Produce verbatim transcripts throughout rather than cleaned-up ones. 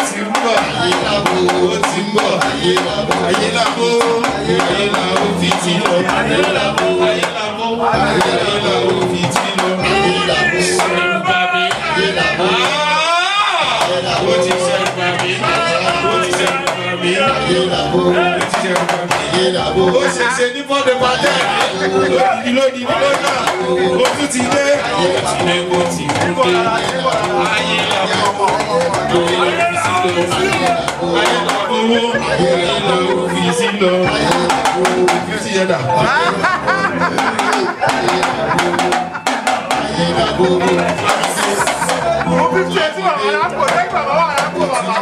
ti ń bọ̀, ayé làbò, ó ti ń bọ̀, ayé làbò, ayé làbò, ayé làbò fi ti lọ, ayé làbò, ayé làbò, ayé làbò fi ti lọ, ayé làbò, ṣẹ́gun bá mi, ayé làbò, ó ti ṣẹ́gun bá mi, ó ti ṣẹ́gun bá mi, ayé làbò, ó ti ṣẹ́gun bá mi, ayé làbò, ó ṣẹ̀ṣẹ̀ ní bọ́dẹ̀ bàjẹ́, lódìdí lódìdí lọ́nà, ó tún ti dé, ó ti dé, ó ti kú dé, ayé làbò, ayé làbò fi sí lọ, ayé làbò fi sí lọ, fi sí yẹn dà. Mo fi tiẹ̀ sí bàbá alápò lẹ́yìn bàbá wà lápò bàbá.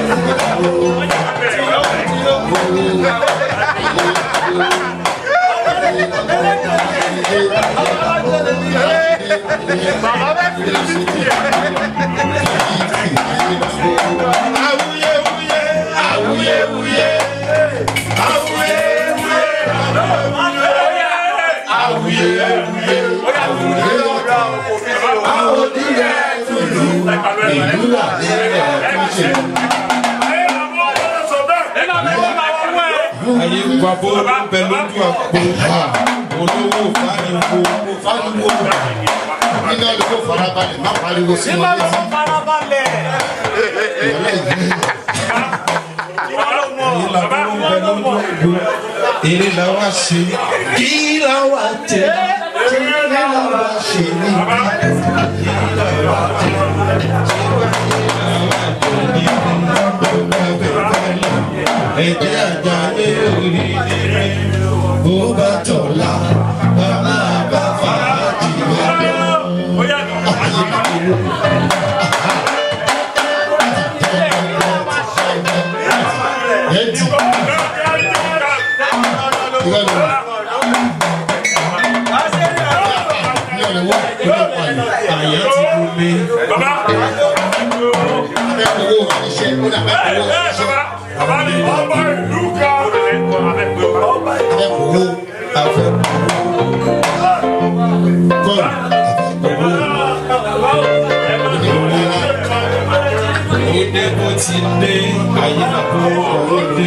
Bàbá bẹ́ẹ̀ fi ti tiẹ̀. Awuye wuye, awuye wuye, awuye wuye, awuye wuye, awodiye tulu, ìlú àdéhùn ẹ̀kúnṣe. Ayé gbàgbó bẹ̀ lójú àpò, olówó fáriwo, fáriwo. Nígbà tó kó farabalẹ̀, má pariwo sí wọn létí. Nígbà tó kó farabalẹ̀. Èrè la wá ṣe, kí la wá jẹ, kí la wá ṣe ní ibi. Ẹ̀jẹ̀ àjà lé orí rẹ̀, bó bá tọ̀la, bàbá bá fàájì wá lọ. Ẹ̀jẹ̀. Àyà ti mú mi. Abẹ́kọ̀wé òṣìṣẹ́, ó dà bẹ́kọ̀wé òṣìṣẹ́. Abẹ́kọ̀wé afẹ́kọ̀wé. Kọ́ọ̀lù afẹ́kọ̀wé. Òde bó ti dé, ayé àpò ọ̀rọ̀ dé.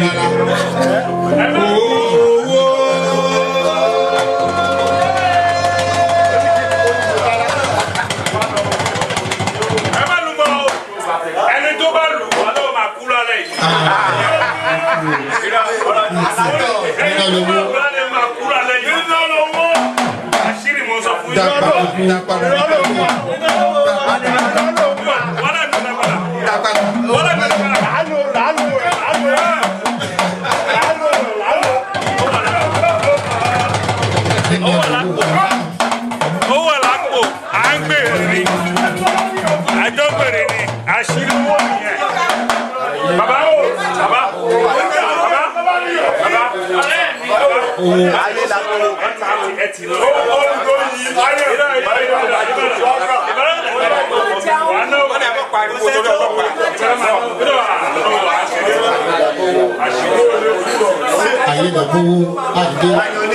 Ayé làbó àdé.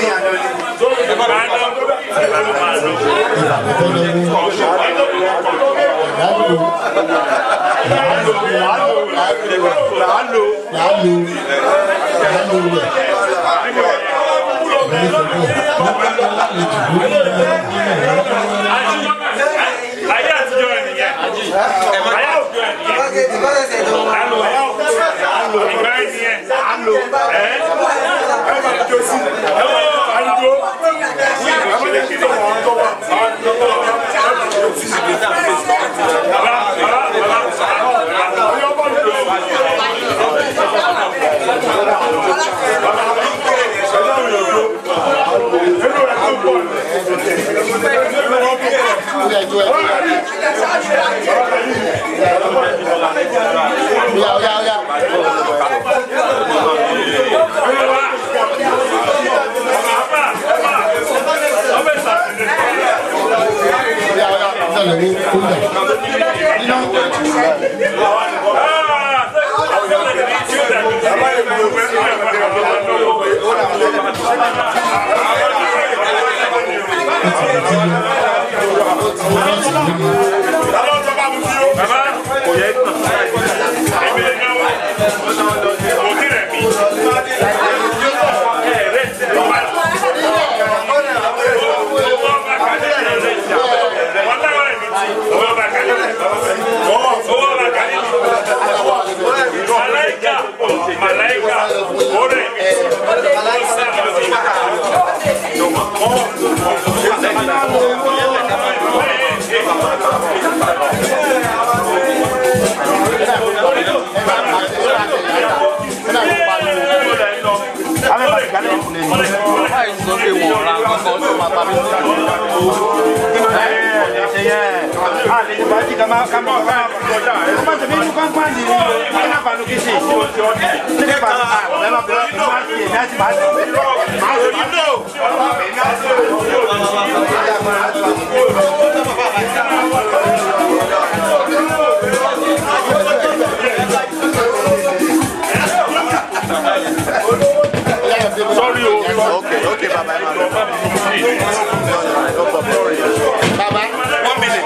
Ayé àtijọ́ ẹ̀ nìyẹn. Ayé àtijọ́ ẹ̀ nìyẹn. Ìgbà ẹ̀ nìyẹn. Ẹ̀ ẹ̀ máa jó sí. Ẹ̀ máa jó. Baba, Sorry, okay, okay, bye-bye. Bye-bye. One minute.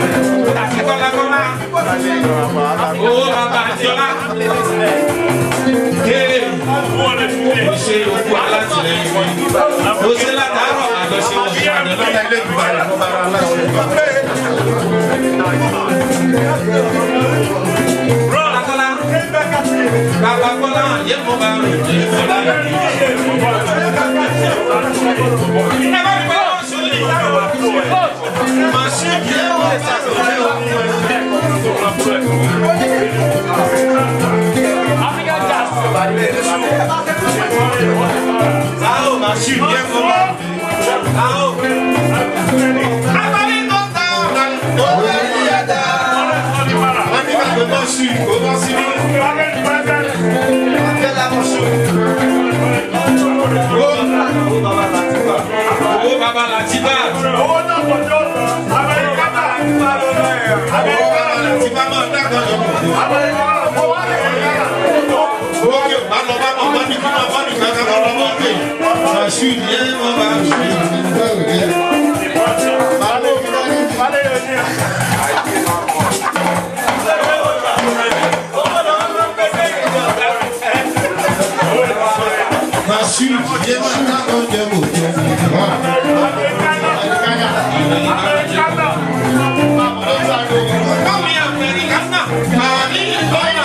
Oh, ó ṣe òkú alátìlẹyìn mi ó ṣe látàárọ̀ àjọṣe wọn sí àdánù ilé ìgbà rẹ̀ ló bá ra aláṣẹ. Akọ́lá bàbá Kọ́lá yẹ mo bá rìn ní Kọ́lá yìí. Ẹ bá mi bá wọn sùn ní màá ṣe kí ẹ wọ́n ṣàkóso Ao machine ye ko ba ao Abali ko ta o ya da Mami ba ko si ko ba si ni Ke la mo so O baba Latiba O baba Latiba O na ko jo America ta America Latiba ma da ko America mo wa Oke, balo balo bani kuma bani kaka balo bani. Masudi ye mo ba masudi. Balo bani balo ye. Masudi ye mo na ko je mo. Kami Americana, kami kaya.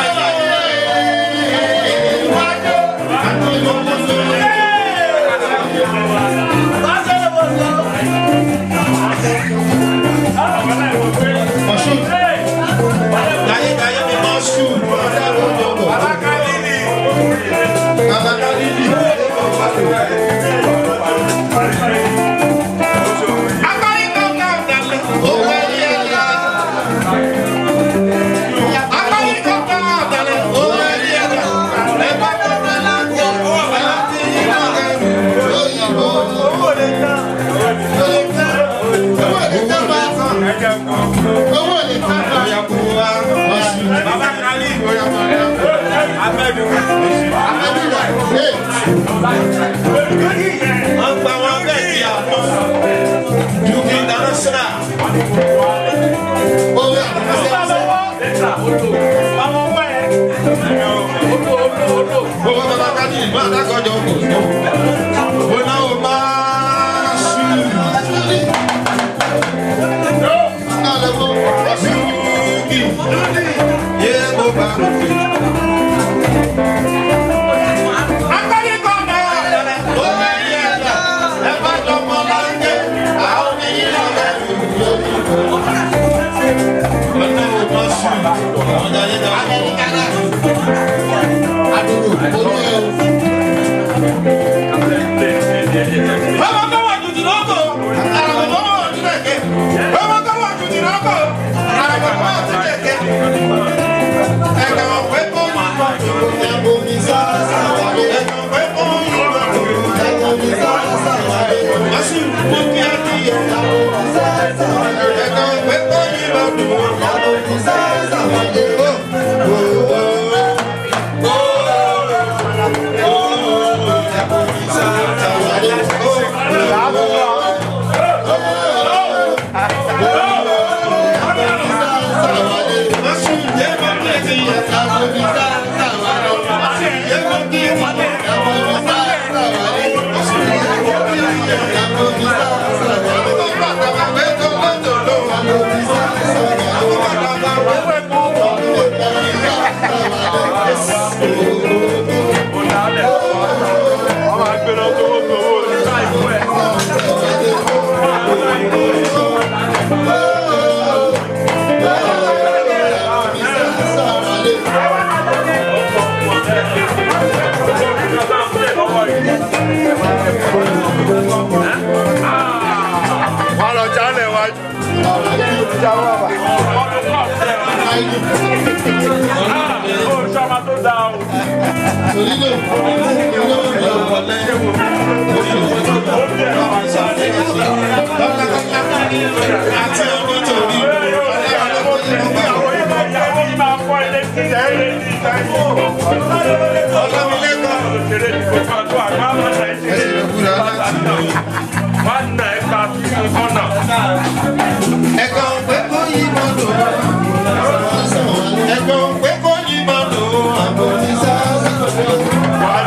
Ẹ̀gbọ́n pé kó yí mọ́tò àbò ní sáà.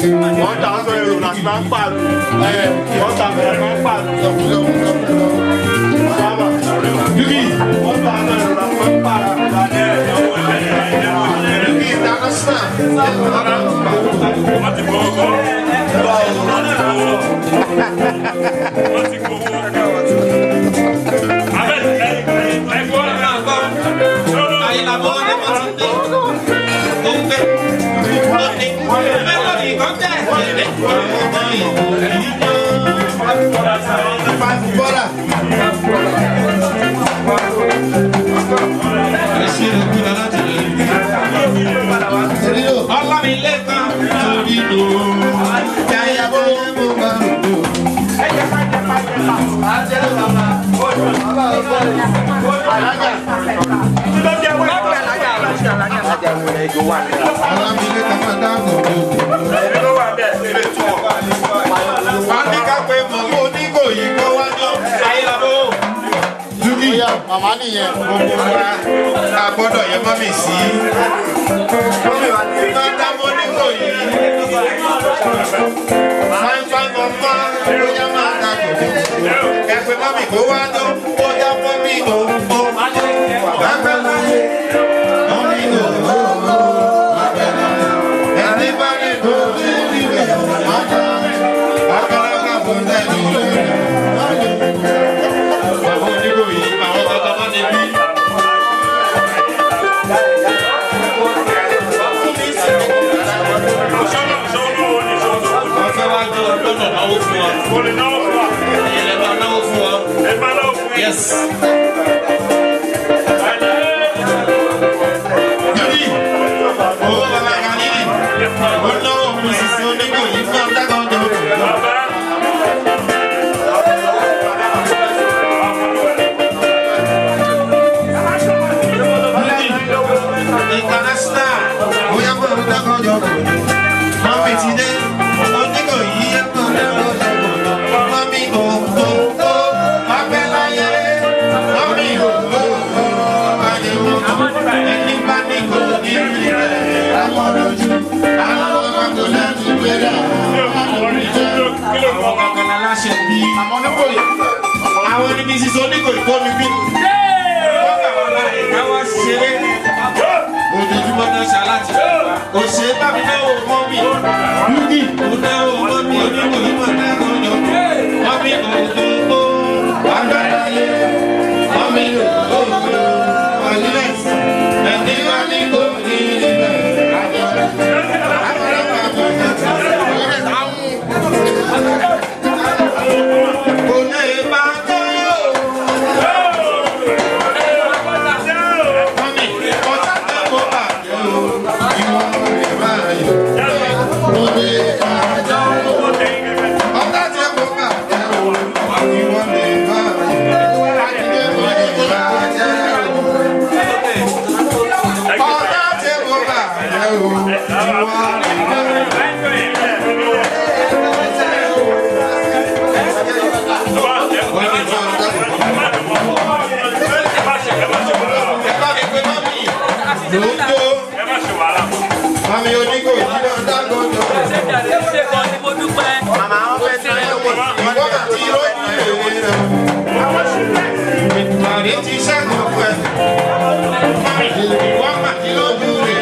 Wọ́n ta aṣọ èrò láti máa ń pààrọ̀. Wọ́n ta aṣọ èrò máa ń pààrọ̀. Yuki, wọ́n ta aṣọ èrò láti máa ń pààrọ̀. Yuki, dáná sàn. Wọ́n ti kọ́ ọkọ̀. Wọ́n ti kọ́ owó. Màmá nìyẹn. Gbogbo wa a gbọ́dọ̀ yẹ mọ́mì sí. Máa dá mọ́ nígbò yìí. Máa ń fa mọ́mọ́ bóyá máa ta kòtò. Ẹ pé mọ́mì kó wá tó bóyá mọ́mì kò kó. Bàbá láyé mọ́mì kò kó. Ẹni bá ní kó tí ní bẹ̀ máa ta. Akọ́lọ́kọ́ kò tẹ̀lé ìlú. Bàbá onígbò yìí. Yes. Àwọn ní Missus Oníkò ìkọ́ni bí. Wọ́n kà wọ́n láì ká wá ṣeré. Ojoojúmọ́ náà ṣaláàtì. Òṣèré bámi náà wò mọ́ mi. Yuki kò náà wò mọ́ mi. Oníkò yìí mọ̀ náà kò yọ. Wọ́n mi kò tó kó. Agbára yẹ. Wọ́n mi kò tó kó. Ọ̀lẹ́ ẹ̀mí wá ní kò ní ibẹ̀. Agbára máa bọ̀ ní ọ̀tá. Mami Oníkò yìí náà dágọ́ jọ. Màmá wọn fẹ́ tẹ́ ẹ wọ̀. Ìwọ́n àti ìró ìlú ìwé rẹ̀. Màrí ti ṣẹ́gun fún ẹ. Ìwọ́n àti lójú rẹ̀.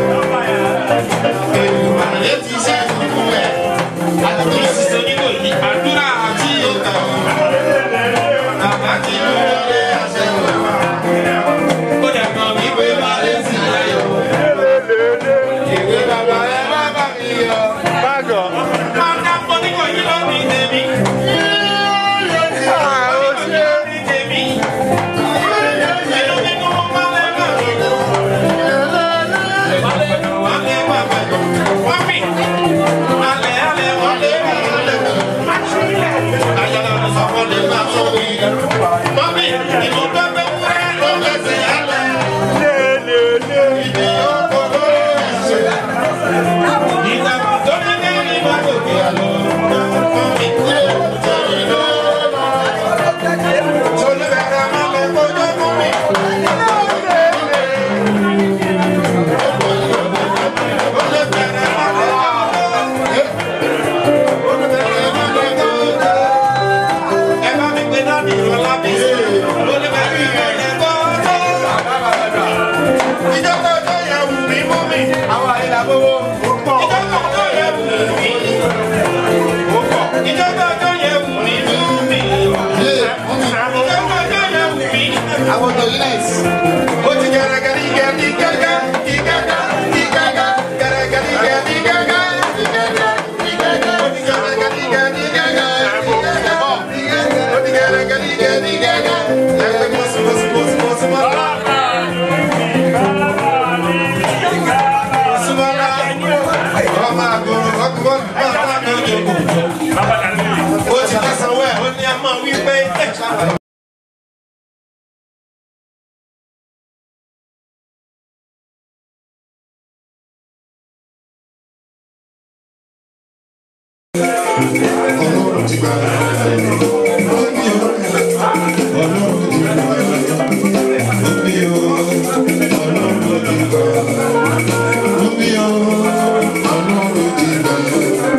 Màrí ti ṣẹ́gun fún ẹ. Àdúrà Missus Oníkò yìí. Àdúrà àti òkà. Bàbá ti lóore àṣẹ wọ̀. Ó dẹ̀ kàn mí pé má lè sí ayọ̀. Ìwé bàbá ẹ má bà mí yọ. Bágọ̀. Ọ̀dà Oníkò yìí ló ní tèmi. Ó ṣe é ní tèmi. Inú nínú ọmọ lẹ́gbàá mi. Wọ́n lé bàbá yọ. Wọ́n mi. Alẹ́ alẹ́ wọ́n lé bàbá lẹ̀. Ayọ̀lá ló sọ fún lè máa sọ wí. Wọ́n mi. Ìmú pẹ́pẹ́ wúrẹ́ ló fẹsẹ̀ alẹ́. Ìdí ọkọ̀ ló ṣe. Ìdàgbà tó ní ní ìbá gòkè àlọ́. Wọ́n mi kúrò sórí lọ́wọ́. Olùbẹ̀rẹ̀ máa lọ kójó fún mi. Olùbẹ̀rẹ̀ máa lọ. mọ̀ wípé ẹ̀ ṣáà. Ọlọ́run ti gbà lómi o, Ọlọ́run ti gbà lómi o, Ọlọ́run ti gbà lómi o, Ọlọ́run ti gbà lómi o.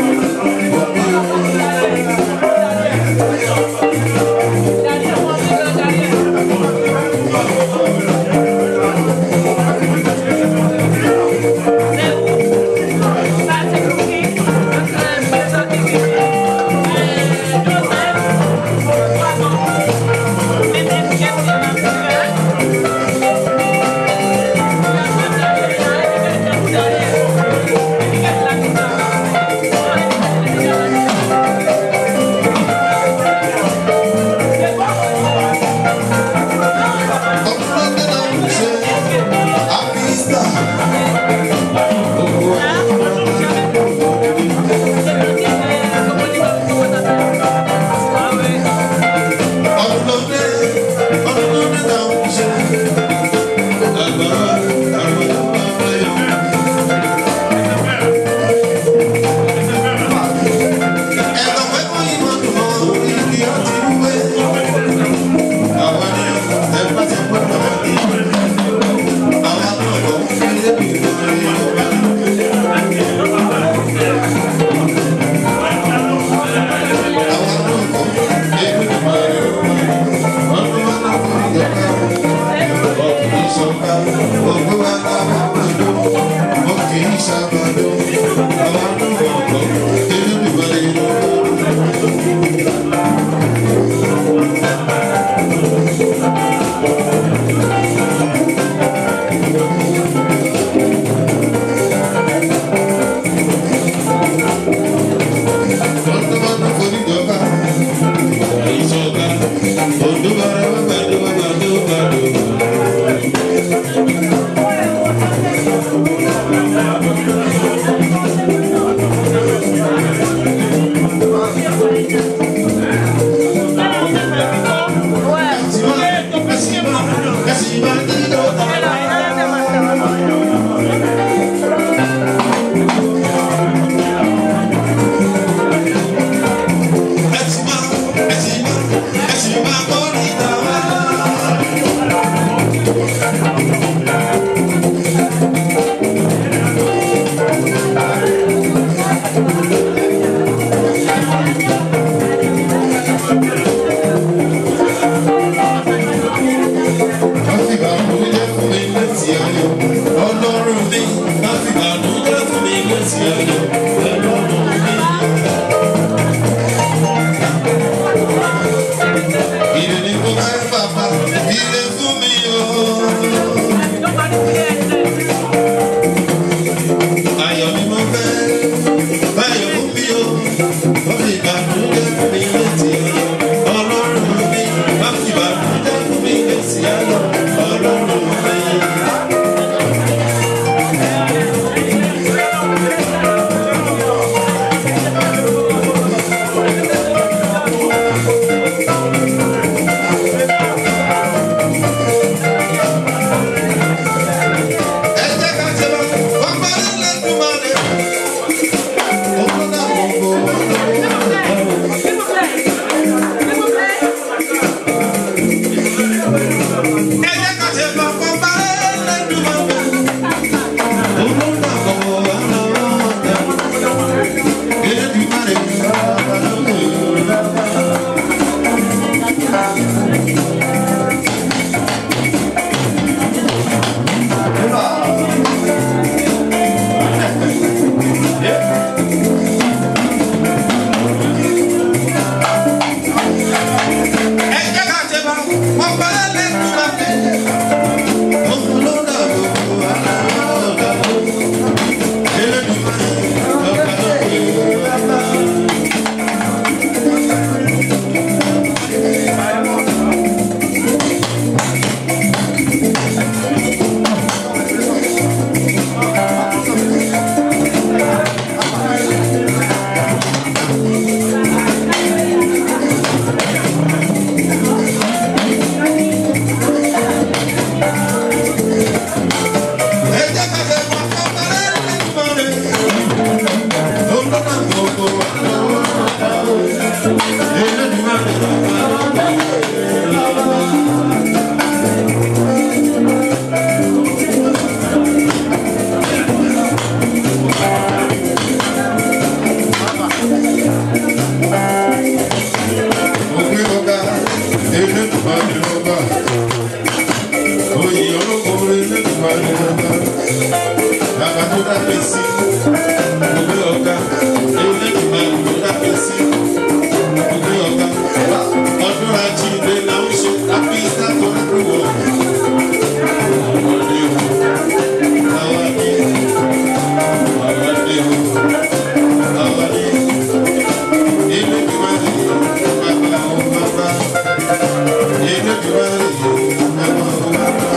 lọ́ba. Oyè ológun Elédùmarè lọ́ba. Bàbá tó dábì sí. Gbogbo ọ̀gá Elédùmarè ló dábì sí. Gbogbo ọ̀gá ọdún ajínigbé là ń ṣe lábí sátọ̀ lọ́wọ́. Ọmọdé o, àwa ni, àwa ni o, àwa ni. Elédùmarè bàbá o bàbá. Elédùmarè bàbá o bàbá.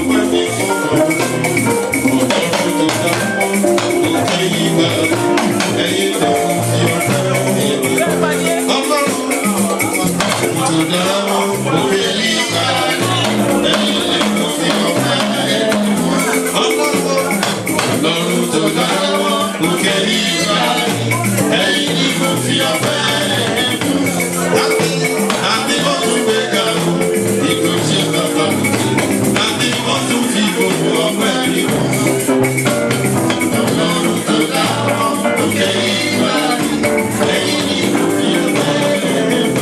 ọpẹ́ mi fún ọ. Ọlọ́run tó dá mọ́, òkè yìí wá. Ẹyin ló fi ọpẹ́ mi. Ọlọ́run tó dá mọ́, òkè yìí wá. Ẹyin ló fi ọpẹ́ mi. Ọlọ́run tó dá mọ́, òkè yìí wá. Ẹyin ló fi ọpẹ́ mi. Àbí mo tún gbé ga o, ìgò ṣe bàbá mi. Àbí mo tún fi gbogbo ọpẹ́ mi wọ̀. Ọlọ́run tó dá òkè ìgbà ẹ̀yìn ni mo fi ọpẹ́ mi wọ̀.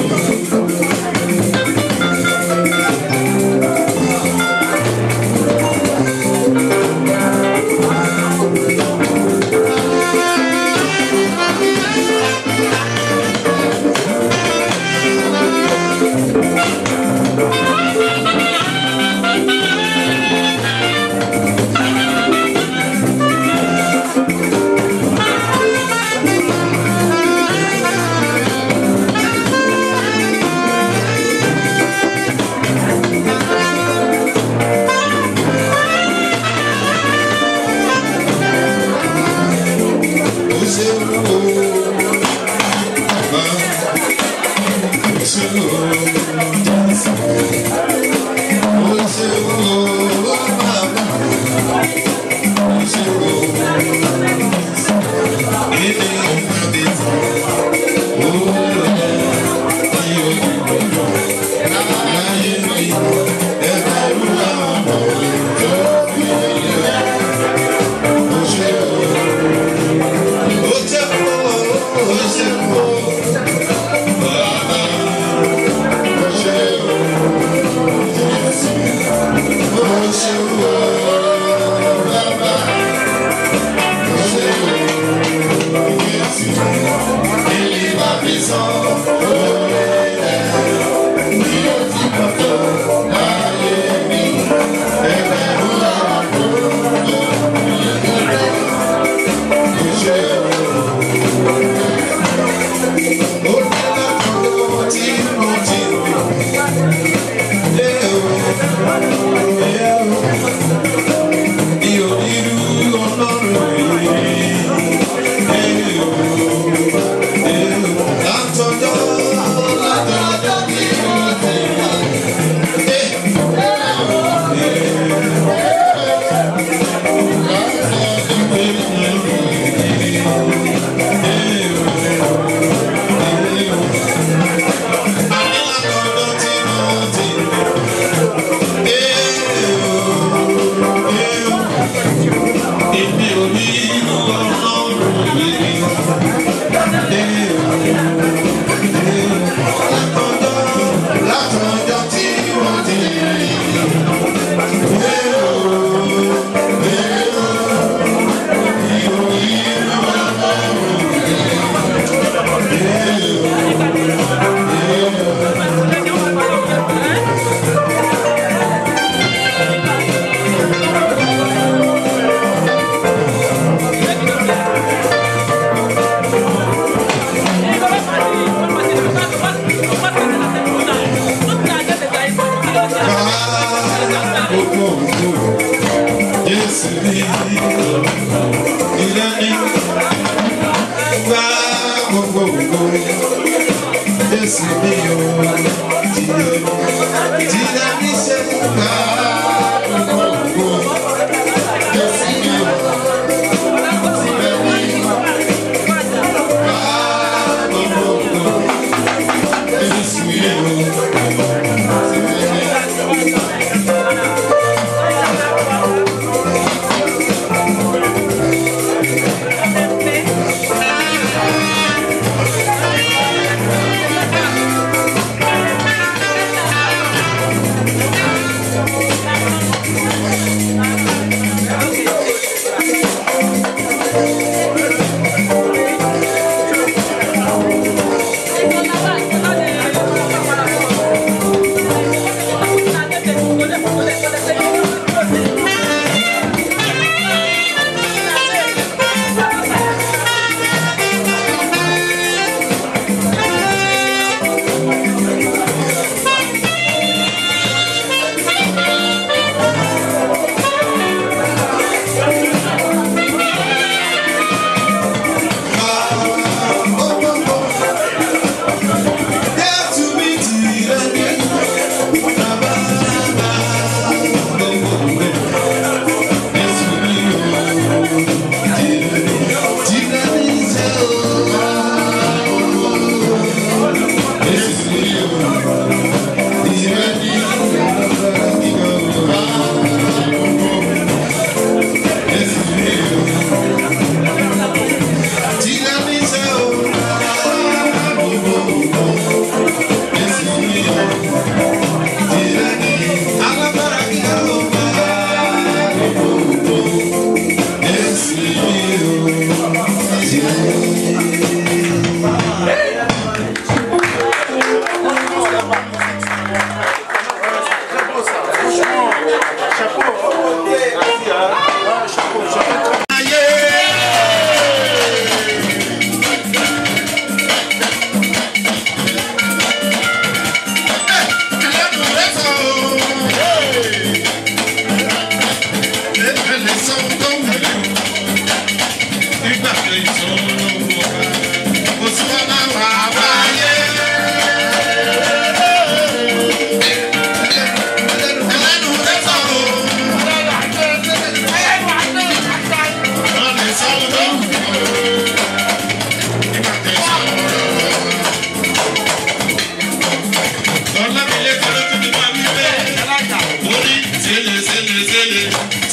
Thank you.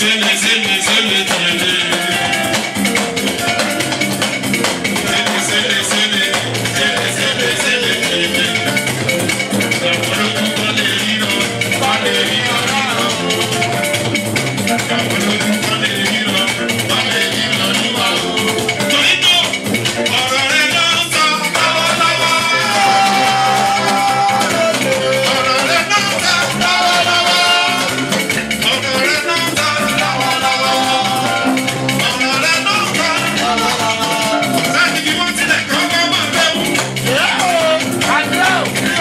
sele sele sele tele. Sele sele sele sele sele tele. Àwọn ojú kan lè ríran, kan lè ríran ríran. Àwọn ojú kan lè ríran, kan lè ríran níwá o. Torí tó ọ̀rọ̀ rẹ̀ ló ń sọ lọ́wọ́lọ́wọ́. Ọ̀rọ̀ rẹ̀ ló ń sọ lọ́wọ́lọ́wọ́. Ọ̀rọ̀ rẹ̀ ló ń sọ lọ́wọ́lọ́wọ́. Ọ̀rọ̀ rẹ̀ ló ń sọ lọ́wọ́lọ́wọ́. Sẹ́ni kí wọ́n tilẹ̀ kọ́ bá máa bẹ̀rù. Wọ́n tilẹ̀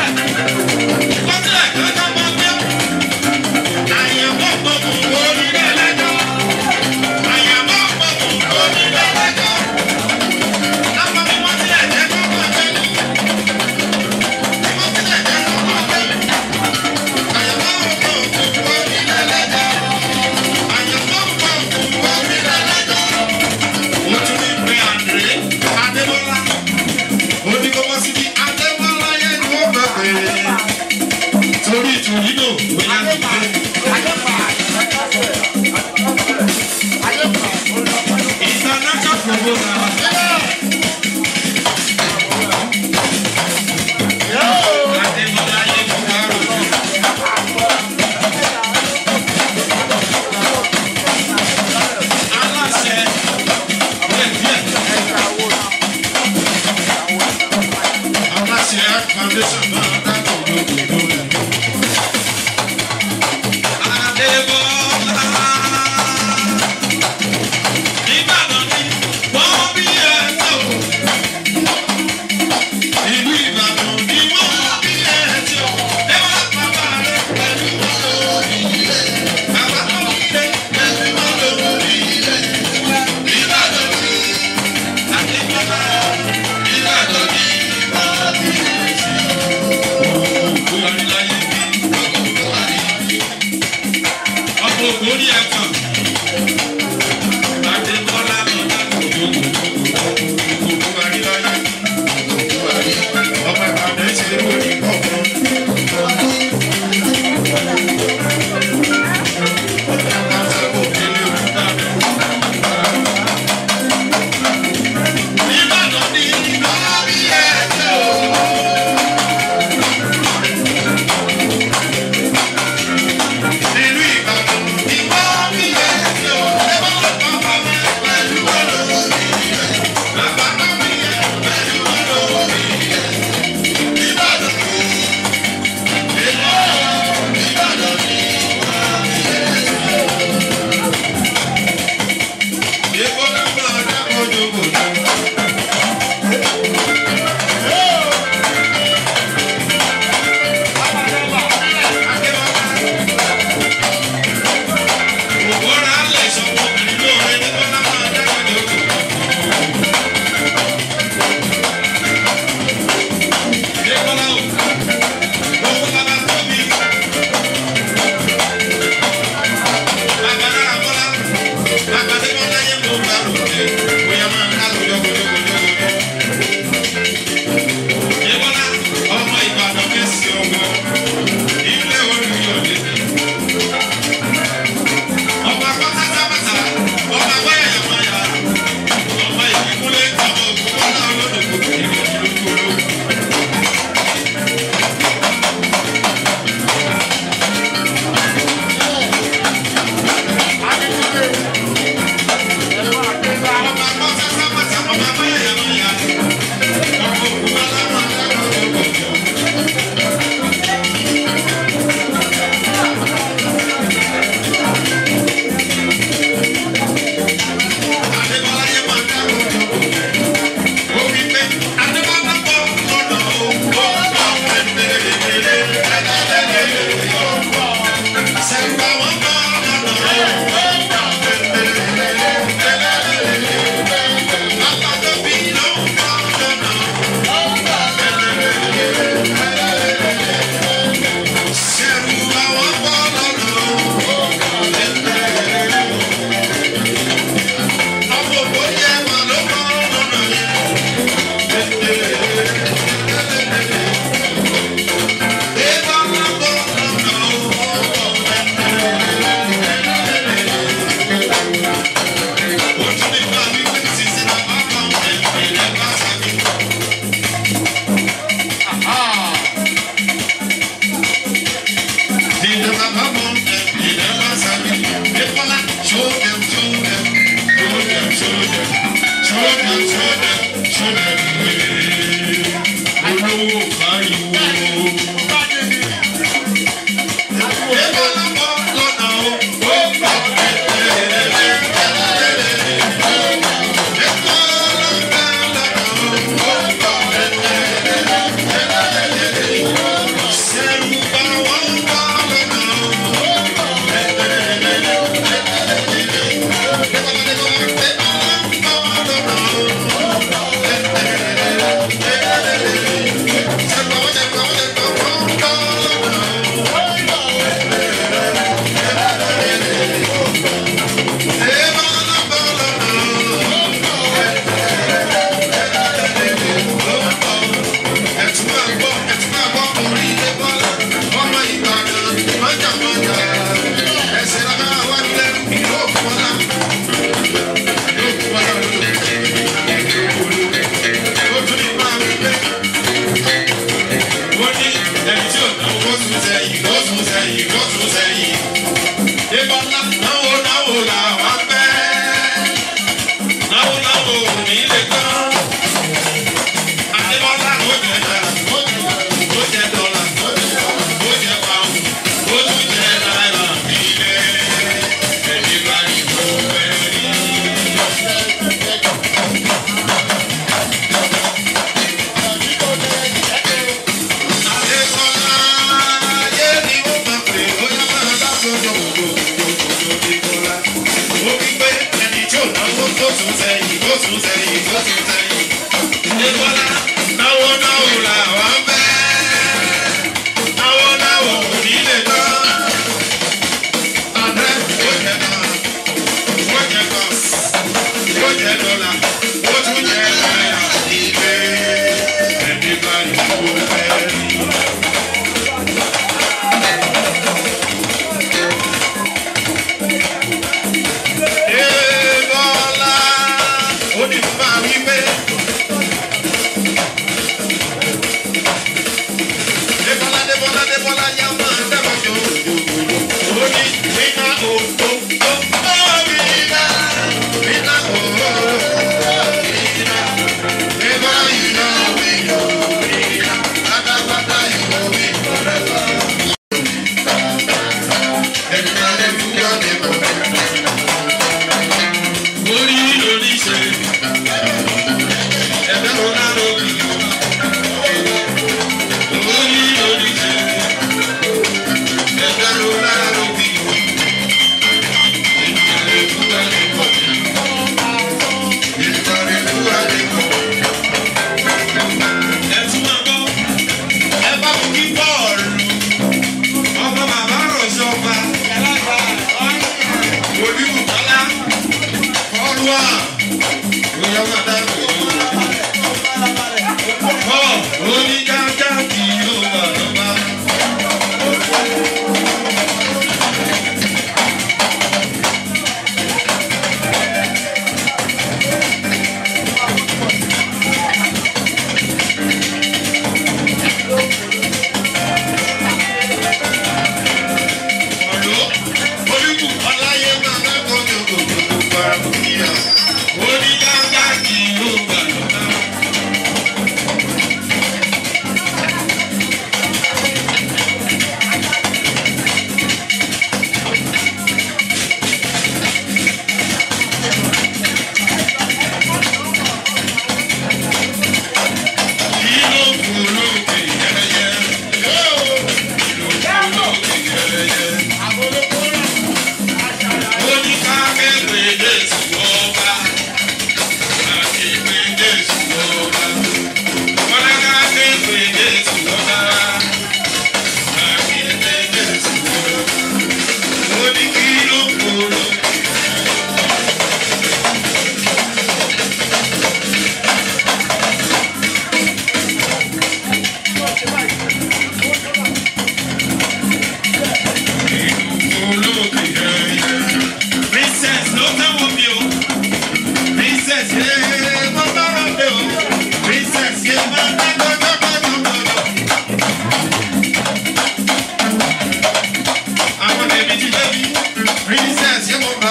kọ́ bá máa bẹ̀rù. Àyẹ̀wò gbogbo orí rẹ̀ lẹ́jọ́. Àyẹ̀wò gbogbo orí rẹ̀ lẹ́jọ́. Lápá bí wọ́n tilẹ̀ jẹ́ kọ́ máa bẹ̀rù. Bí wọ́n tilẹ̀ jẹ́ kọ́ máa bẹ̀rù. Àyẹ̀wò gbogbo orí rẹ̀ lẹ́jọ́. Àyẹ̀wò gbogbo orí rẹ̀ lẹ́jọ́. Mo tún ní pé André Adébọ́lá. Ó ní kó bọ́ síbi Adébọ́lá yẹn ni wọ́n fẹ́ pè é. Torí ìtùnúdò bóyá ti dé. International proposal. Adébọ́lá yẹn kò wá rò. Aláṣẹ bẹ́ẹ̀ díẹ̀. Aláṣẹ foundation náà dákọ̀ gbogbo rẹ̀. Adébọ́lá. Ìbàdàn ni wọ́n bí ẹ tó. Ìlú Ìbàdàn ni wọ́n bí ẹ tó. Débọ́lá bàbá rẹ̀ pẹ̀lú wọn lórí ilẹ̀. Bàbá tó bí rẹ̀ pẹ̀lú wọn lórí ilẹ̀. Ìbàdàn ni Adébọ́lá. Ìbàdàn ni wọ́n bí ẹ sí. Òkú àríláyé bí òkú àríláyé. Ọmọ ògbóni ẹ̀kan. Adébọ́lá lọ́la òjò òkú àríláyé. Ọmọ ìbàdàn ṣe é wò ní kọ̀ọ̀kan. Ìbàdàn ni wọ́n bí ẹ tó. Ìlú Ìbàdàn ni wọ́n bí ẹ tó. show them, show them, show them, show them, show them, show them, show them the way. Olówó pariwo. Eba lọ́mọ lọ́nà o, ó gbà lẹ́lẹ́lẹ́lẹ́. Eba lọ́mọ lọ́nà o, ó gbà lẹ́lẹ́lẹ́lẹ́. Sẹ́rù bá wọn bá lọ́nà o. Only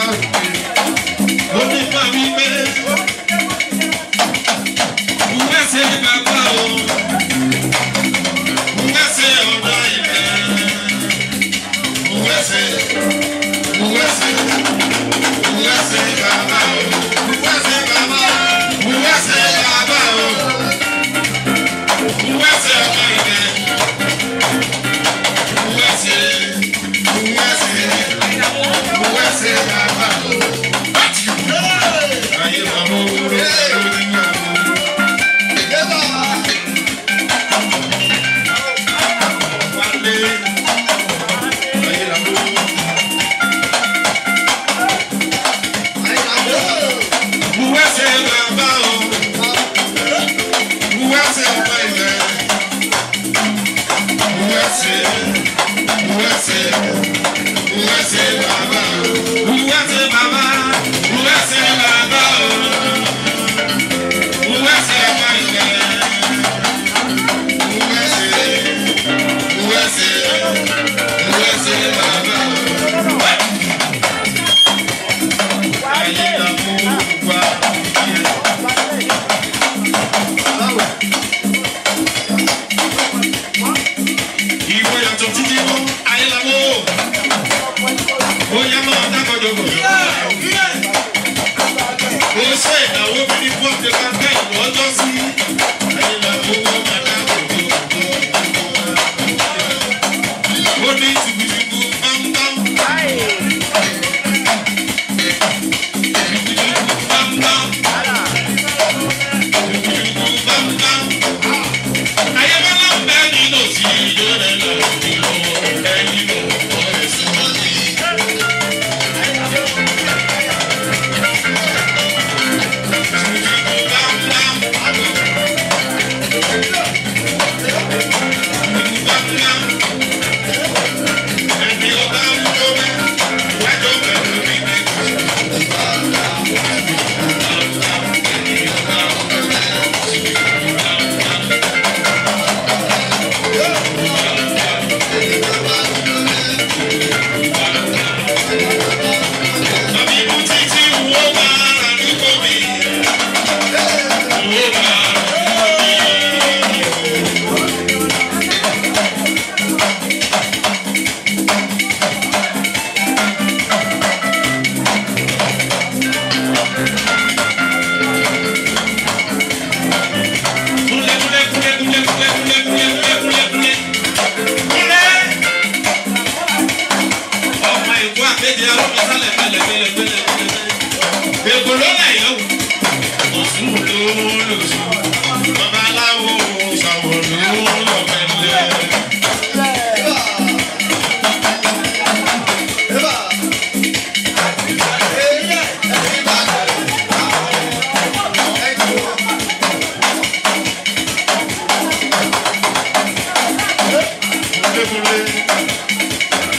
Mo ní bá mi gbé. Wẹ́sẹ̀ bàbá o. Wẹ́sẹ̀ ọ̀dọ́ ìfẹ́. Wẹ́sẹ̀. Wẹ́sẹ̀. Wẹ́sẹ̀ bàbá o. Wẹ́sẹ̀ bàbá. Wẹ́sẹ̀ bàbá o. Wẹ́sẹ̀ ọ̀dọ́ ìfẹ́. Wẹ́sẹ̀. Wẹ́sẹ̀. Wẹ́sẹ̀ bàbá o. Ayé bàbá o.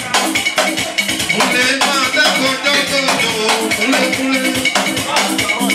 Kule,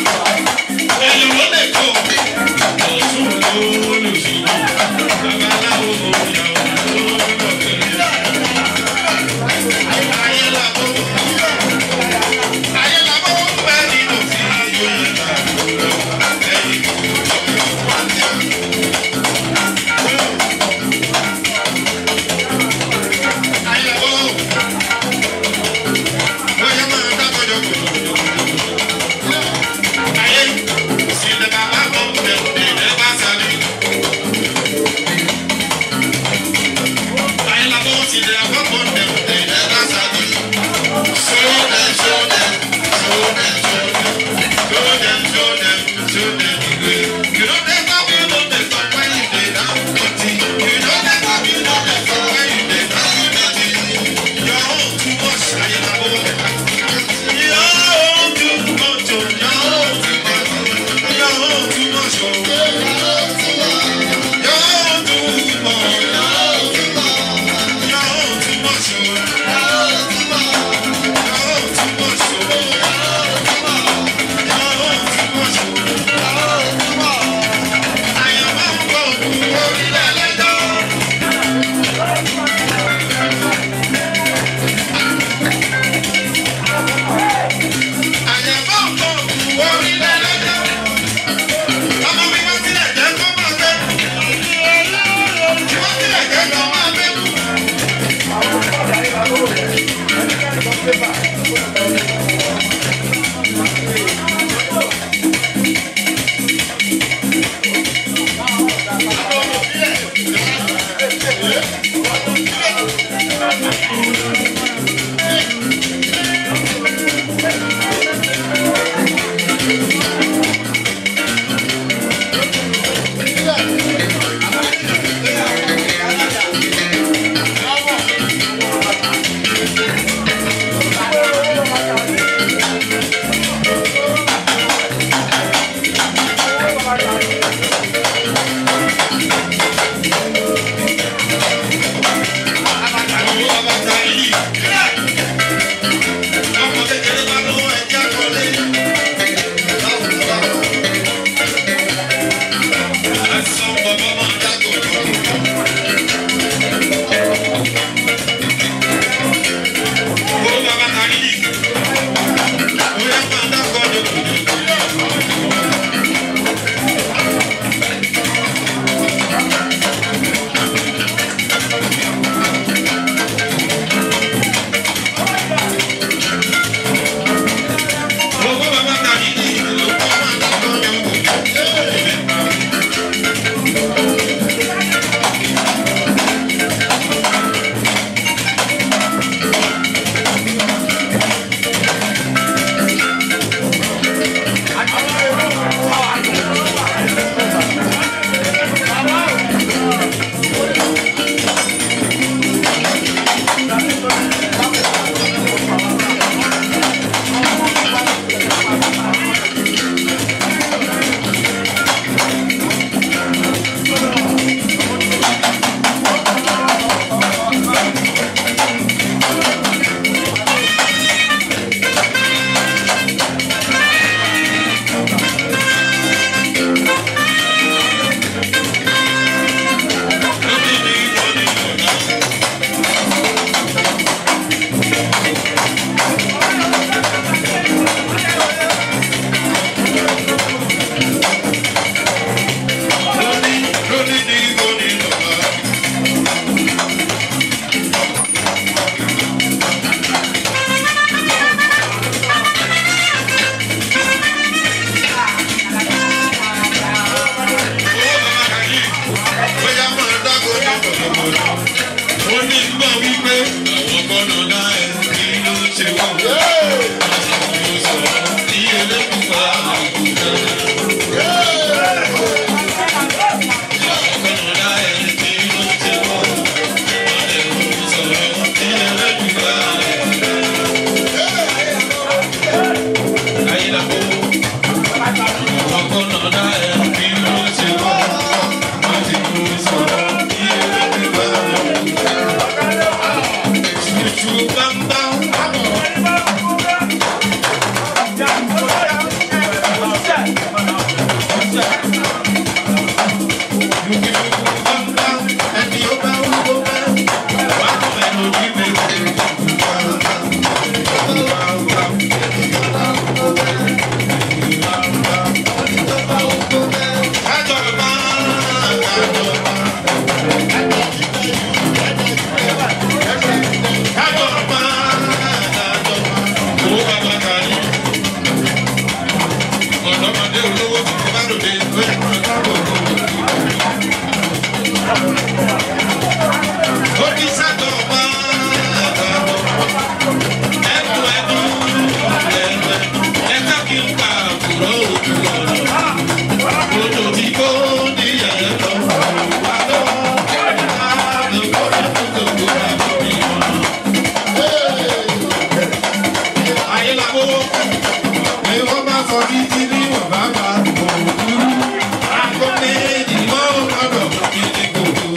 Ayélabó, ni wọ́n bá sọ títí ní wọ́n bá bá òkúrú. Akọ́ni ìmọ̀ ọ̀dọ̀ kìíní kòkó.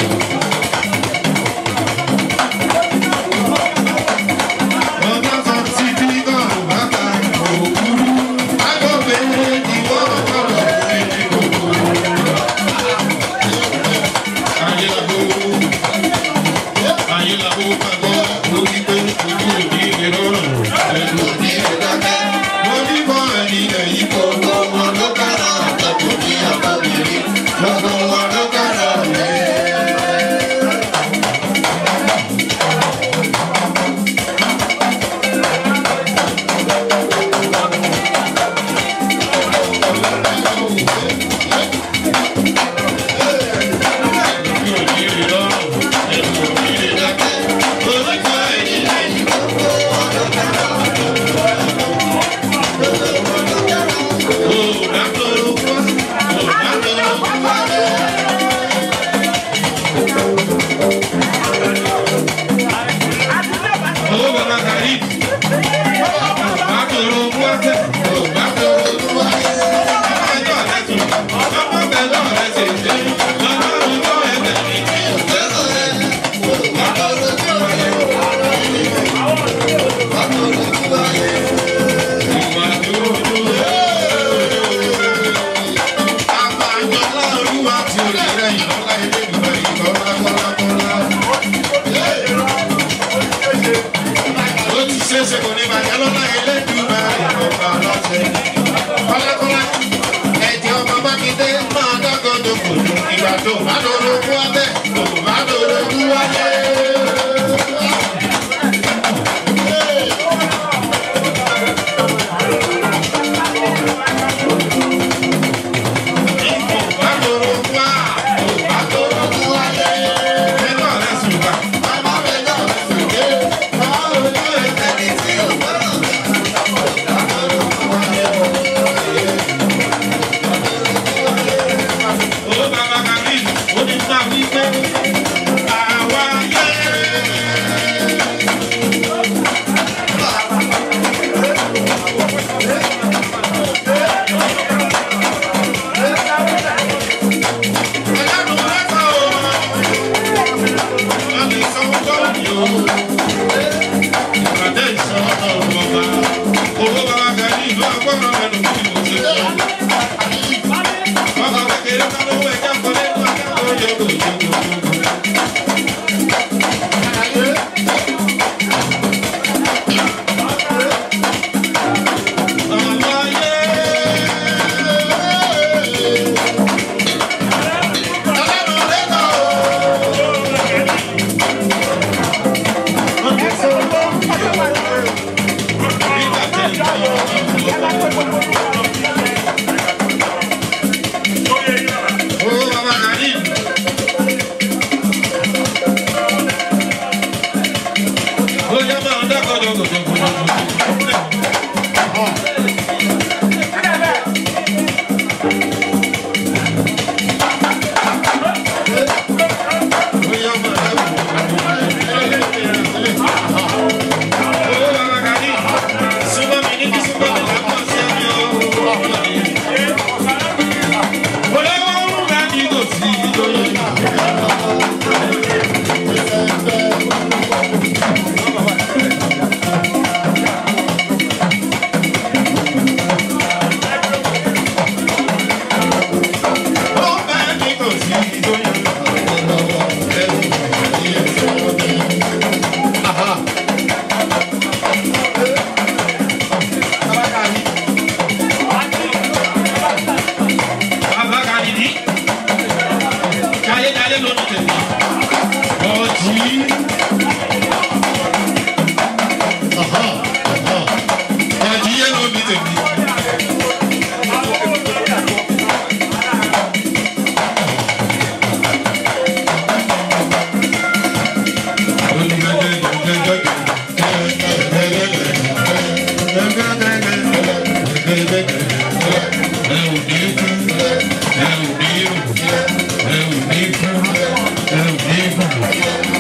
Wọ́n bá sọ títí náà wọ́n bá bá òkúrú. Akọ́ni ìmọ̀ ọ̀dọ̀ kìíní kòkó. Ayélabó, Ayélabó pàgọ́ lórí pé ojú òní ìrọ̀rùn ẹ̀rù òní ìdákẹ́. Mo ní bọ́ ẹni ẹ̀yìn gbogbo wọn ló kára àtẹ̀kùn ní àbábìrin gbogbo wọn ló kára rẹ̀.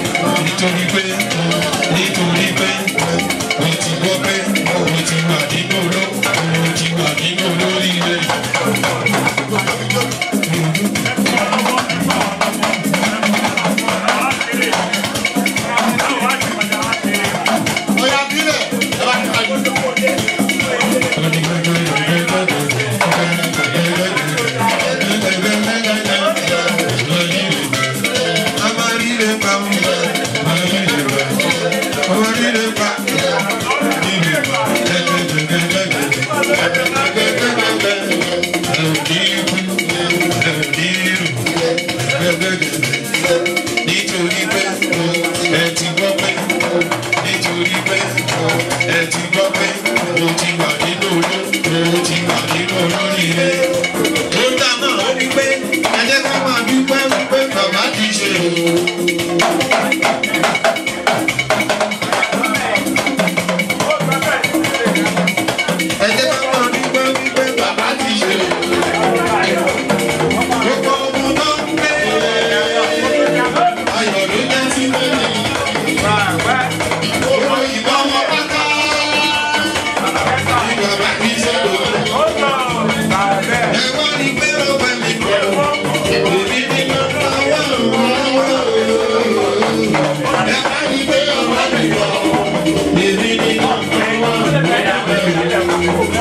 Nítorí pé, nítorí pé, mo ti gbọ́ pé, mo ti wà nínú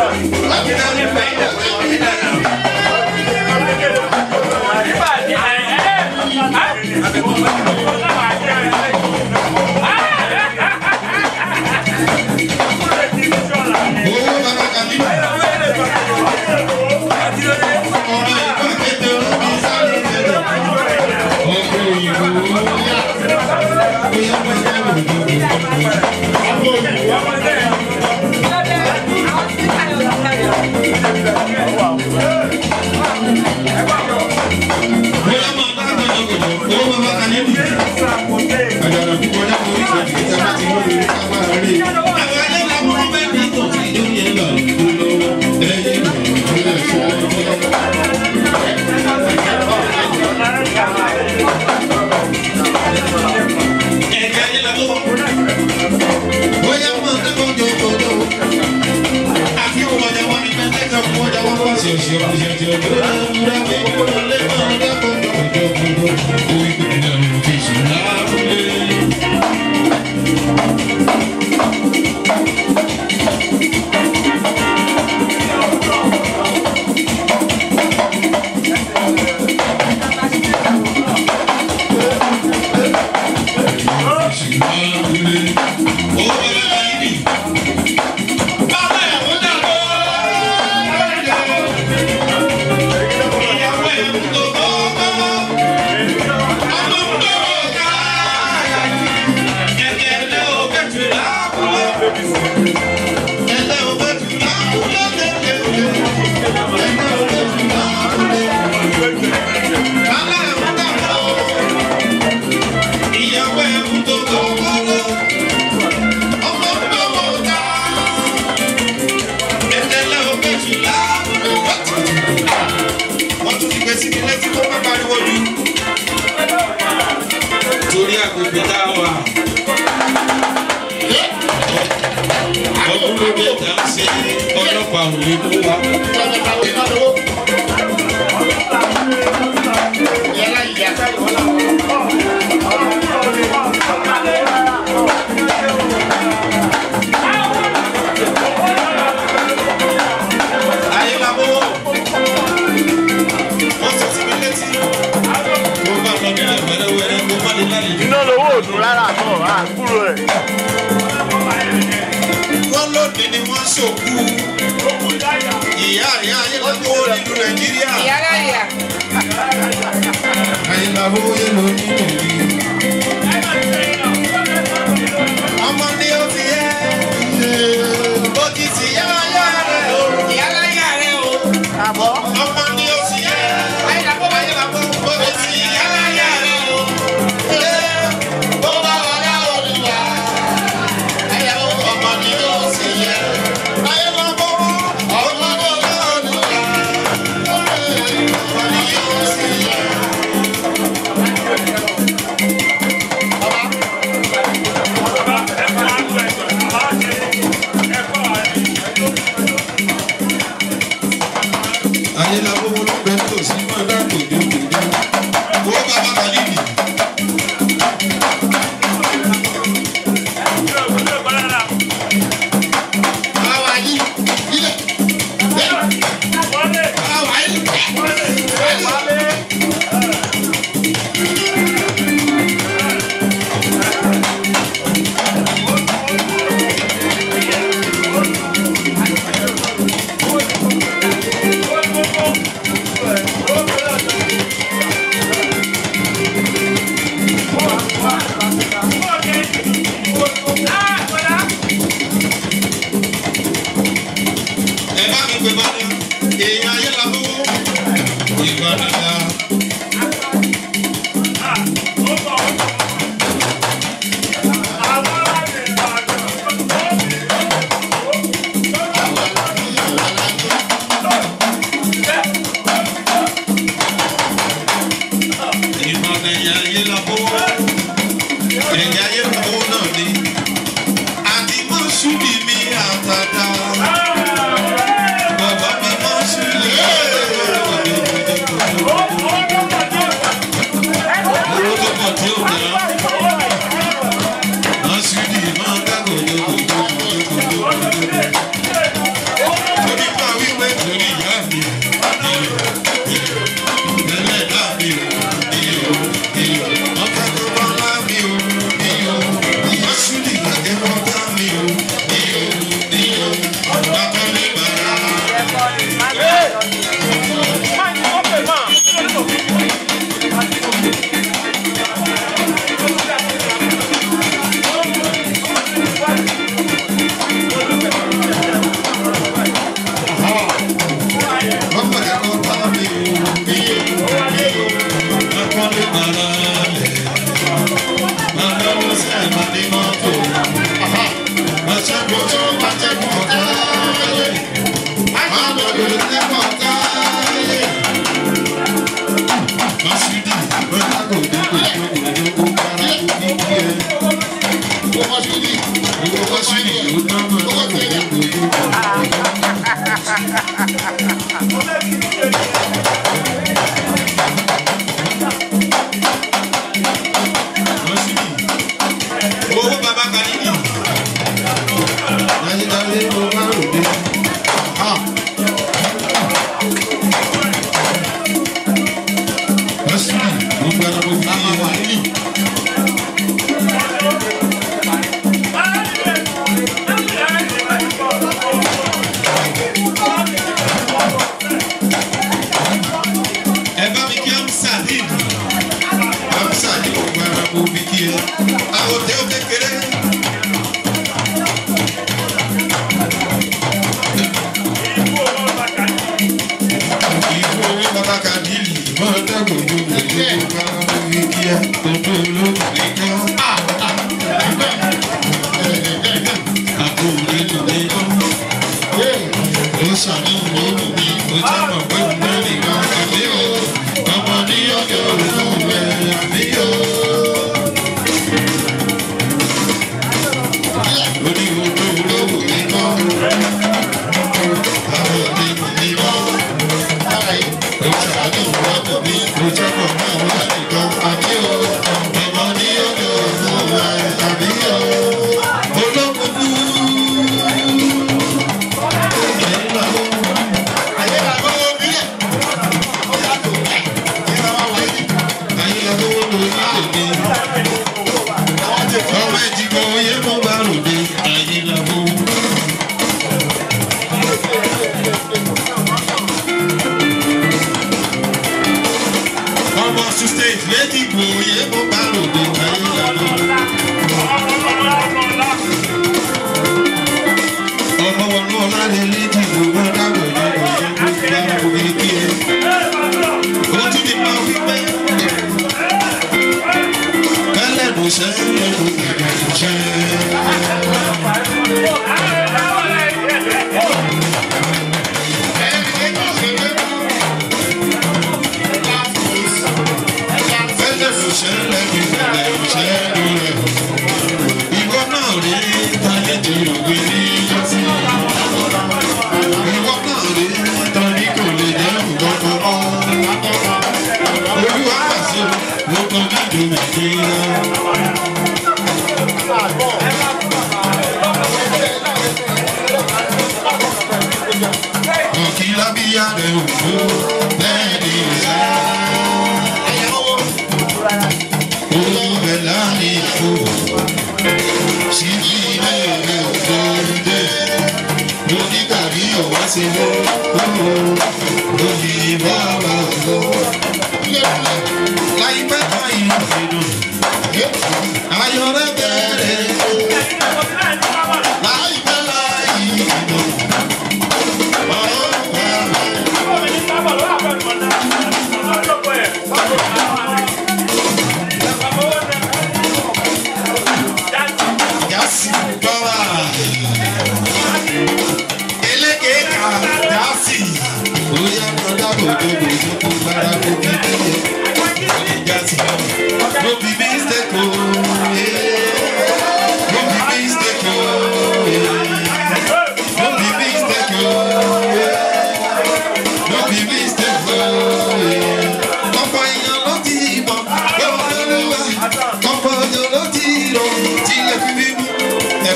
Oh! mi ẹlẹ́dàá mi iyo iyo ọ̀tá tó bá lá mi o iyo ìyá ṣúlì ẹ̀kọ́ tá mi o iyo iyo ọ̀tá tó lè bàrà.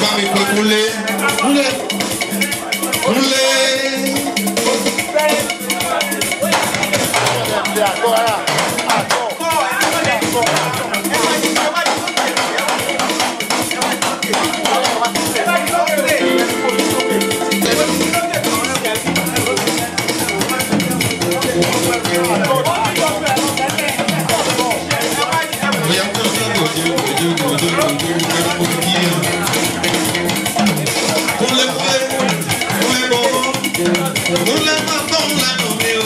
Ule, ule, ule. Mo lẹ́ máa gbọ́ lẹ́nu mi o.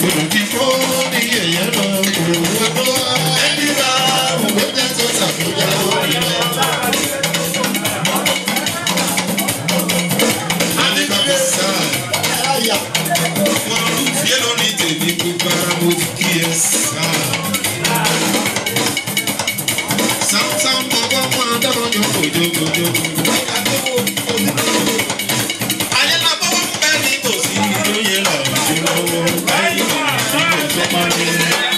Odò tí kò ní ẹ̀yẹ lọ. Ẹni bá òwe jẹ́ tó ṣàkójá lórí lọ. Adébábẹ́ sáà. Wọ́n fi é lórí tèmi gbogbo ara mo fi kí ẹ sáà. Sáńsáń bọ̀bọ̀ máa dábọ̀ jọ kòjòkòjò. Ayé la bọ́wọ́ fẹ́ ní tòsí lóye lọ ìṣòro. Ayé máa ń bọ̀ tó máa ní.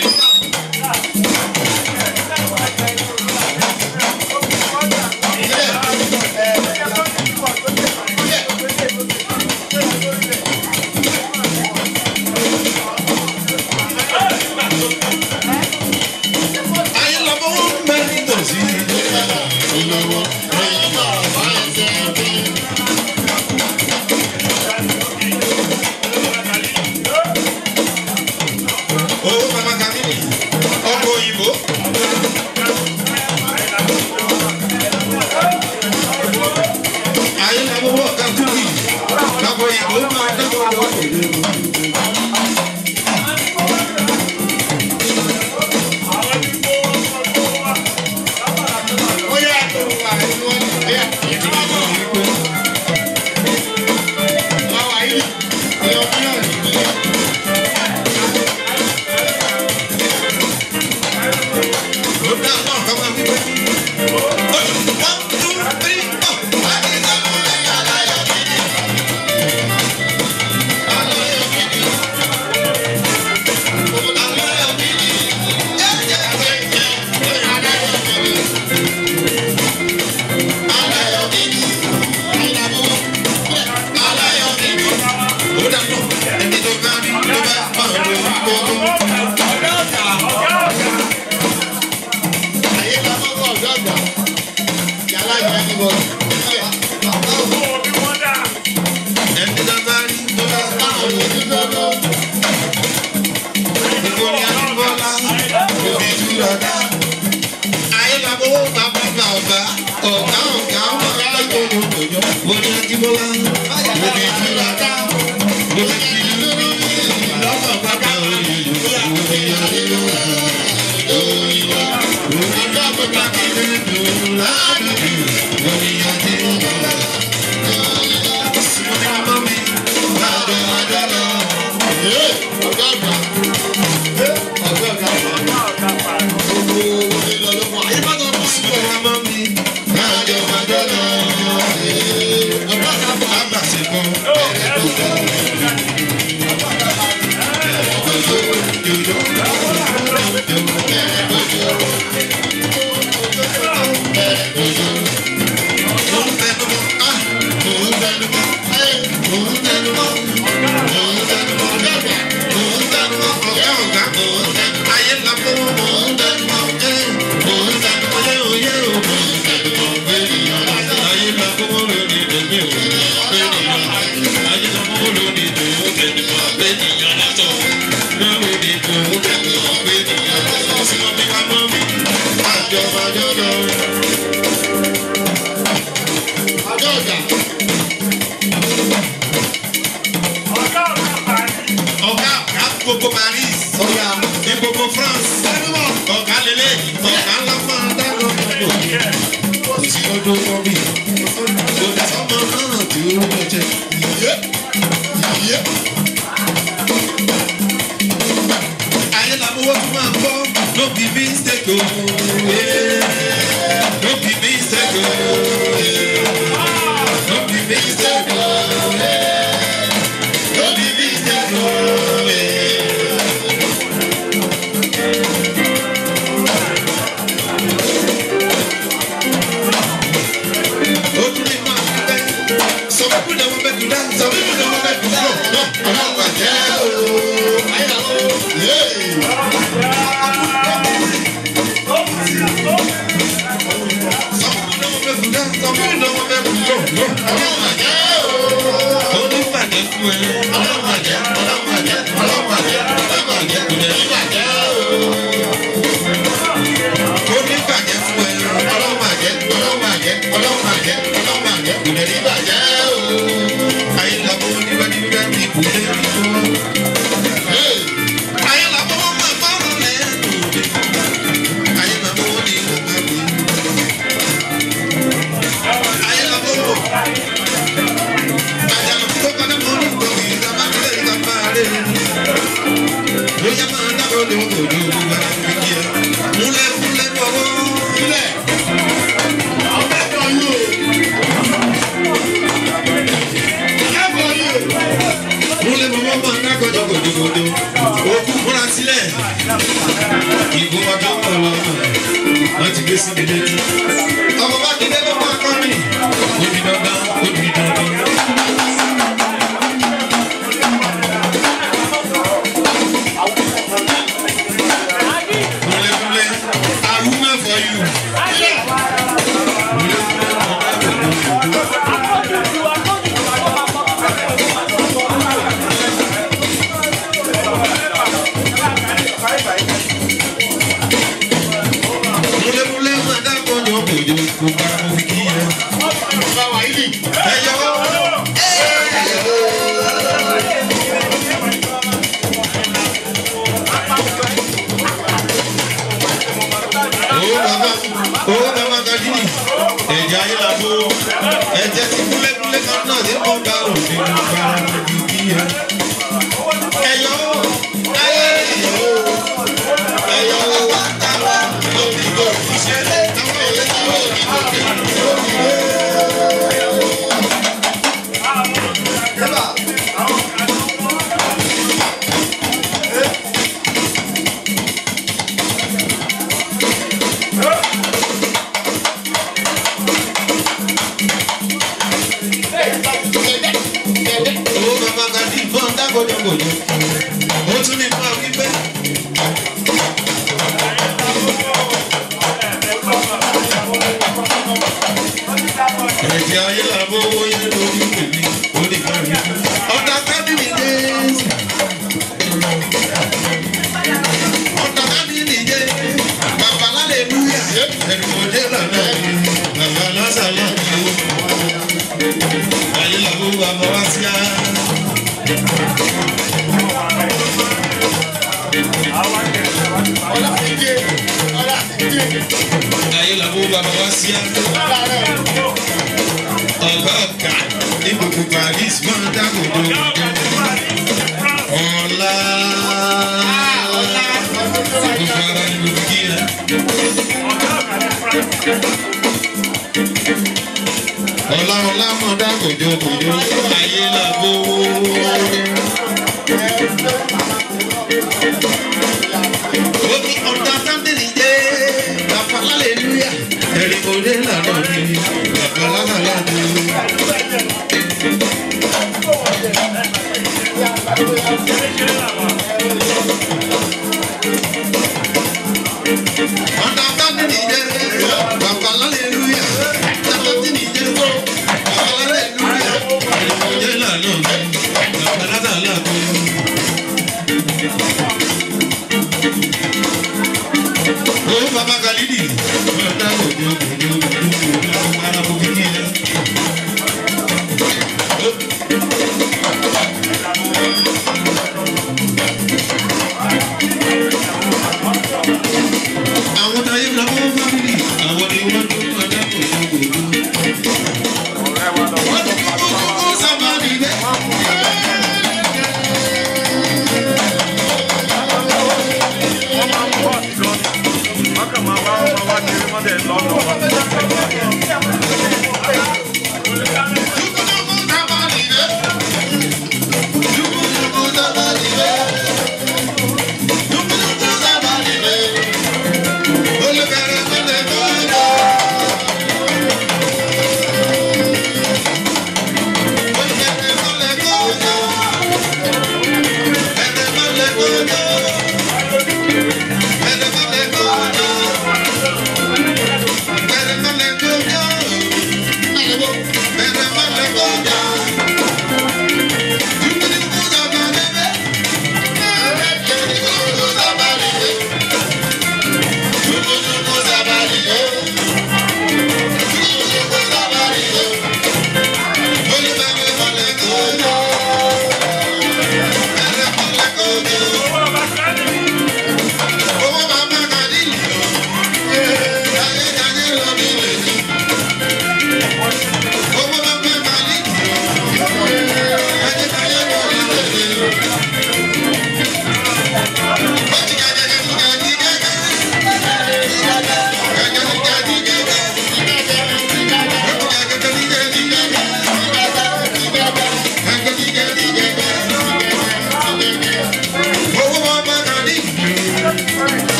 Gbogbo Paris, ní gbogbo France, ọ̀gá lélẹ̀, ọ̀gá lọ́pọ̀ dáná gbogbo. Kò sí ọdún kan bí, kò dá sọ́mọ náà tí ó lọ jẹ. Ayé làbówó tún máa ń bọ́, no be mistake o, no be mistake o, no be mistake o, no be mistake o. Hey! Lóyá máa dábọ̀ ní òkòdó gbogbo kìkì ẹ̀. Múlẹ̀ múlẹ̀ bọ̀bọ̀ múlẹ̀. Ọ̀bẹ kan yóò. Múlẹ̀ bọ̀bọ̀ máa dábọ̀ ní òkòdó. Òkú fúnra sílẹ̀. Ìbò ọjọ́ pọ̀ lọ́nà. Wọ́n ti gbé sí mi létí. Ọmọ bá dídé ló máa kọ́ mi. Ó di dandan, ó di dandan. Owó bàbá Gàdí, ẹ̀jẹ̀ ayé la bó, ẹ̀jẹ̀ ti kúlẹ̀kúlẹ̀ kan náà dé kọ́ bá òde ní bára ní kí ẹ. Ẹ̀yọ́ ayé ẹ̀yọ́ ẹ̀yọ́ wá táwa lórí lórí ìṣẹ̀lẹ̀ táwọn ọ̀rẹ́ tí wọ́n ní lókè lórí rẹ̀. Ó tún ní fún àwọn ibẹ̀. Ẹ̀jẹ̀ ayé làbọ̀ owó yẹn lórí tèmi, ó ní fún àwọn ibẹ̀. Ọ̀dà kábìnì dé. Ọ̀dà kábìnì dé. Bàbá lálẹ́ lúyà. Ẹ̀dùnkọ̀dé lànà mi. Bàbá lásàlá mi. Ayé làbọ̀ bàbá wá sí á. Ayé làbó bàbá wá sí àná. Ọ̀gá ọ̀gá ní gbogbo Paris máa ń dáàbò bò. Ọ̀la gbogbo ara ní gbogbo kí ẹ. Ọ̀la ọ̀la máa dáàbò jọ bòjò. Ayé làbó. Omi ọ̀dà sáńdẹ̀lì jẹ́ bàbá hallelujah. Ẹ̀rí kò dé lànà mi, bàbá lálàlá mi. Ọ̀dà sáńdẹ̀lì jẹ́ bàbá hallelujah. Sáńdẹ̀lì jẹ́ bàbá hallelujah. Ẹ̀rí kò dé lànà mi, bàbá lálàlá mi. Oh, Baba Galidi, ọ̀dà òjò òjò òjò òjò ara mo fi kí ẹ. Àwọn táyé la wọ́n fámìlì, àwọn ni wọ́n tó ọ̀dà òjò òjò. Wọ́n ti fi kókó sábà nílẹ̀. Wọ́n máa ń bọ̀ sí lọ́nà. Wọ́n kàn máa wá wá wá ní ẹgbẹ́ mọ́tẹ́ lọ́nà.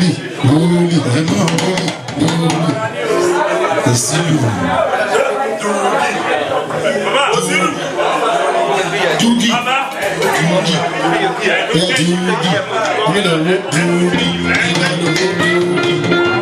Lúlì lúlì ẹ̀ máa lúlì lúlì. Kò sí lù. Dúdì dúdì ẹ̀ dúdì nílò owó dúdì nílò owó dúdì.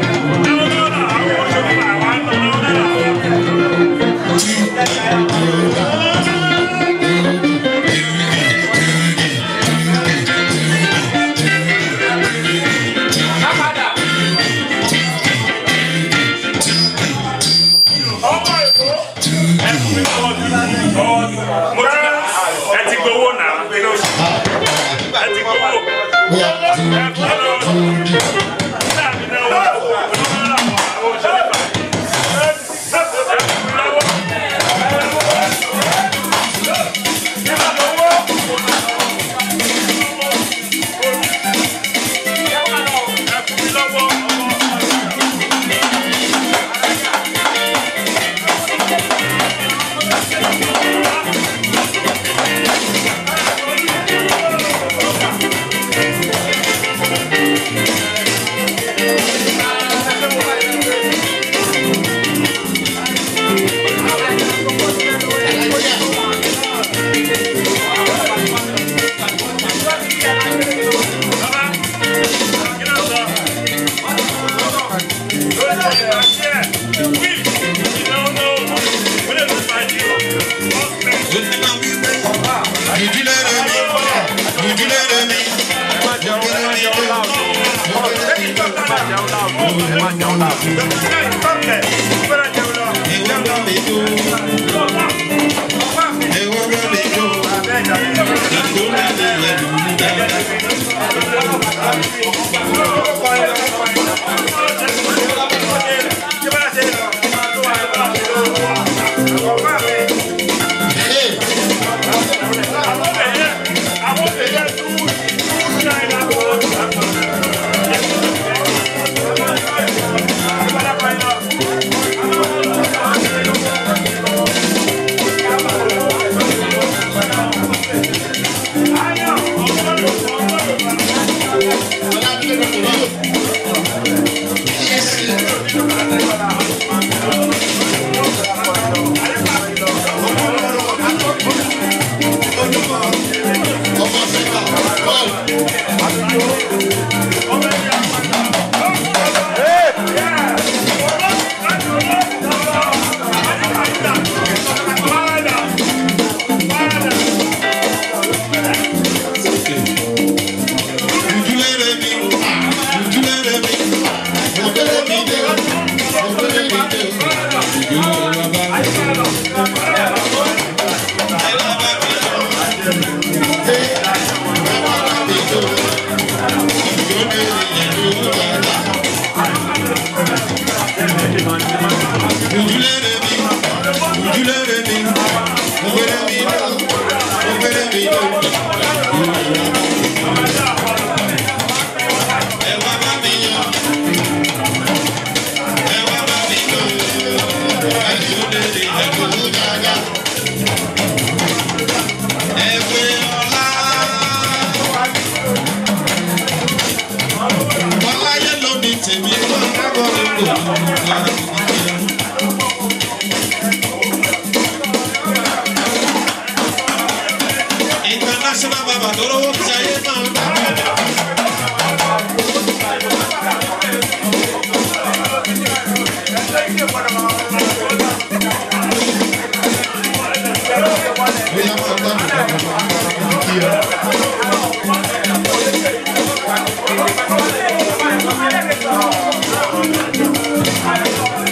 International Baba tó lówó fi ayé máa ń bá. Thank you.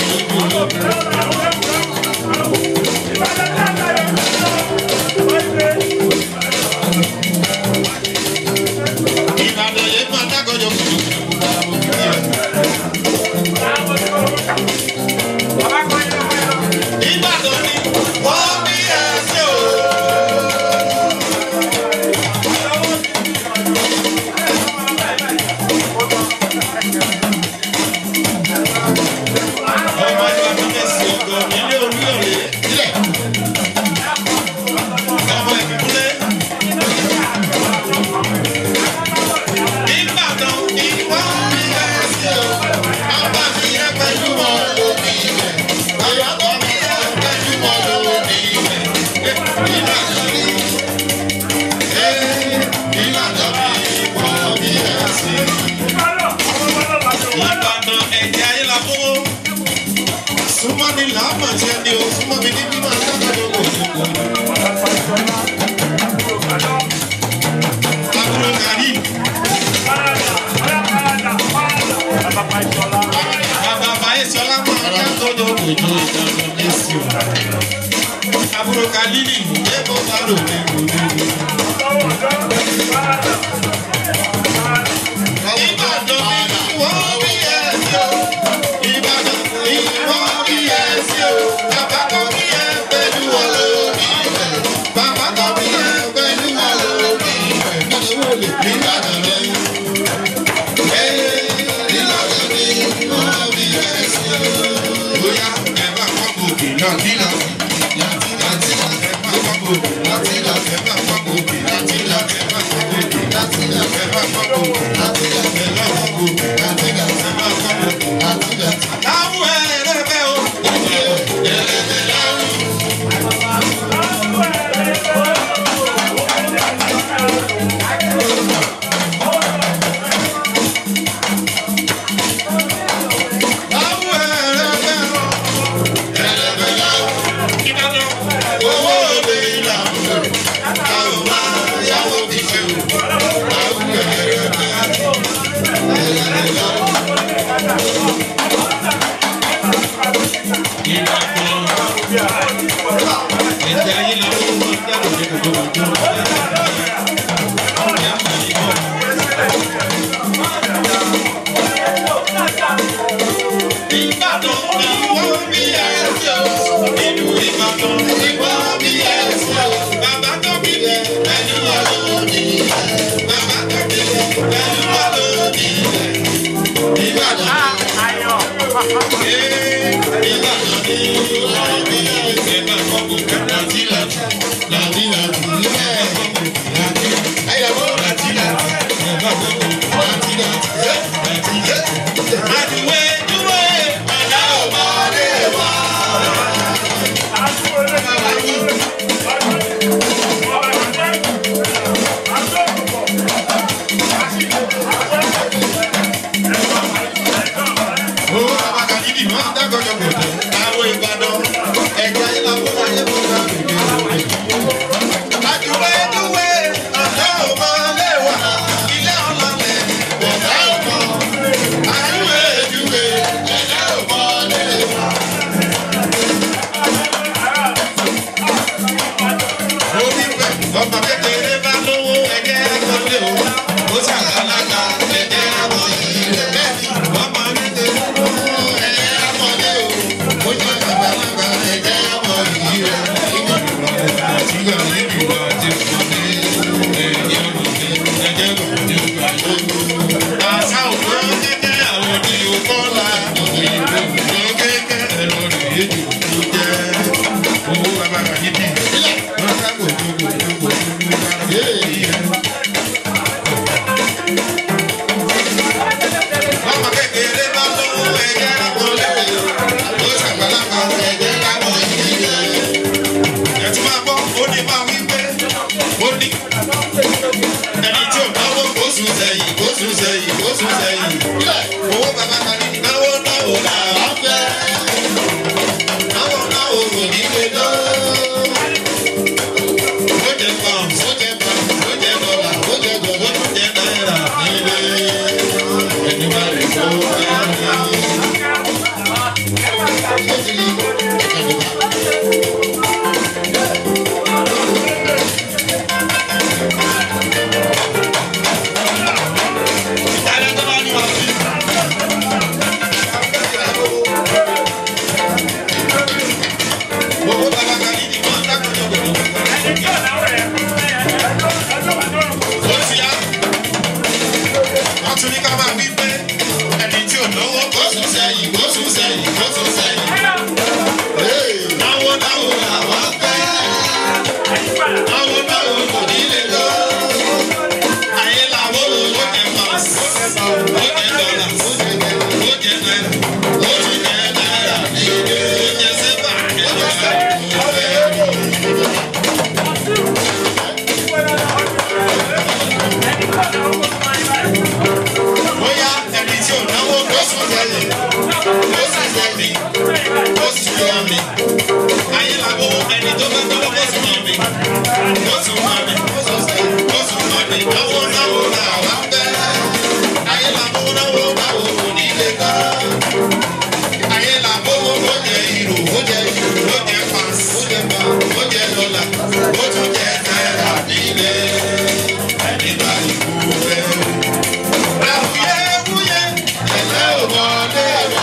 Anybody so sùn máa ní ó sùn máa ní náwó náwó làwa ń bẹ́ ayé làbó náwó náwó onílé ká ayé làbó ó jẹ ìrò ó jẹ ìrò ó jẹ pàṣ ó jẹ pa ó jẹ dọ́là ó tún jẹ náírà nílé ẹni bá ikú fẹ́ àwùyé wúyé ẹ̀lẹ́ ò wọlé wá.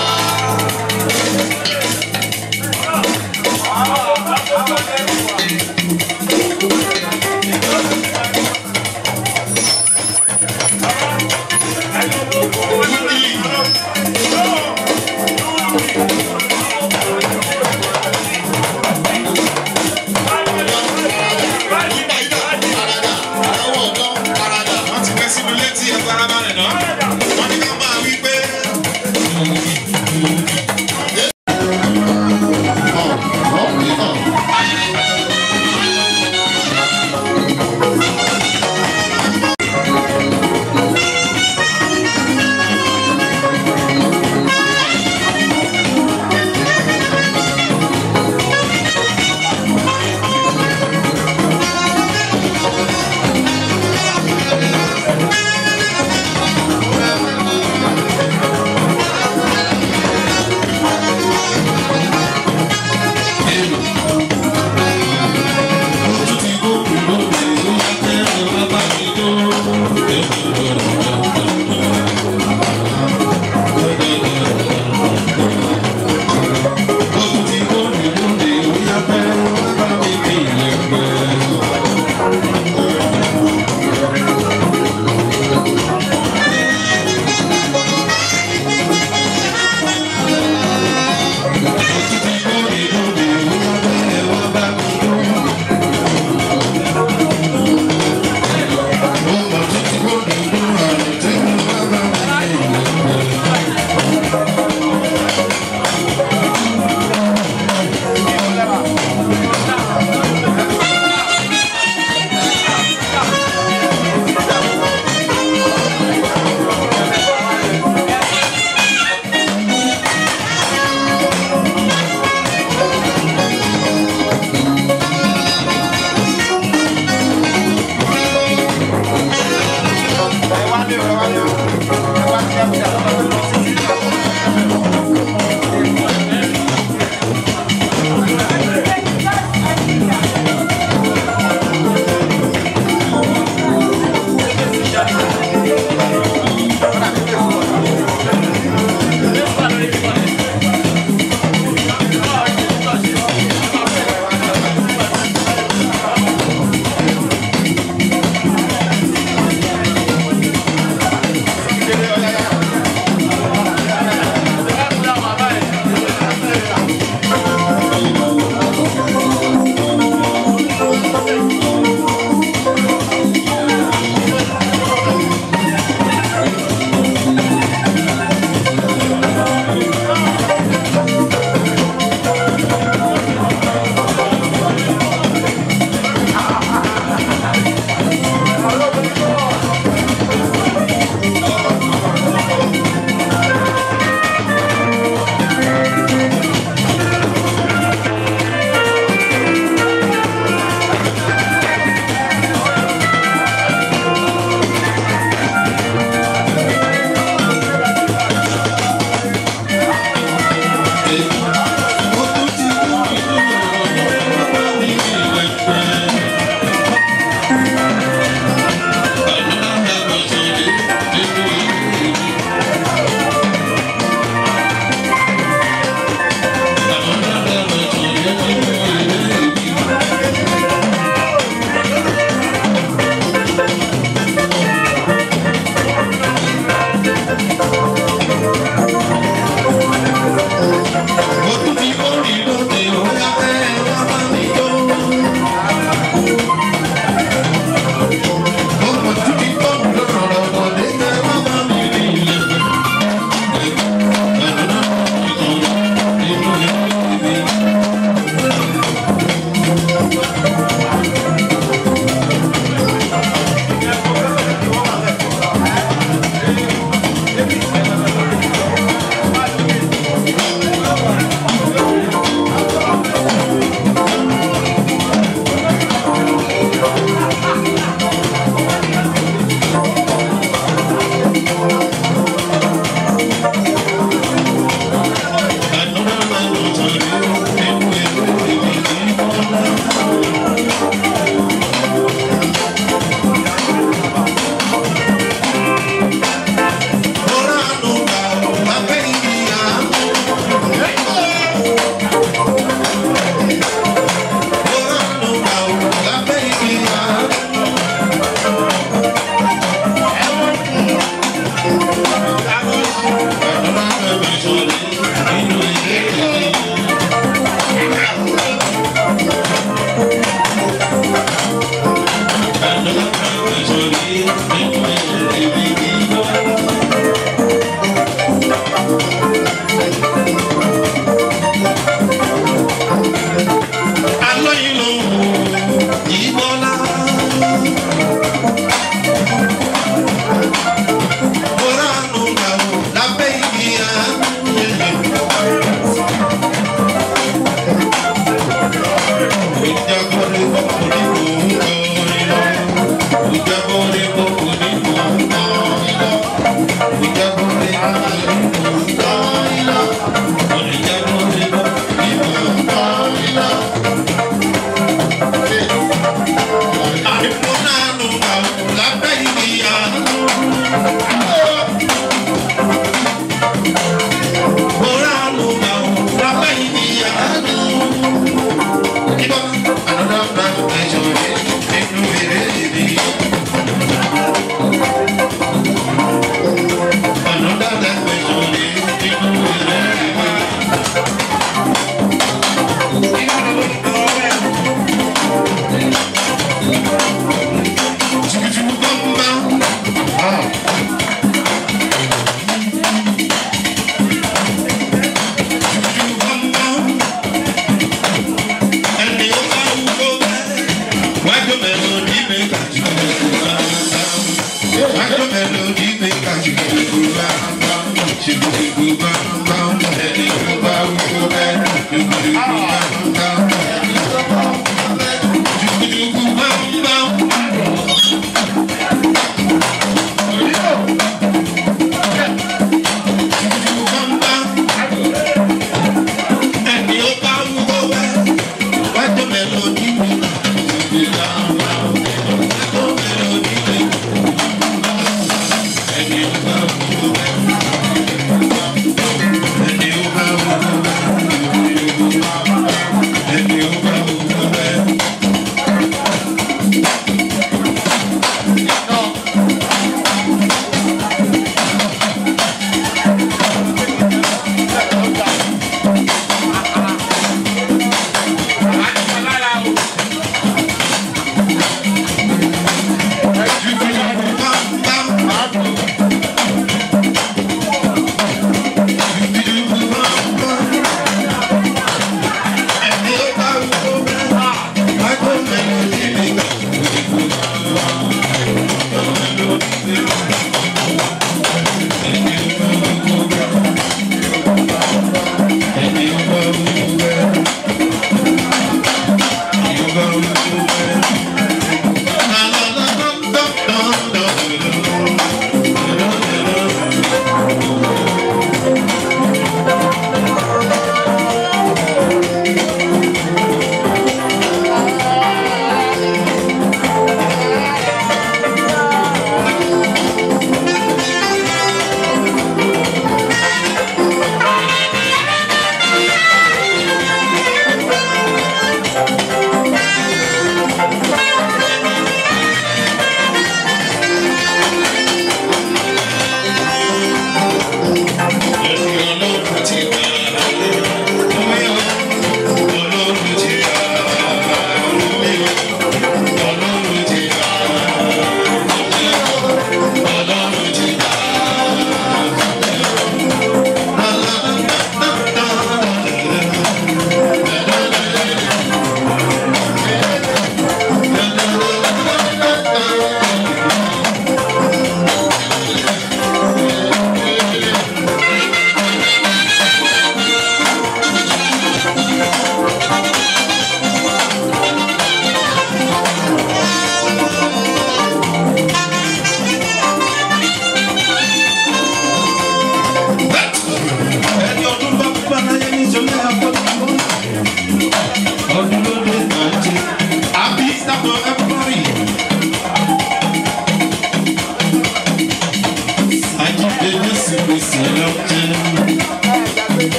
Thank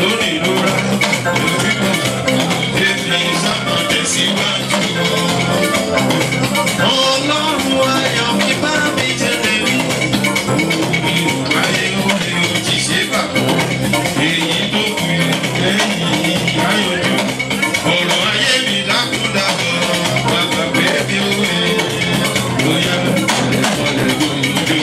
lórí ìrora lórí ìrora èmi sábà tẹ̀síwájú. Ọlọ́run ayọ̀ mi bá mi jẹ́ lèmi. Omi ò wáyé omi ò ti ṣe bàbá. Èyí tó kù lẹ́yìn ayọ̀jú. Ọ̀rọ̀ ayé mi dákúndàbọ̀. Bàbá bẹ́ẹ̀ni òwe. Bóyá ọ̀lẹ́ gbòòjò.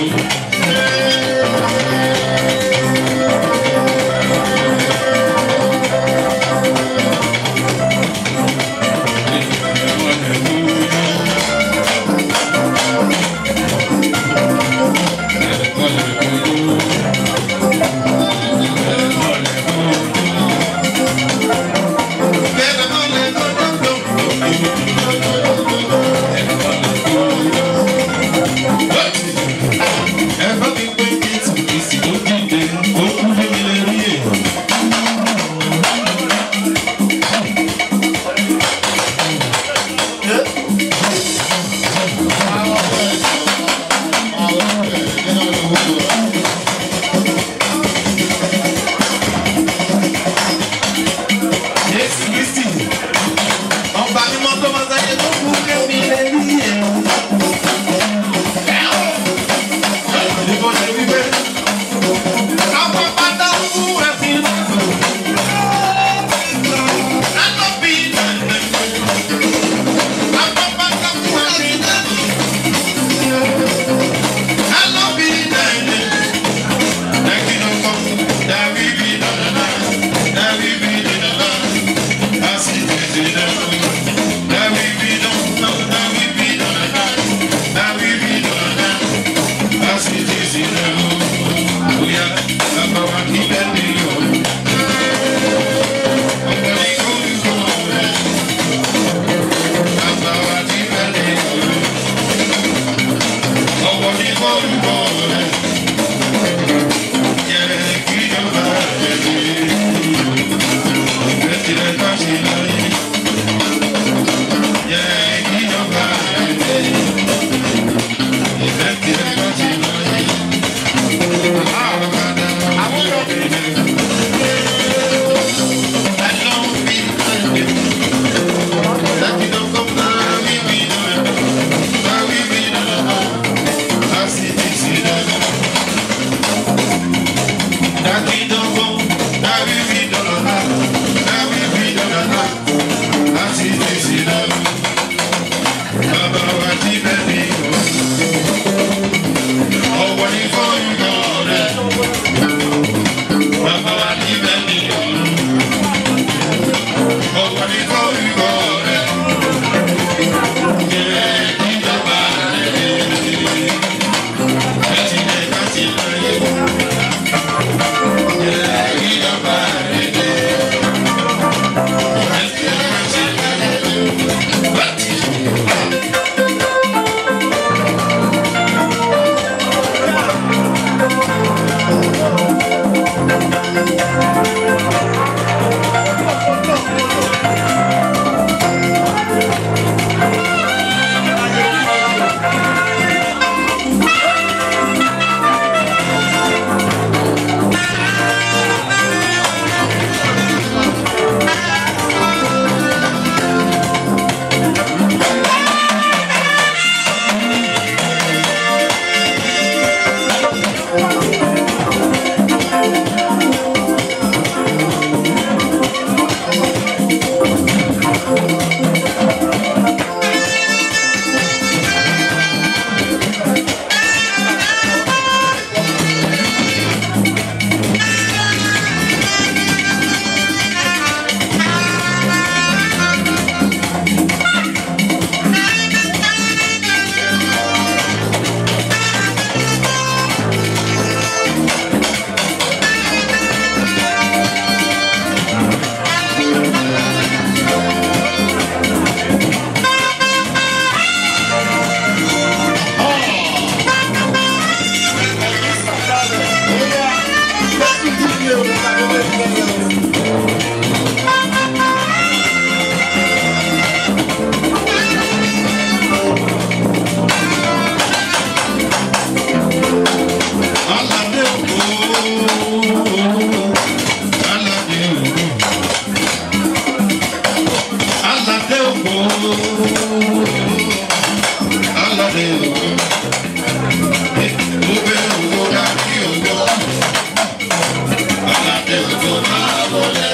máa wọlé.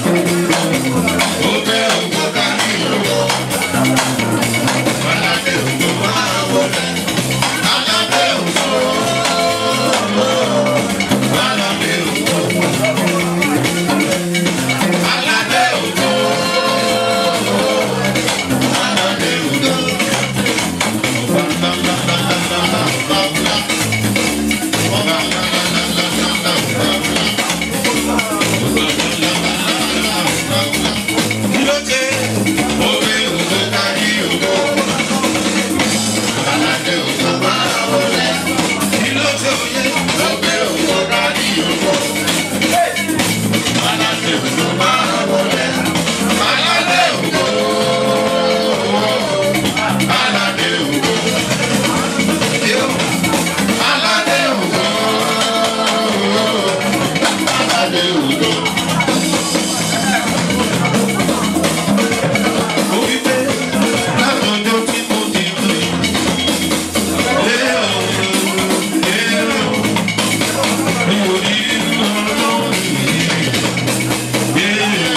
Ó bẹ́ ògbó kárí ògbó. Aládé ògbó máa wọlé. Aládé ògbó. Aládé ògbó. Aládé ògbó. Aládé ògbó. Yeah.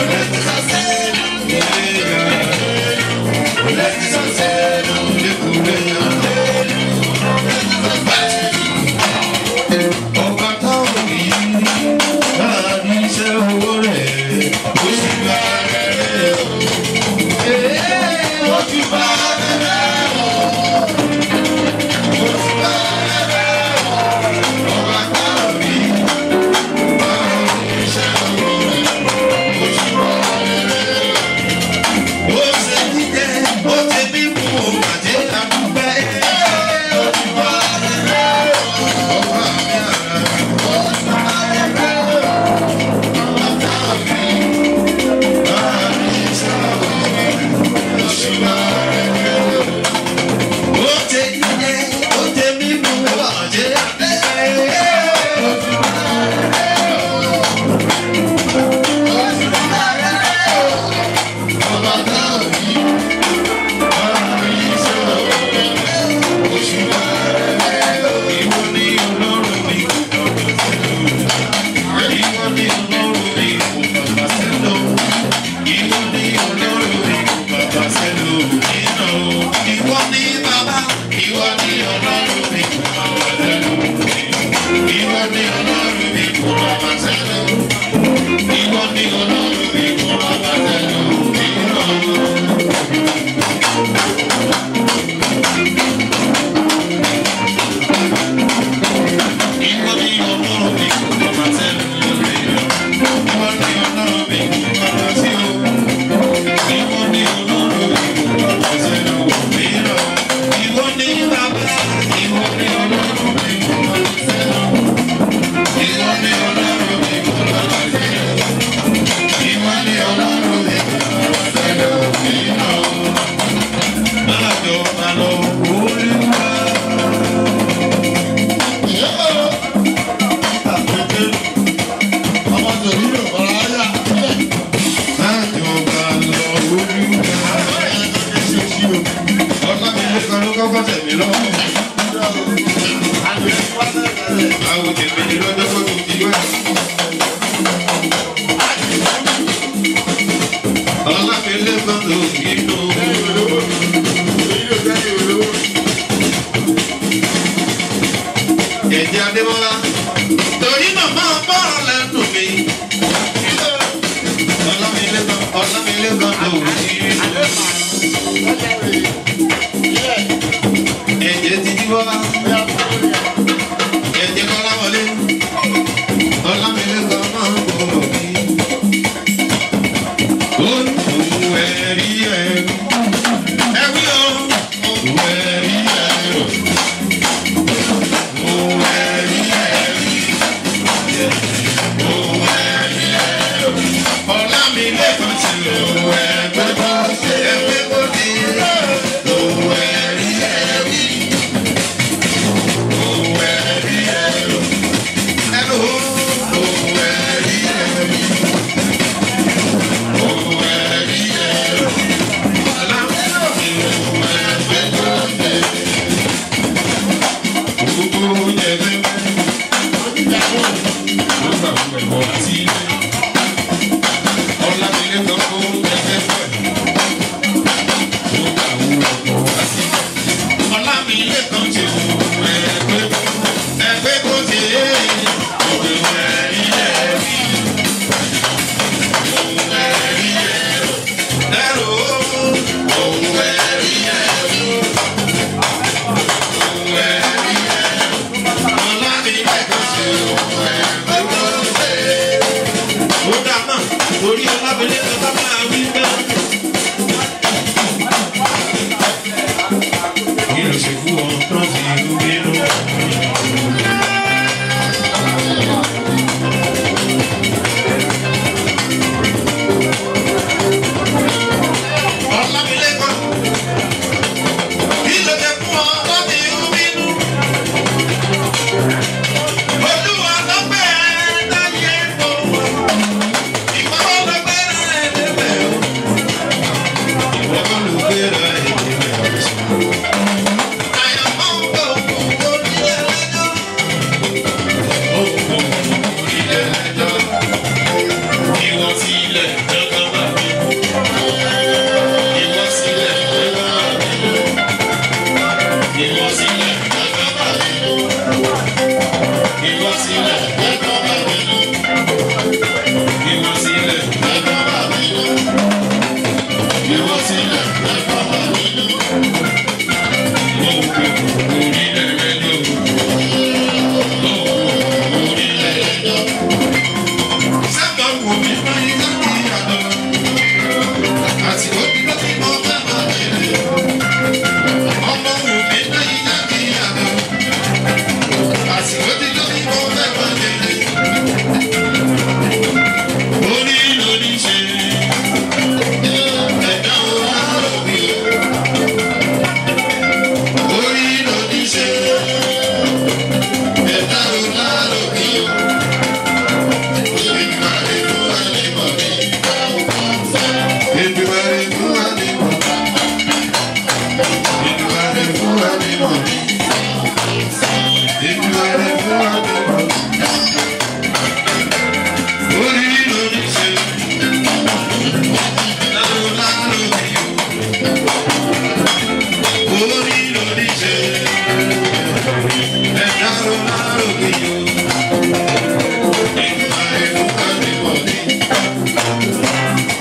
Olúwa ló gbé dáyé gbogbo. Ìpamọ́ ló gbé dáyé débẹ̀.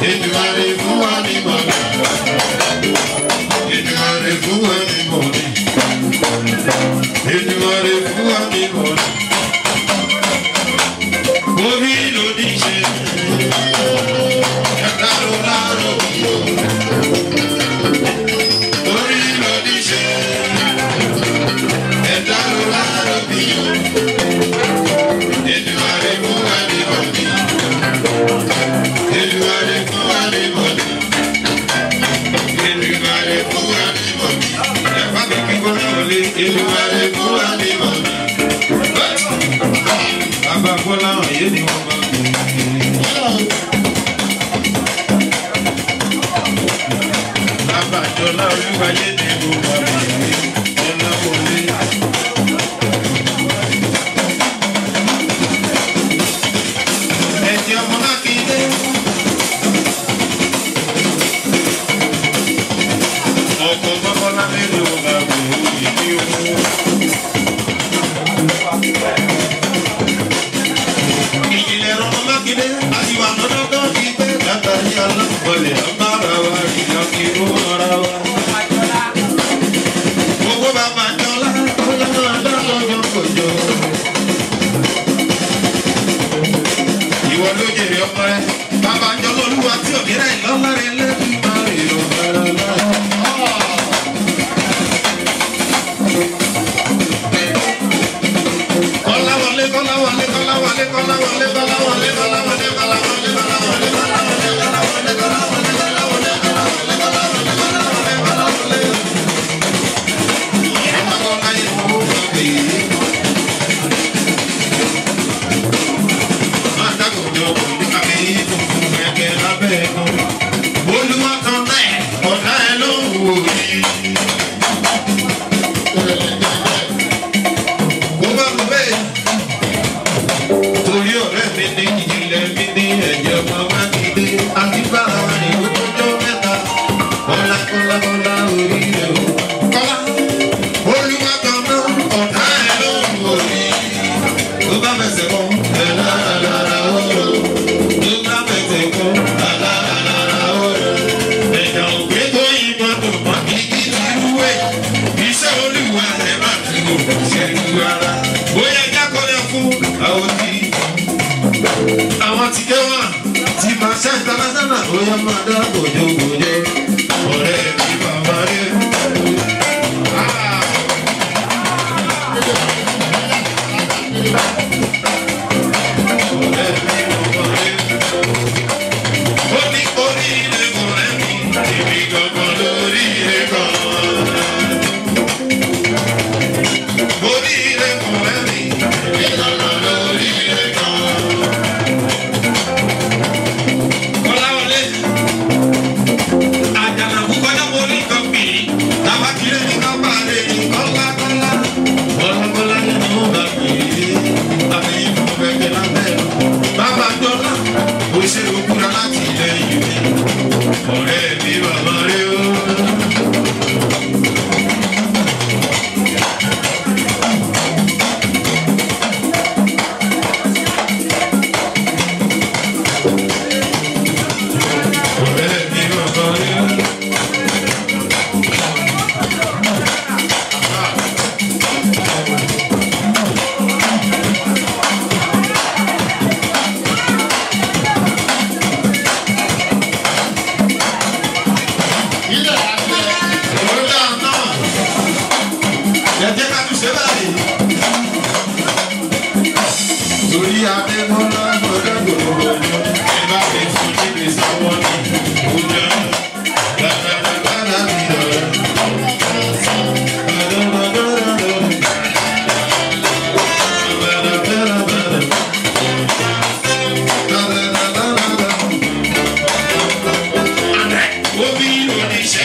Èdùmàrè fún wa ní mọ̀nà. Èdùmàrè fún wa ní mọ̀nà. Èdùmàrè fún wa ní mọ̀nà. Orí ló ní ṣe. Ẹ̀dá ló lárò bí o. Orí ló ní ṣe. Ẹ̀dá ló lárò bí o. Èdùmàrè fún wa ní mọ̀nà. Èdùmàrè fún wa ní mọ̀nà. Èdùmàrè fún wa ní mọ̀nà. Ẹ̀fọ́ mi kí wọ́n lọlé. Èdùmàrè fún wa ní mọ̀nà. Bàbá Bọ́lá hàn yé ni wọ́n máa ń gbé. Bàbá Jọlá Olúwayé ni mo máa ń gbé. Jọlá wọlé. Ẹ̀jẹ̀ ọmọ Mákindé. Ọkọ̀ Bọ́lá mélòó máa gbé ìdí owó. Ìjìnlẹ̀ ọmọ Mákindé àti wà lọ́dọ́dọ́ ti gbé látàrí alábọ̀lẹ̀ ọ̀bára wa ìjọ kí ó rọra wa. Gbogbo bàbá Jọlá ọjọ́ máa dá lọ́jọ́ kòjò. Ìwọ ló jèrè ọmọ rẹ, bàbá Jọlá Olúwa tí òbí rẹ̀ lọ́lá rẹ̀ lẹ́kùn máa rè ó rárá láì. Kọ́láwọlé Kọ́láwọlé Kọ́láwọlé Kọ́láwọlé Kọ́láwọlé Kọ́láwọlé Kọ́láwọlé Kọ́láwọlé Kọ́láwọlé Kọ́láwọlé Kọ́láwọlé. Ọmọkọ́láyé owó gbàgbé. Máa dákòjọ kò ní kàmí funfun kẹ̀kẹ́ lábẹ́ ẹ̀kọ́. Olúwa kan náà ọ̀dà ẹ̀ ló ń wò yí. Torí ọ̀rẹ́ mi ní ìjìnlẹ̀ mi ní ẹ̀jẹ̀ ọmọ Mákindé àti bára wa ní ọjọ́ mẹ́ta. Kọ́lá kọ́lá kọ́lá orí rẹ̀ o. Kọ́lá Olúwa kan náà ọ̀tá ẹ̀ ló ń wò ní. Tó bá fẹsẹ̀ kọ́ ẹ̀ lára oró. Tó bá fẹsẹ̀ kọ́ ẹ̀ lára oró. Ẹ̀dá òkè tó yìnbọn tó mọ́ kíkí nírúwé. Iṣẹ́ Olúwa ẹ̀ má ti kò ṣẹ́jú ara. Bóyá jákọ́lẹ̀ fún àwọn tí àwọn tí ké wà tí máa ṣe ìtàlásánà ó yẹ máa dá gòjògòjò ọ̀rẹ́ mi bàbá rẹ̀. Ọ̀rẹ́ mi bàbá rẹ̀. Ó ní orí ilé kan rẹ̀ mi, èmi gangan lórí ilé kan. Orí ilé kan rẹ̀ mi, èmi gangan lórí ilé kan. Kọ́láwọlé. Àjànàkú kọjá mo ní kan pè é. Tábàkìlẹ̀ ní ká bá lè ní kọ́lá kọ́lá. Kọ́lá kọ́lá ní mo bá pè é. Àbí mo fẹ́ kẹ́ lábẹ́. Bàbá Jọlá, ó ṣe òkúra láti ilẹ̀ ìwé. Ọ̀rẹ́ mi bàbá rẹ̀ o. Ọ̀rẹ́ mi bàbá rẹ̀ o. Torí Adébọ́lá gbọ́dọ̀ gbogbo ọjọ́, ẹ bá fi fún níbi sáwọ́ ní ọjọ́. Gbàgbàgbàgbà mi lọ́rọ̀. Omi oníṣẹ́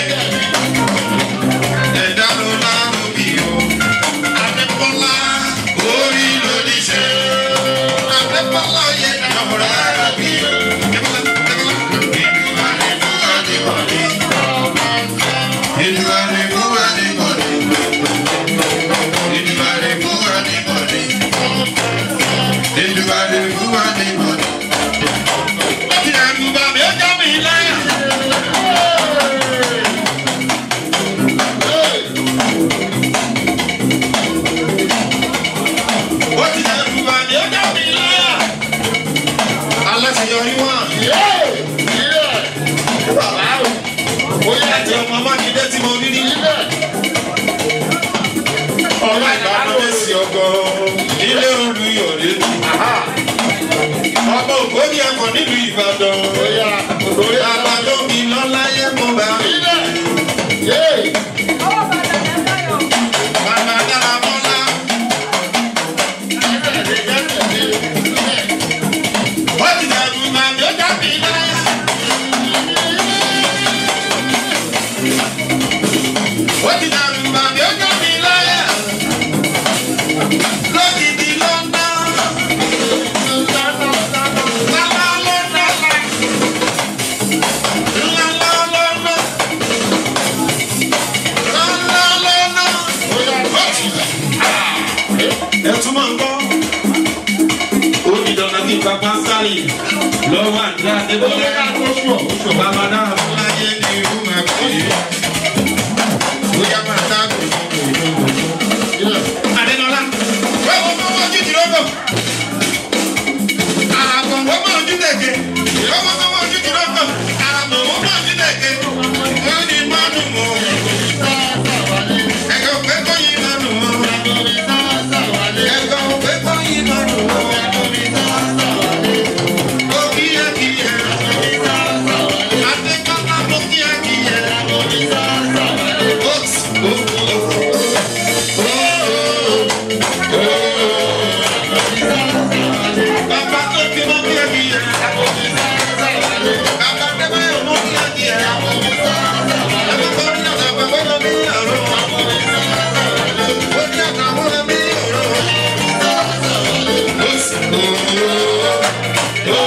ẹ̀dá ló lárò bí o. Adébọ́lá orí lóníṣẹ́. Adébọ́lá yẹ kàwé bí o. wọn nílùú Ìbàdàn. Bàbá tó mi lọ́lá yẹ mọ́ bá. Bàbá dára mọ́lá. Ó ti dàrú màmí ó dábì láyà. Ó ti dàrú màmí ó dábì láyà. Lókìdí lọ́nà. Ẹ̀tún máa ń gbọ́. Onídọ̀nà kí bàbá sáré lọ́wọ́ àdúrà Adébọ́lá. Bàbá náà fún ayé ní irú máa pè é. Bóyá máa dáàbò fún Adénọlá. Wọ́n mọ ọmọ ojú ti rọ́gọ̀. Àràbọ̀ wọ́n mọ ojú tẹ̀kẹ́. Wọ́n mọ ọmọ ojú ti rọ́gọ̀. Àràbọ̀ wọ́n mọ ojú tẹ̀kẹ́. Wọ́n ní mọ́nù mọ́. Ẹ̀kọ́ pẹ́ kọ́ yín mọ́nù mọ́. Ẹ̀kọ́ pẹ́ kọ́ yín mọ́nù mọ́. Ó kíyè kíyè. Adékọ́lá ló kíyè kíyè. Ó ti ó ó ó. Bàbá tó bí mọ́ kíyè kíyè. Bàbá tẹ́lẹ̀ yóò mọ́ kíyè kíyè. Ẹ̀kọ́ kọ́ ní ọ̀dà pẹ̀lú ọ̀dọ́ mi àrùn. Ó ní ọ̀dà wọ́n mi àrùn. Ó sì ó ó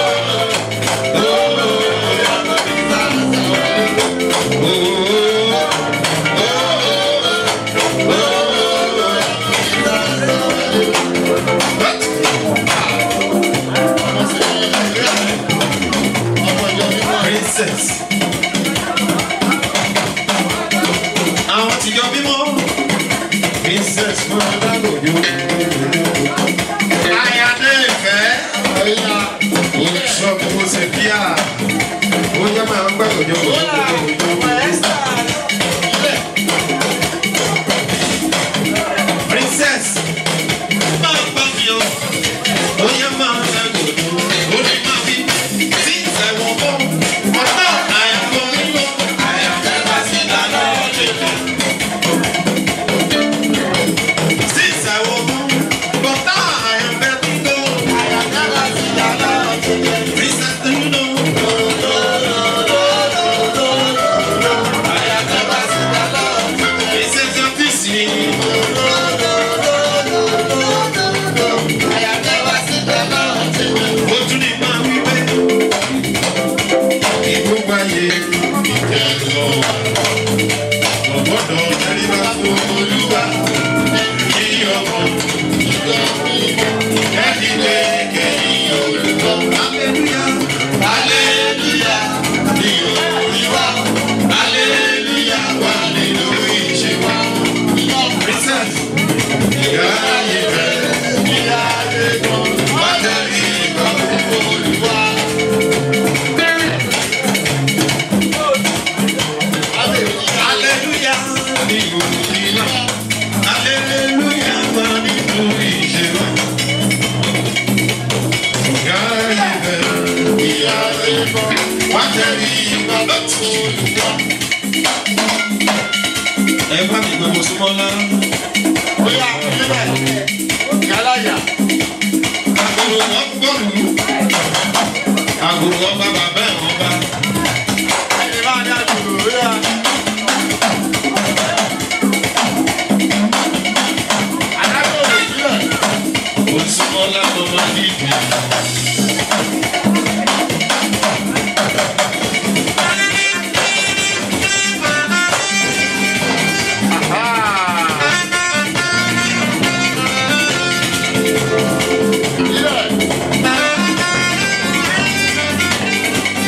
Princess. Àwọn tìjọ bímọ. Princess fún adágòjò. Ayáde ìfẹ́. Sọ fún ṣe bíà. Ó jẹ́ máa ń gbàgbọ́jọ́ Princess. Máa ń gbà mí o. Ó yẹ máa ń gbàgbọ́jọ́. Ó ní máa fi tí ìṣẹ̀wọ̀n bọ̀. Ọ̀tá àyàkọ́ nílò. Àyàkẹ́ bá sí dáná ọ̀dẹ̀ kan. Tí ìṣẹ̀wọ̀n bọ̀. Ọ̀tá àyàkẹ́ nílò. Àyàkẹ́ bá sí dáná ọ̀dẹ̀ kan. Princess do you know? Àyàkẹ́ bá sí dáná ọ̀dẹ̀ kan. Princess your peace me. Àyàkẹ́ bá sí dáná ọ̀dẹ̀ kan. Ó tún ní máa wí pé. Ìgbógbá yé ìjẹ́lọ. Ọ̀gbọ́dọ̀ tẹ́lifá fún Olúwa. Kí ọmọ ìjọ kẹ́kìlé kẹ́yìn olùkọ́. Aleluya. Aleluya. Ní orí wa. Aleluya wà nínú ìṣe wa. Princess. Ìyá ayé rẹ̀. Ìyá ayé kan. Wá tẹ̀lé ìgbà fún Olúwa. Aleluya ní orí wa. Aleluya wà nínú ìṣe wa. Ìyá ayé rẹ̀. Ìyá ayé kan. Wá tẹ̀lé ìgbà fún Olúwa. Ẹ bá mi gbọ́ Mọ́súmọ́lá. Bóyá níbẹ̀ yálàyà. Àgùrù wọn gbọ́dù. Àgùrù wọn bá bàbá ẹ̀ wọ́n bá. Ẹni bá ní àjùlù bóyá. Adájọ́ òwe sílẹ̀. Mọ́súmọ́lá tó máa ní ìgbà. Sílẹ̀.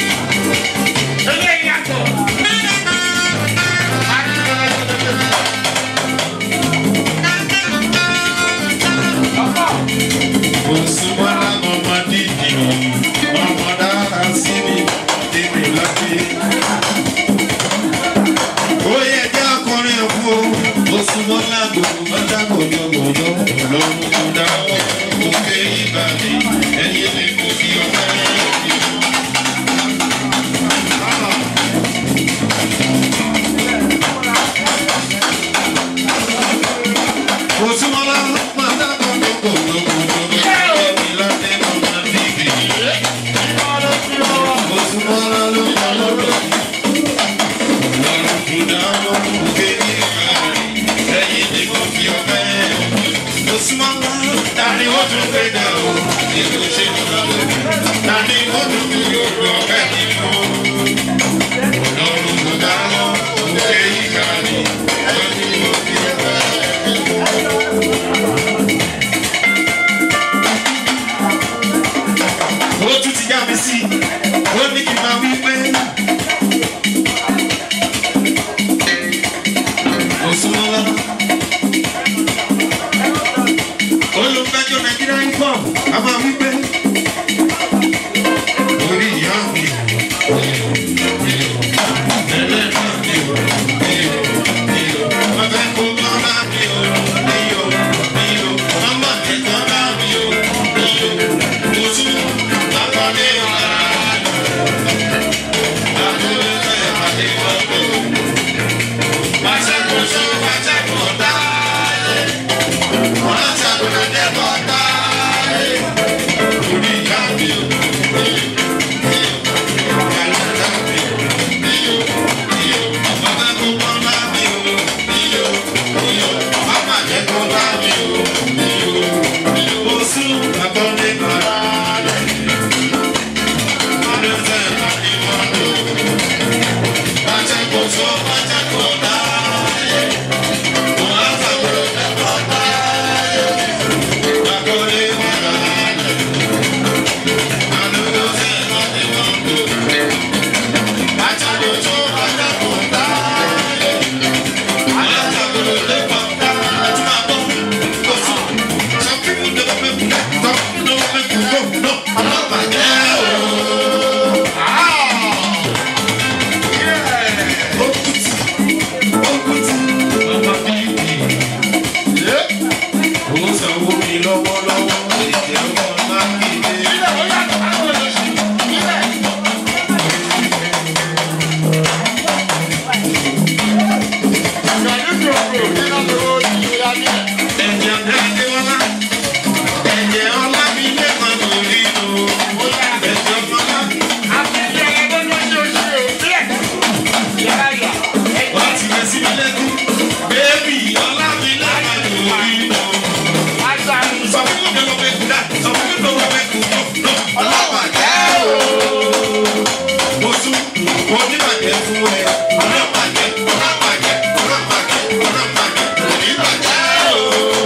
oníbàjẹ́ fún ẹ ọlọ́pàjẹ́ ọlọ́pàjẹ́ ọlọ́pàjẹ́ ọlọ́pàjẹ́ oníbàjẹ́ o.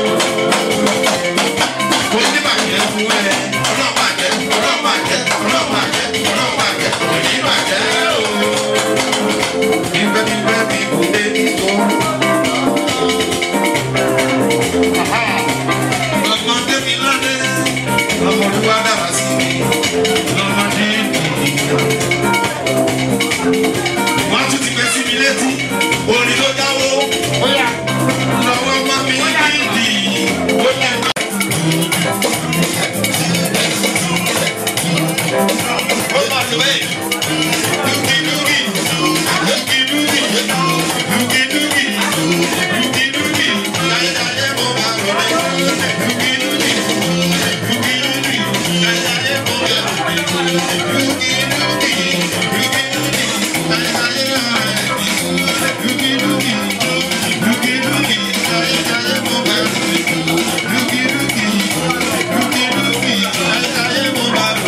Oníbàjẹ́ fún ẹ ọlọ́pàjẹ́ ọlọ́pàjẹ́ ọlọ́pàjẹ́ ọlọ́pàjẹ́ oníbàjẹ́ o. Bíbẹ́ bíbẹ́ bí kò dé nígbó. Ọmọdé mi lọ́dẹ, ọmọlúwa dára sí mi, lọ́mọdé mi. Wọ́n tún ti gbé sí mi létí, orin ló dáwó, lọ́wọ́ bá mi nídìí, ó yẹ ká. Ó máa tó bẹ́ẹ̀. Dúkì dúkì, dúkì dúkì, dúkì dúkì, dúkì dúkì, láyé láyé mo máa rọ̀ lẹ́yìn. Dúkì dúkì, dúkì dúkì, láyé láyé mo máa rọ̀ lẹ́yìn. Dúkì dúkì, dúkì dúkì, láyé láyé mo máa rọ̀ lẹ́yìn. Dúkì dúkì, dúkì dúkì, láyé láyé mo máa rọ̀ lẹ́yìn. Dúkì dúkì, dúkì dúkì, láyé láyé mo máa rọ̀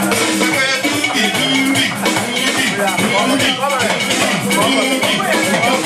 Come on.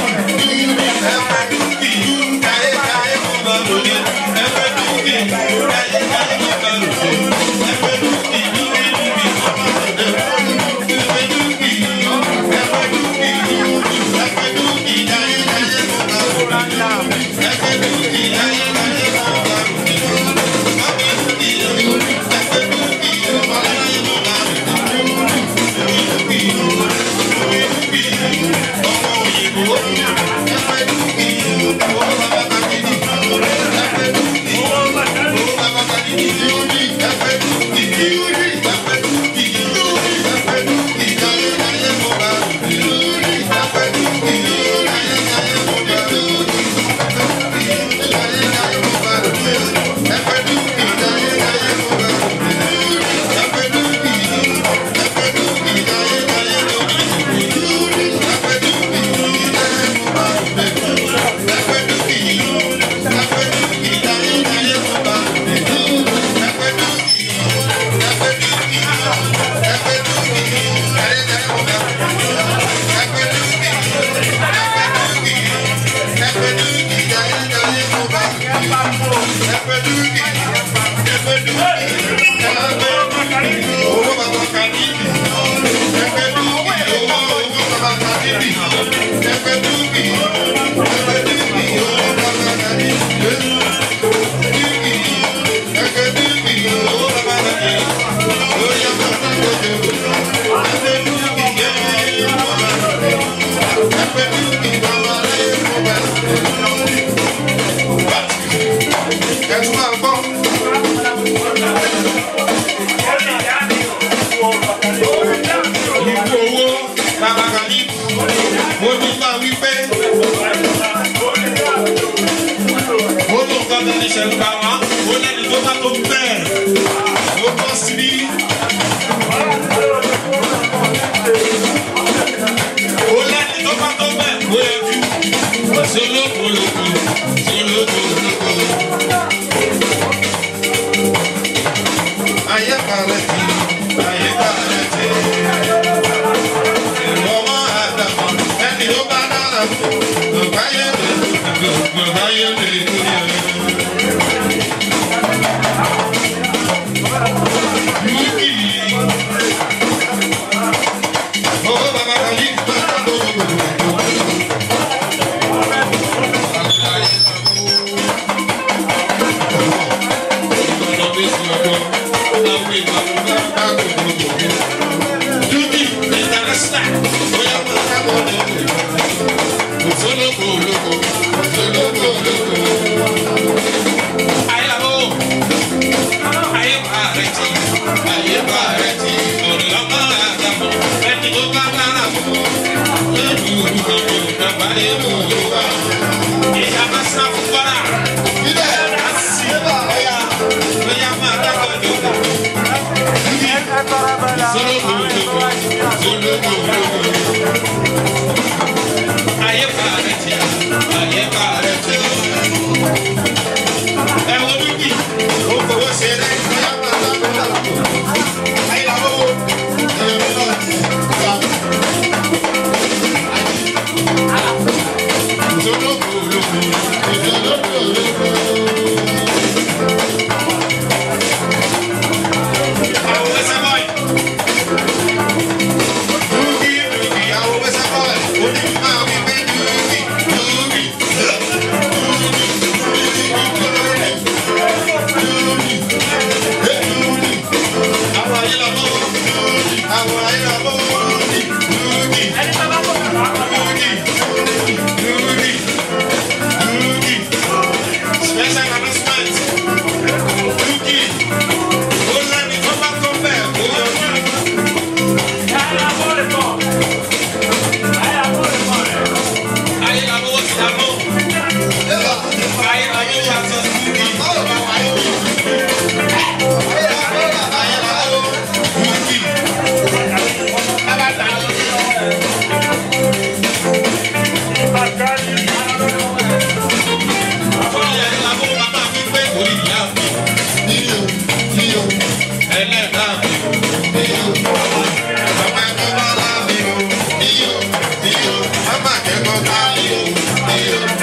Thank you.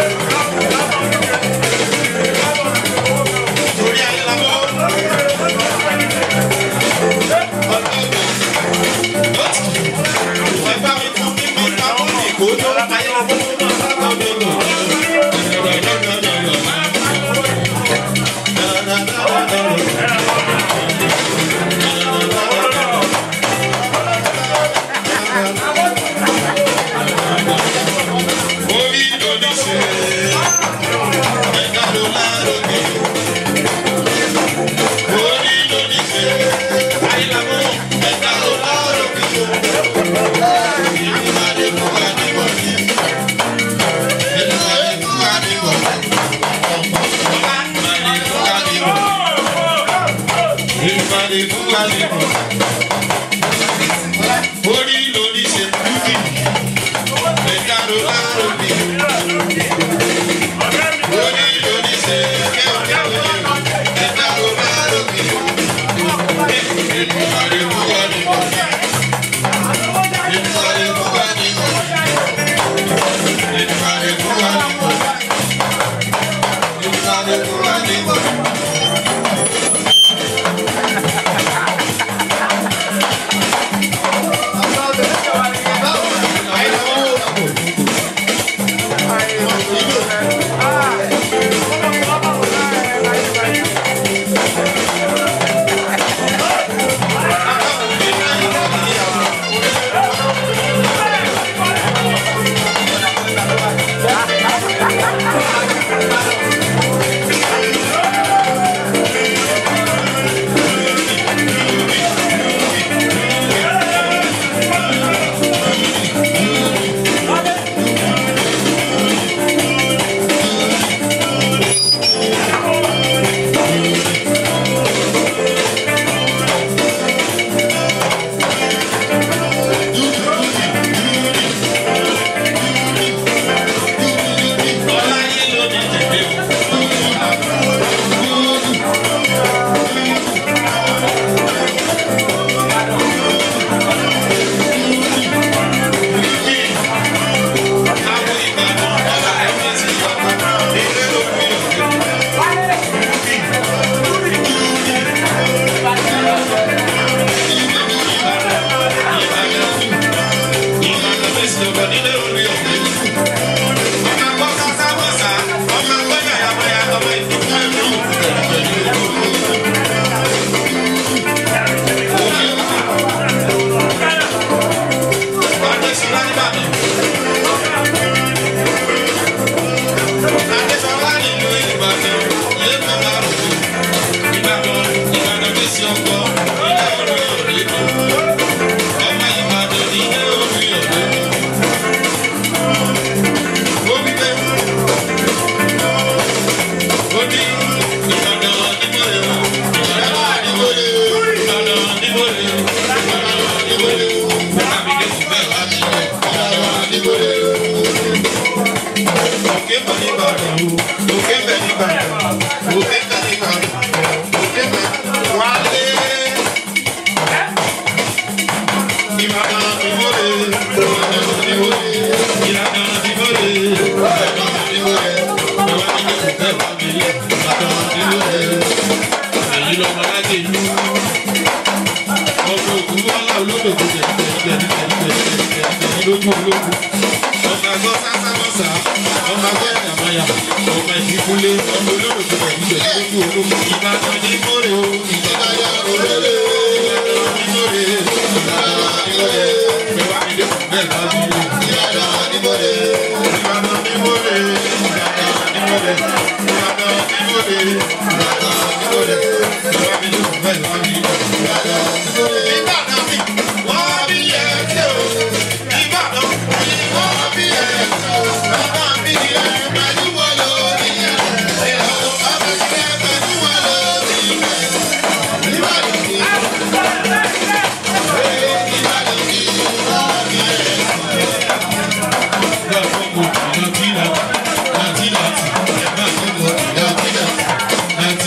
Nigeria, Nigeria, Nigeria,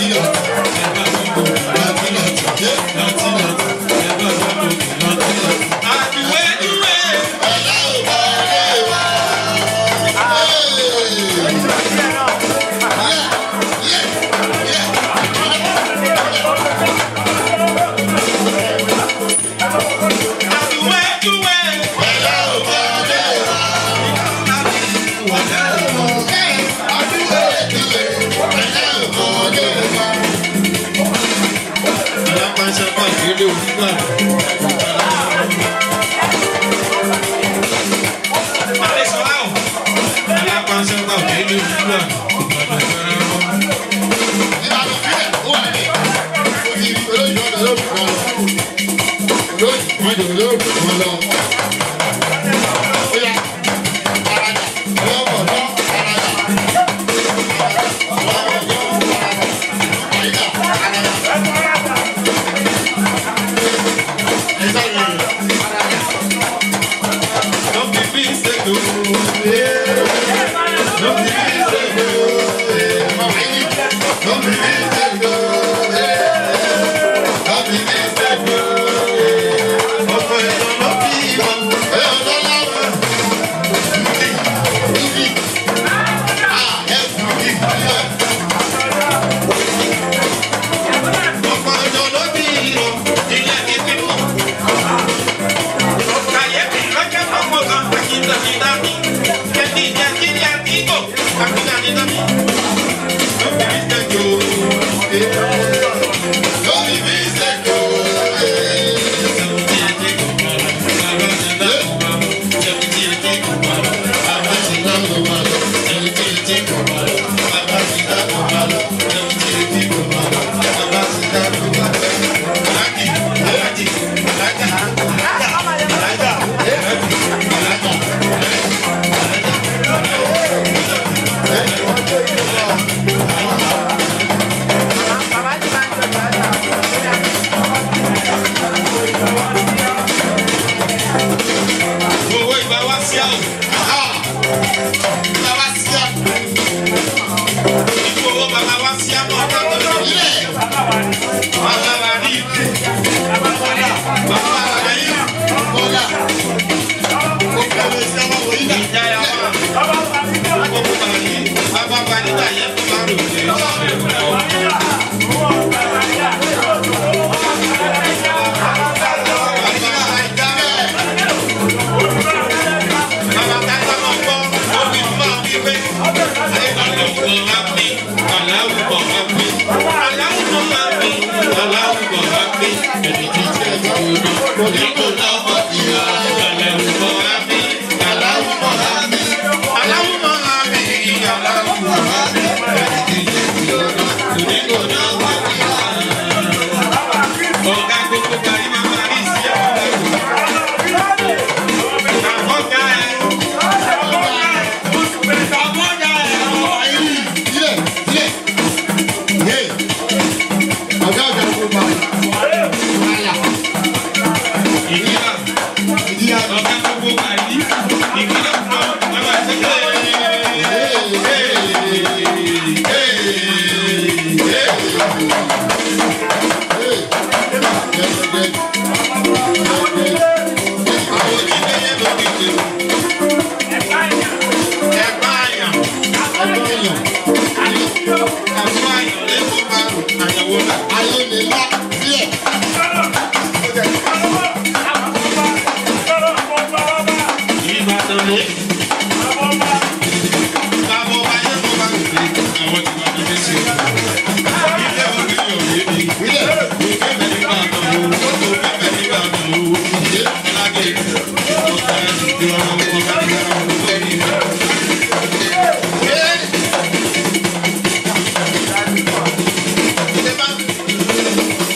Thank you.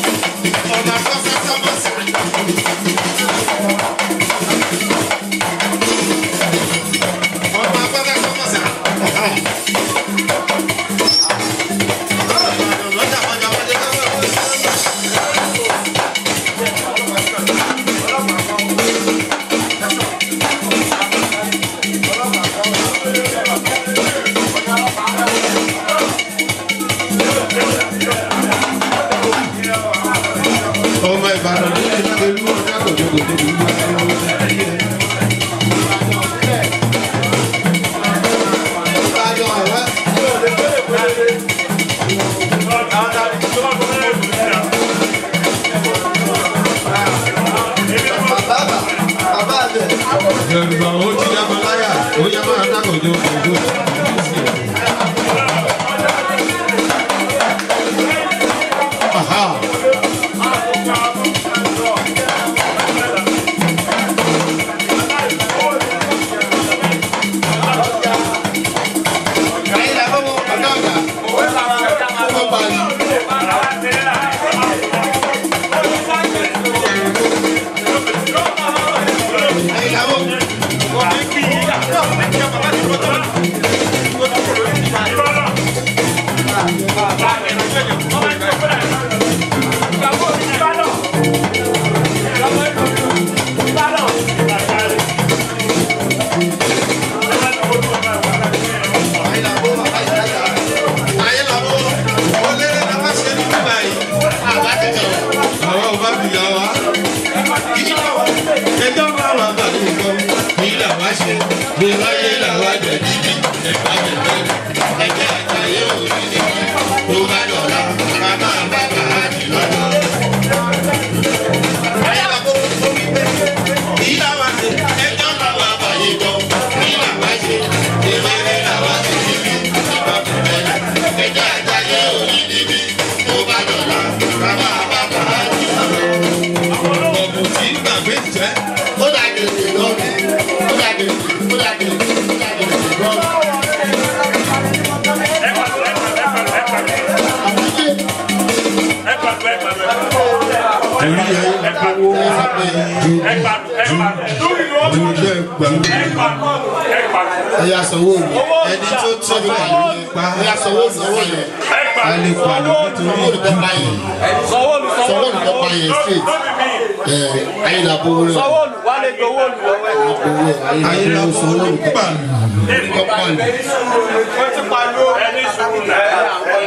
Ẹ̀yà sanwó mi. Ẹni tó tó mi kà ló lè pa. Ẹ̀yà sanwó mi sanwó yẹn. A lè pa lọ nítorí ìdúró yẹn. Sanwó olùkọ́ pa yẹn straight. Ayélabó rẹ̀. Sanwó olùwà lè gbowó olùlọ́wọ́ ẹ̀. Ayélabó sanwó olùkọ́ pa lù. Olùkọ́ pa lù. Wọ́n ti pa ló. Ẹni sùúrù náà.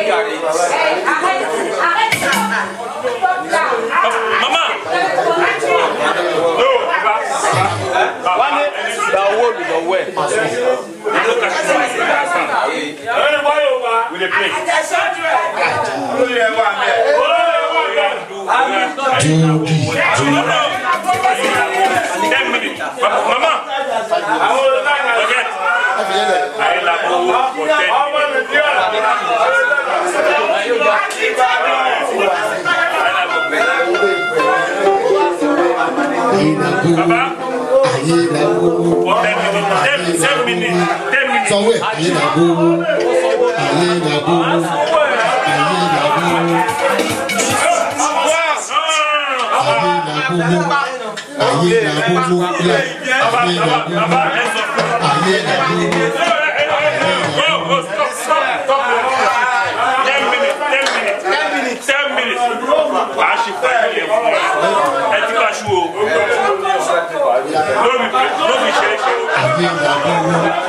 Mama. Wálé gba owó olùlọ́wọ́ ẹ̀. Mama, forget. Baba. Ten minutes. Ten minutes. Sanwó Ayélabó. Ayélabó. Ayélabó. Ten minutes. Ten minutes. Ten minutes. Ten minutes. Wàá ṣe fàyè yẹn fún ẹ. Ẹ ti bá ṣu o. Lórí lórí ṣe é ṣe o.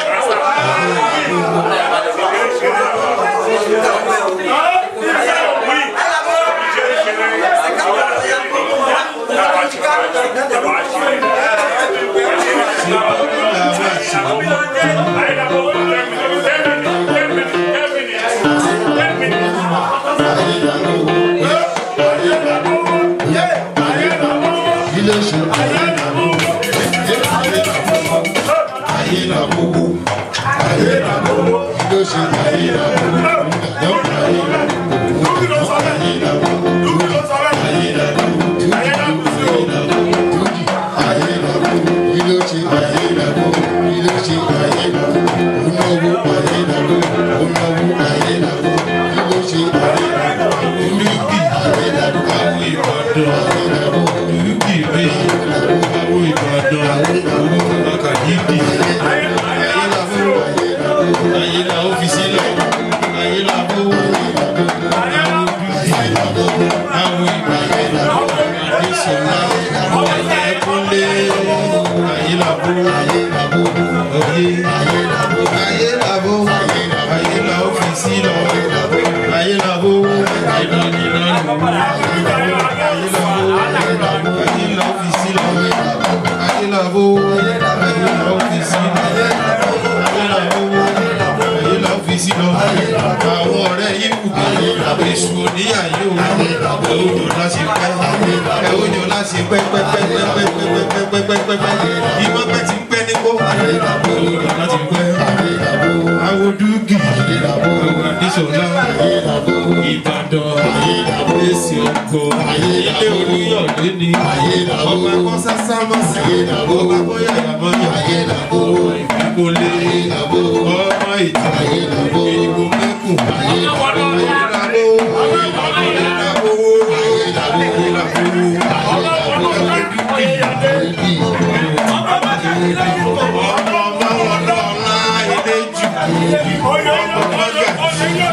Ayélabó.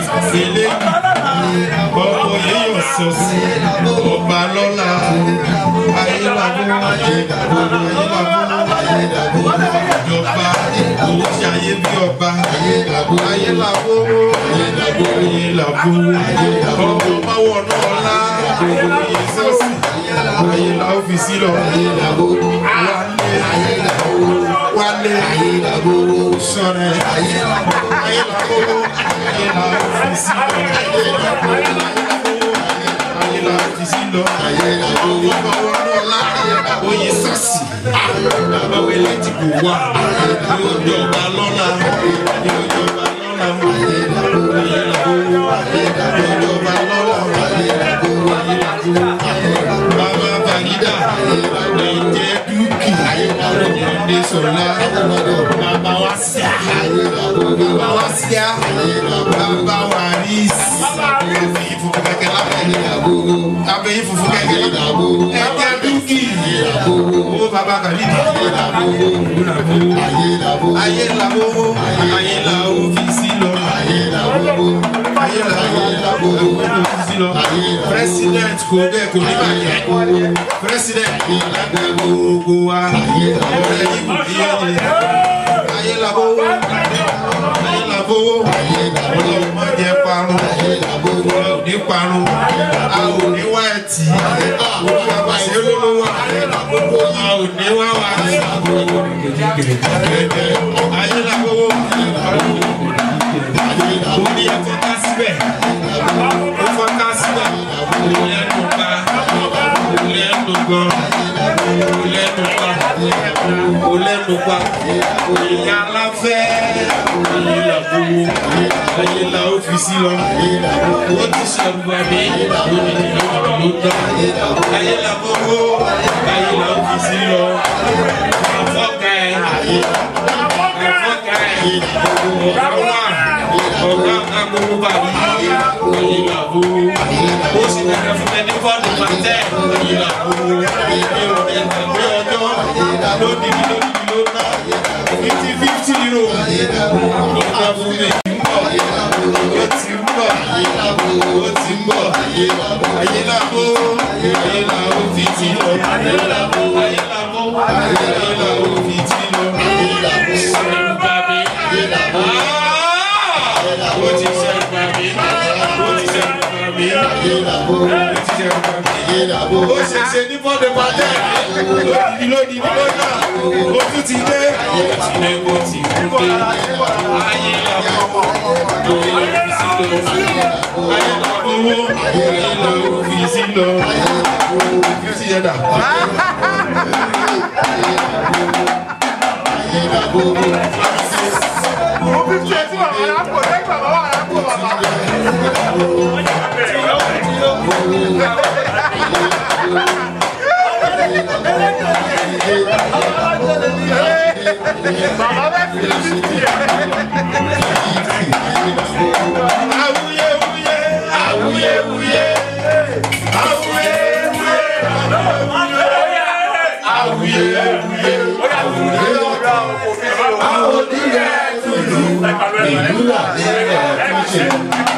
eléyìí ọkọ̀ yíyọ̀ sọ̀sì ọba lọ́la ayélabó ayélabó ìjọba òun ṣayé bí ọba ayélabó ayélabó ọkọ̀ máwọ̀ náà lá òye sọ̀sì ayélabó ọ́fíìsì lọ wálé sọ̀rọ̀ ayélabó ayélabó ọ́fíìsì lọ ayélabó ọ́fíìsì lọ ọwọ́ náà lá oyè sọ́ọ̀sì bàbá eléjì kò wá ní ojú ọba lọ́la ní ojú ọba lọ́la ojú ọba lọ́la bàbá bàgídà ẹ̀jẹ̀ dúkì ọ̀dẹ sọ̀lá bàbá wá síá bàbá wá síá bàbá wà rí abẹ́yìn funfun kẹ̀kẹ́ lábẹ́ abẹ́yìn funfun kẹ̀kẹ́ ẹ̀jẹ̀ dúkì owó bàbá kàlídì ayé làbó ayé làbó fi sí lọ ayé làbó ayé làbó fi sí lọ president kò bẹ́ẹ̀ kò ní bàjẹ́ president gbogbo wa ọ̀rẹ́ yìí kò ní yẹn ayé làbó ayé làbó ọlọ́run má jẹ́ parun ọlọ́run ní parun a ò ní wá ẹtì gbogbo àgbàṣe olówó a ò ní wá wá ayé làbó orí ẹ̀fọ́ ká síbẹ̀ ó fọ́ ká síbẹ̀ lẹ́nu pa lẹ́nu gan lẹ́nu pa lẹ́nu pa ìyá aláfẹ́ ayé làbó ayé la ó fi sí lọ ó ti sọ̀rọ̀ àmì lónìí ló dán ayé làbó ayé la ó fi sí lọ àfọ́kà ẹ̀ àfọ́kà ẹ̀ ọ̀gá wà ọ̀gá agbóró bàbí ayé làbó ó sì bẹ̀rẹ̀ fún ẹni fọ́ọ̀nù pàtẹ́ ayé làbó èrò ẹ̀gbẹ́ ọjọ́ lónìí lónìí ló ná fifty fifty euro ló ná fún mi ó ti ń bọ̀ ó ti ń bọ̀ ayé làbó ayé làbó fi ti lọ ayé làbó ayé làbó ayé làbó fi ti lọ sọ̀rọ̀ bàbí ó ti sẹ́yìn bàbí ó ti sẹ́yìn bàbí ó ti sẹ́yìn bàbí ó ṣẹ̀ṣẹ̀ ní bọ́dẹ̀ pàtẹ́ lódìdí lódìdí lódà ó tún ti dé ó ti dé ó ti kú dé ayé làbó ayé làbó fi sí lọ ayé làbó ayé làbó fi sí lọ fi sí yẹn dà. Ayé làbó. Mo fi tiẹ̀ sí bàbá alápò lẹ́gbàá bàbá alápò bàbá. Bàbá bẹ́ẹ̀ fi ti tiẹ̀. Awuyewuye, awuyewuye, awuyewuye, awuyewuye, awuyewuye. Ìlú àlẹ́ rẹ̀ tó ṣe.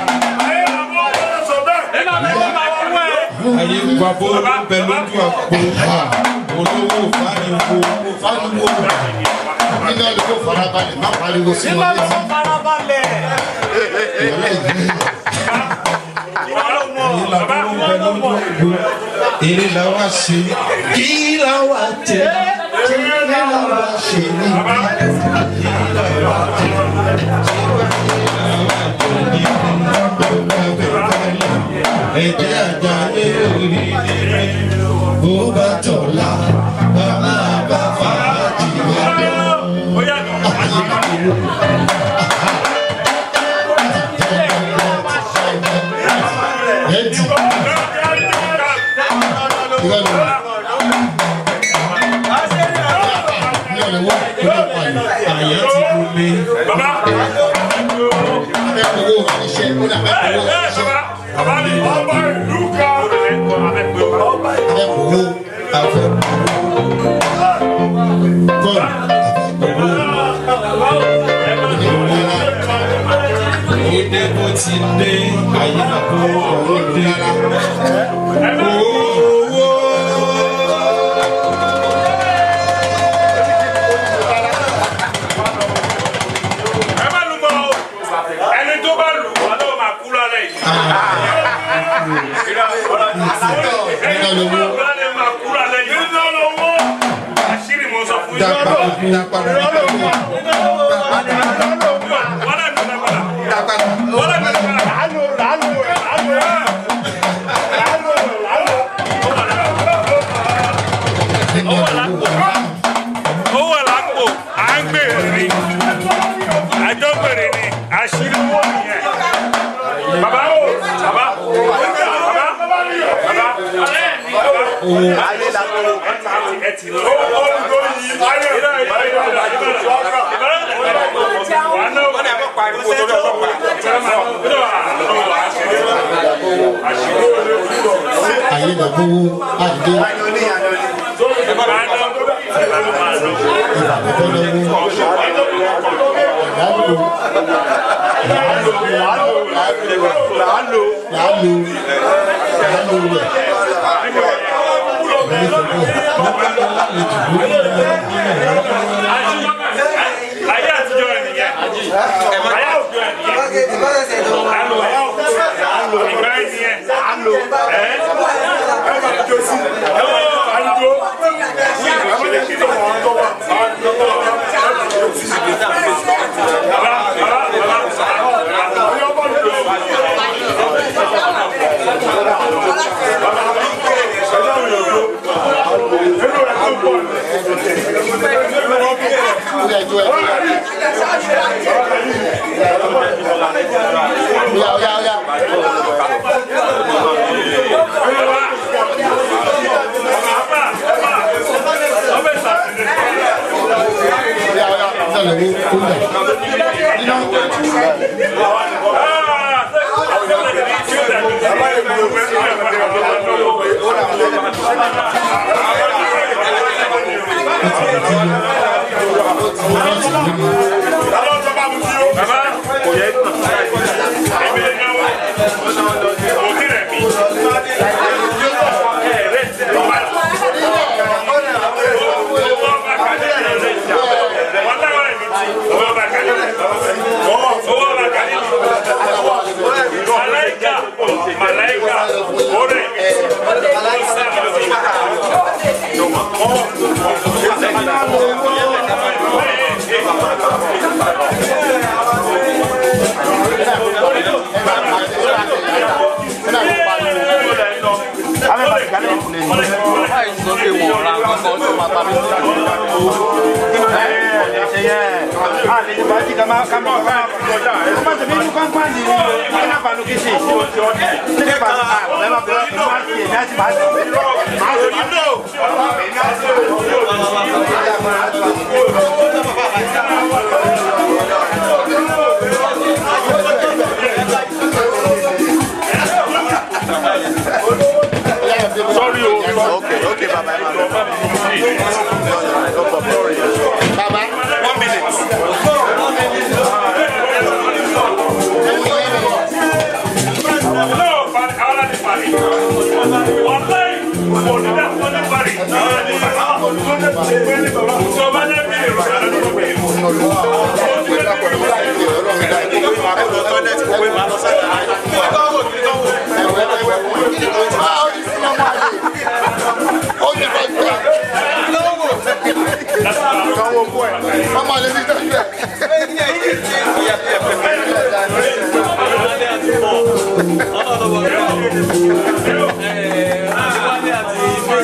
Ayé gbàgbó bẹ lójú àpò olówó fáriwo fáriwo. Nígbà tó kó farabalẹ̀ má pariwo sí wọn létí. Nígbà tó kó farabalẹ̀. Èrè la wá ṣe. Kí la wá jẹ? Kí la wá ṣe níbi? Ẹ̀jẹ̀ àjà lé orí rẹ̀, bó bá tọ̀la, bàbá bá fàájì wá lọ. Ẹ̀jì. Àyà ti mú mi. Abẹ́kọ̀wé oníṣẹ́, ó ní abẹ́kọ̀wé oníṣẹ́. Bàbá mi ọba ìlú ká. Abẹ́kọ̀wé afẹ́. Gọ́ọ̀lù abẹ́kọ̀wé. dé bó ti dé ayé là bó owó dé owó. ẹ má lu mọ́ ẹni tó bá lù wọ́n ló máa kú lálẹ́ yìí. àṣírí mo sọ fún yín. owó làpò à ń gbèrè ni àjọ gbèrè ni àṣírí owó nìyẹn. bàbá o bàbá bàbá bàbá ayé la tó ẹ ti lọ. ó ó ló yí ayé ayé ayé wà ná wọn ẹ bọ pariwo tó lọ bọ ayé la bó adé. ayé àtijọ́ ẹ̀ nìyẹn ayé àtijọ́ ẹ̀ nìyẹn alo ìgbà ẹ̀ nìyẹn alo ẹ̀ ẹ̀ bá tó sí ẹ̀ bá àlùjọ Sorry, okay, okay, Baba. Baba, one minute. No, but I want to party. One day, one day, one day party. So, what do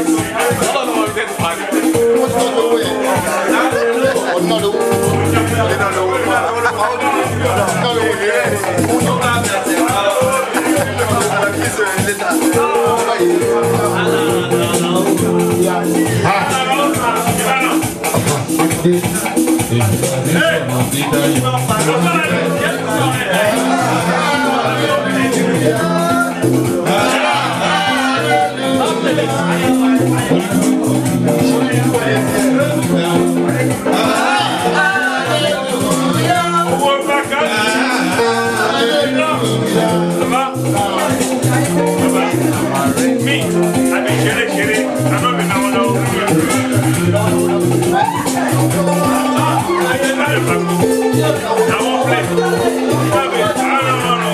Not Me, I be kidding, kidding. I don't even know what I didn't know. I won't play. I don't know.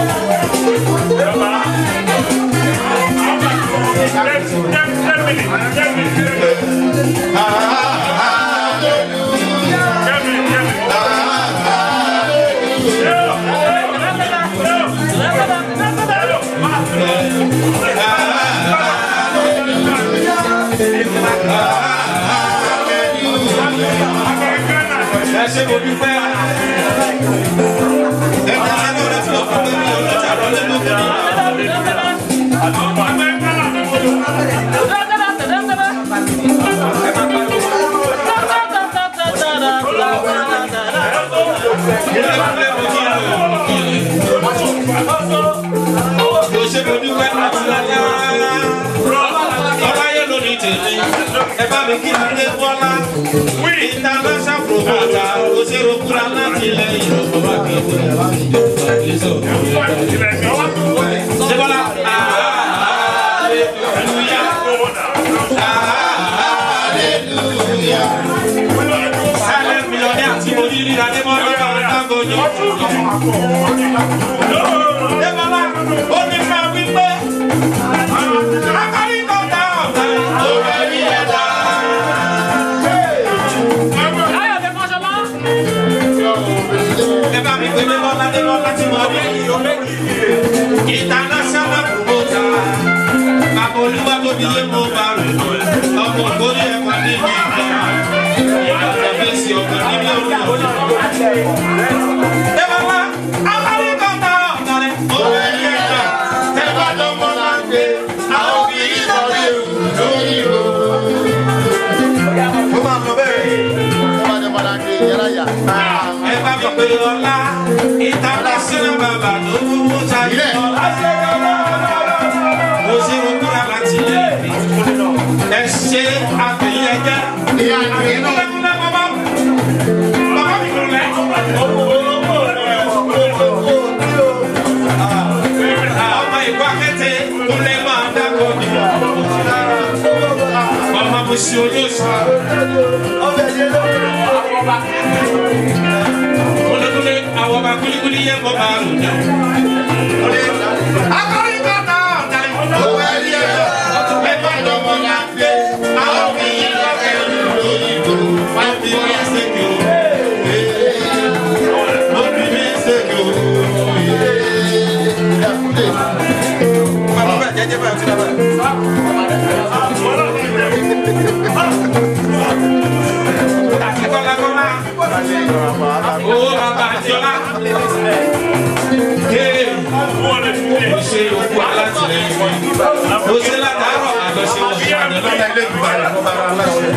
Ten minutes. Ten minutes. Ṣé mo dúpẹ́? Ẹ bá ṣe lọ́wọ́ láti lọ́ọ́ fún mi ọlọ́jà lọ́lẹ́ ṣé mo dúpẹ́ láti lọ́lá? Ọlá yẹn ló ní tèmi. Ẹ bá mi kí ilé Bọ́lá. International promoter, ó ṣe rògbòrà láti ilẹ̀ ìrọ̀bọ̀ bá kí n bọ̀ wá ní ìjọba ìlẹ́sọ̀. Ṣé Bọ́lá? Hallelujah. Hallelujah. Silent millionaire àti onírí Adébọ́lá Adébọ́lá. Adébọ́lá, ó ní ká wí pé akọ́rí kan dá ọ̀gá òwe rí ẹ̀dá. Ẹ bá mi pè mí Bọ́lá Adébọ́lá tí mo rí international promoter. Bàbá Olúwa tó bí yé mo bá rè ọmọ ògbóni ẹ̀kọ́ ní ìlú ìgbà. Ìgbà fèsì ọ̀gbọ̀n ní bí olú ọ̀gbọ̀n. Ẹ bàbá, akọ́rí kan dá ọ̀gá rẹ̀ òwe rí ẹ̀dá. Ẹ bá lọ́mọ náà gbé àwọn obìnrin lọ rí ewu lórí o. Mo máa lọ bẹ́ẹ̀. Ẹ bá mi pè ọlá international bàbá tó mú sáyé ọlá. Mo ṣe mo kúra láti ilé mi. Ẹ ṣe àfihàn jẹ́. Kúlẹ̀kúlẹ̀ bàbá. Bàbá mi kò lẹ̀. Ọmọ ìgbà kẹ́tẹ́ kúlẹ̀ máa dákọ̀ ní. Ọmọ mo ṣe olóṣù. Kule àwọn bá kulikuli yẹ kó máa lò ní. Akọ́rí kan náà ọ̀dàlẹ̀ owó ẹ̀rí ẹ̀rọ ẹ̀fọ́ ìdánwò la gbé àwọn obìnrin lọ́kẹ́ lóyìnbó wọ́n fi mí ṣèké o. Wọ́n fi mí ṣèké o. Bàbá bẹ́ẹ̀ jẹ́jẹ́ bẹ́ẹ̀ ti dábàá. Kọ́lá kọ́lá. Oh, Baba Adiola. Hey, o ṣe òkú alátìlẹ́yìn. O ṣe látàárọ̀ àjọṣe wọn sí àjọṣe ilé ìgbà rẹ̀ fún bàbá aláṣẹ.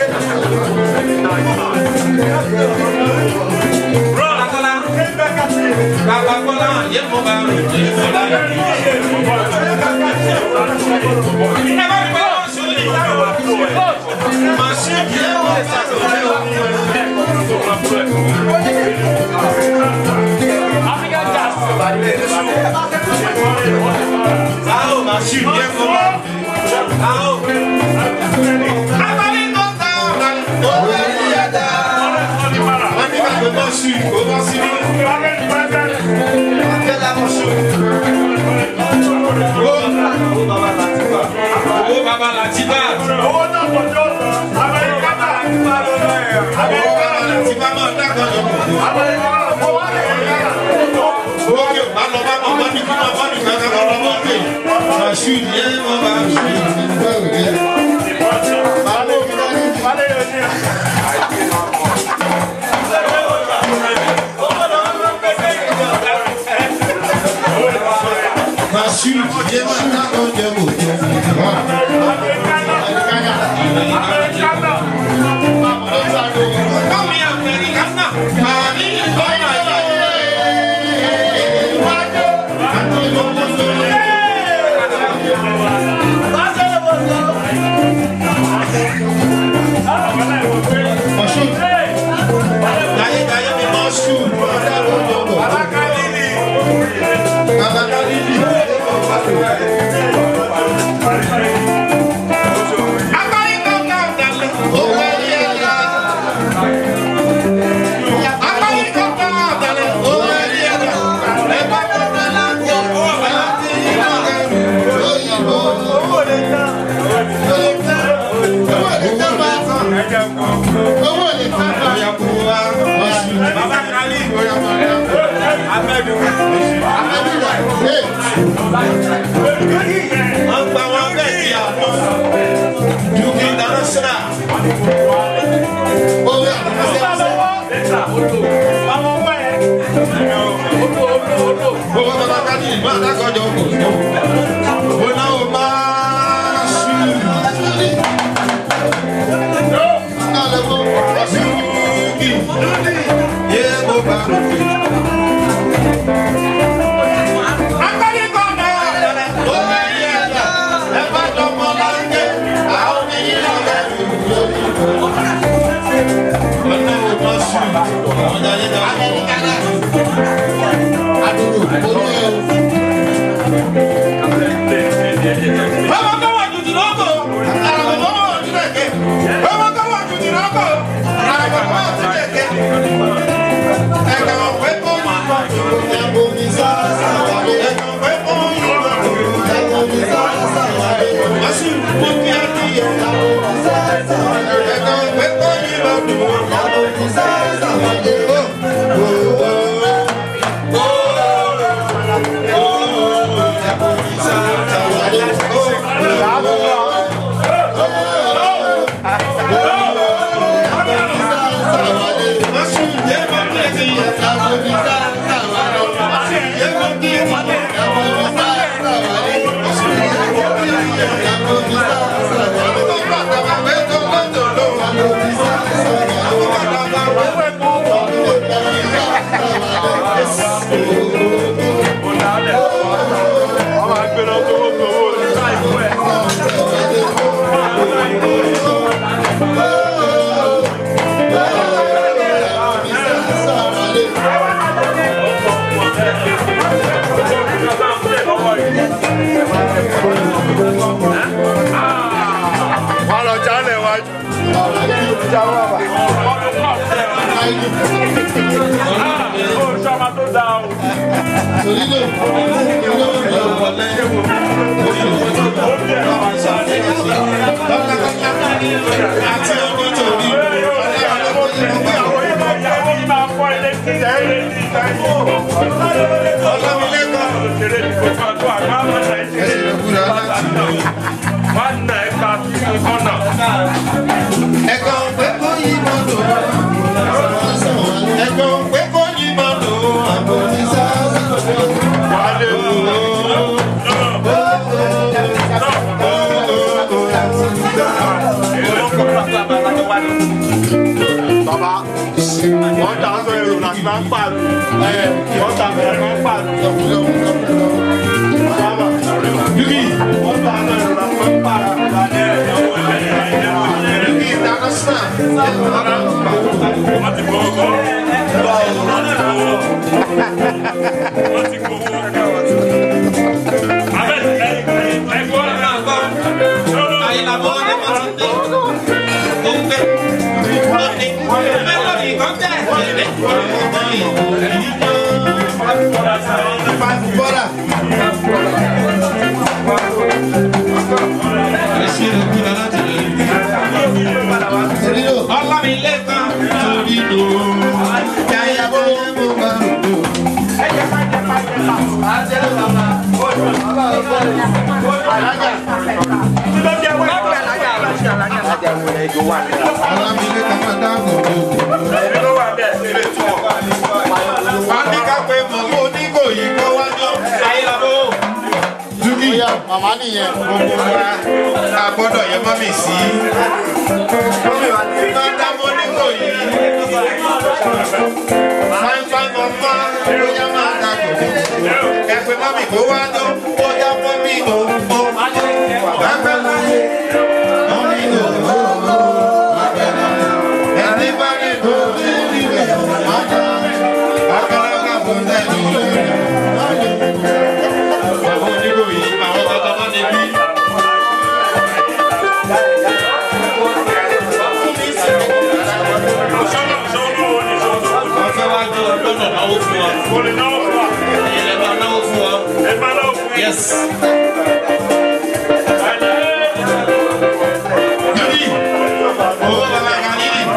Kọ́lá kọ́lá. Bàbá kọ́lá yẹ kó bá rò ní ìfọ̀lá yìí. Ẹ bá mi bá wọn sọ ní ìdáwọ̀. Màá ṣe kí ẹ wọ́n ṣàtúnṣe òkú. आओ, machine, bien comment? आओ. Abalé non ta, oh Eliada. On y va le manchu, comment si vous? Quelle la manchu? Oh, Baba Latiba. Oh, Baba Latiba. Oh, non, mon Dieu. Américain. Américain, Latiba, mon d'accord. Américain. Okay, malo malo mani kima mani kaka kala moke. Mashudi ye mama mashudi. Malo kidani. Malo yonya. Mashudi ye mama konje moke. Kami Americana. Kami kona ye. Baba Kalili. Baba Kalili. owó lè ká bóyá kó wá. Bàbá Kálí bóyá máa dá. Abẹ́dù. Abẹ́dù rà. Wọ́n gba wọn bẹ́ẹ̀ di àná. Duke International. Owó àdúgbò owó bàbá Kálí ìgbà àdákọ̀jọ́ kò tó. Ó náà ó máa ṣú. Yeah, go back. Baba, wọ́n ta aṣọ èrò láti máa ń pààlù. Wọ́n ta aṣọ èrò máa ń pààlù. Baba, Yuki, wọ́n ta aṣọ èrò láti máa ń pààlù. Yuki International. Wọ́n ti gbowó kọ́. Wọ́n ti gbowó. Abẹ́ ẹ̀gbọ́n náà kọ́. Àyìnlá bọ́ ní Mọ́túndé. Ó ń gbé. Màmá nìyẹn. Gbogbo wa a gbọ́dọ̀ yẹ mọ́ mi sí. Mọ́tà mọ́ nígbò yìí. Fáńfáń mọ́mọ́ bóyá máa ta kòtò. Ẹ pé mọ́mì kó wá tó bóyá mọ́mì ò ó. Bàbá láyé mọ́mì ò ó. Ẹni bá ní kó ní ìwé ọ̀mọ́ta. Akọ́lọ́kọ́ kò tẹ̀lé ìwé. Àwọn onígbò yìí, àwọn tọ́tọ́ mọ́ ní bí. Wọ́n fẹ́ wá jọ lọ́nà náwó fún wa. Ẹ̀yin lè máa náwó fún wa. Yes. Yọ̀dí, owó bàbá kan níbi.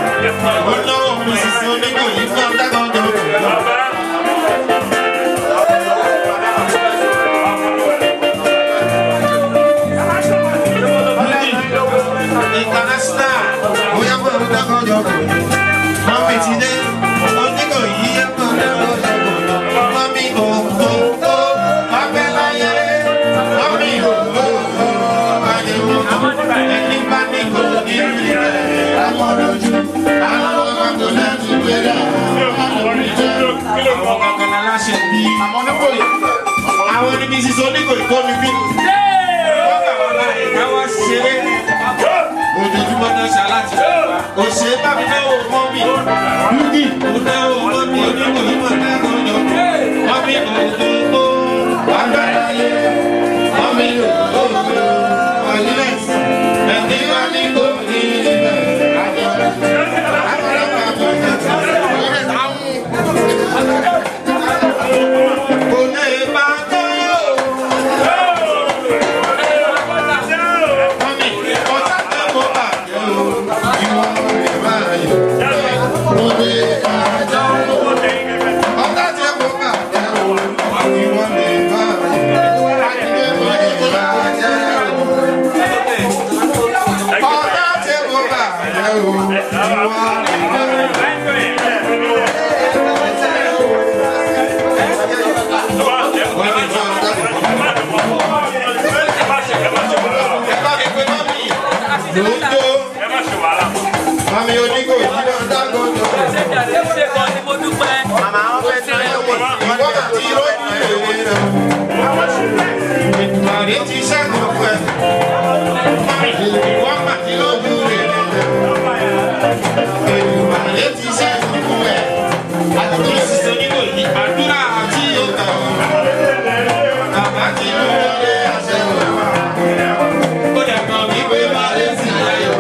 Missus Oníkò ìkọ́ni bí. Wọ́n gbà wọ́n láàyè ká wá ṣeré. Ojoojúmọ́ náà ṣaláàtì. Òṣè bá mi náwó mọ́ mi. Lúgì mo náwó mọ́ mi. Onímọ̀ yìí mọ̀ náà kọ́ yọ. Mọ́ mi kò gbogbo. Agbára lé. Mọ́ mi kò gbogbo. Ọ̀yílẹ̀sì. Ẹ̀dí wá ní kò ní ibẹ̀. Kò lè bá tó. Mami Oníkò yìí náà dágọ́jọ́. Màmá wọn fẹ́ tí wọ́n ìwọ́n àti ìrọ́jú ìrèwé rẹ̀. Màrí ti ṣẹ́gun fún ẹ. Ìwọ́n àti ìrọ́jú ìrèwé rẹ̀. Màrí ti ṣẹ́gun fún ẹ. Àti Missus Oníkò yìí àdúrà àti òkà. Bàbá ti lù lé àṣẹ wọn. Ó dẹ̀ kàn mí pé má lè sí ayọ̀.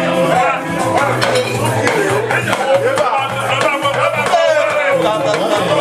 Baba,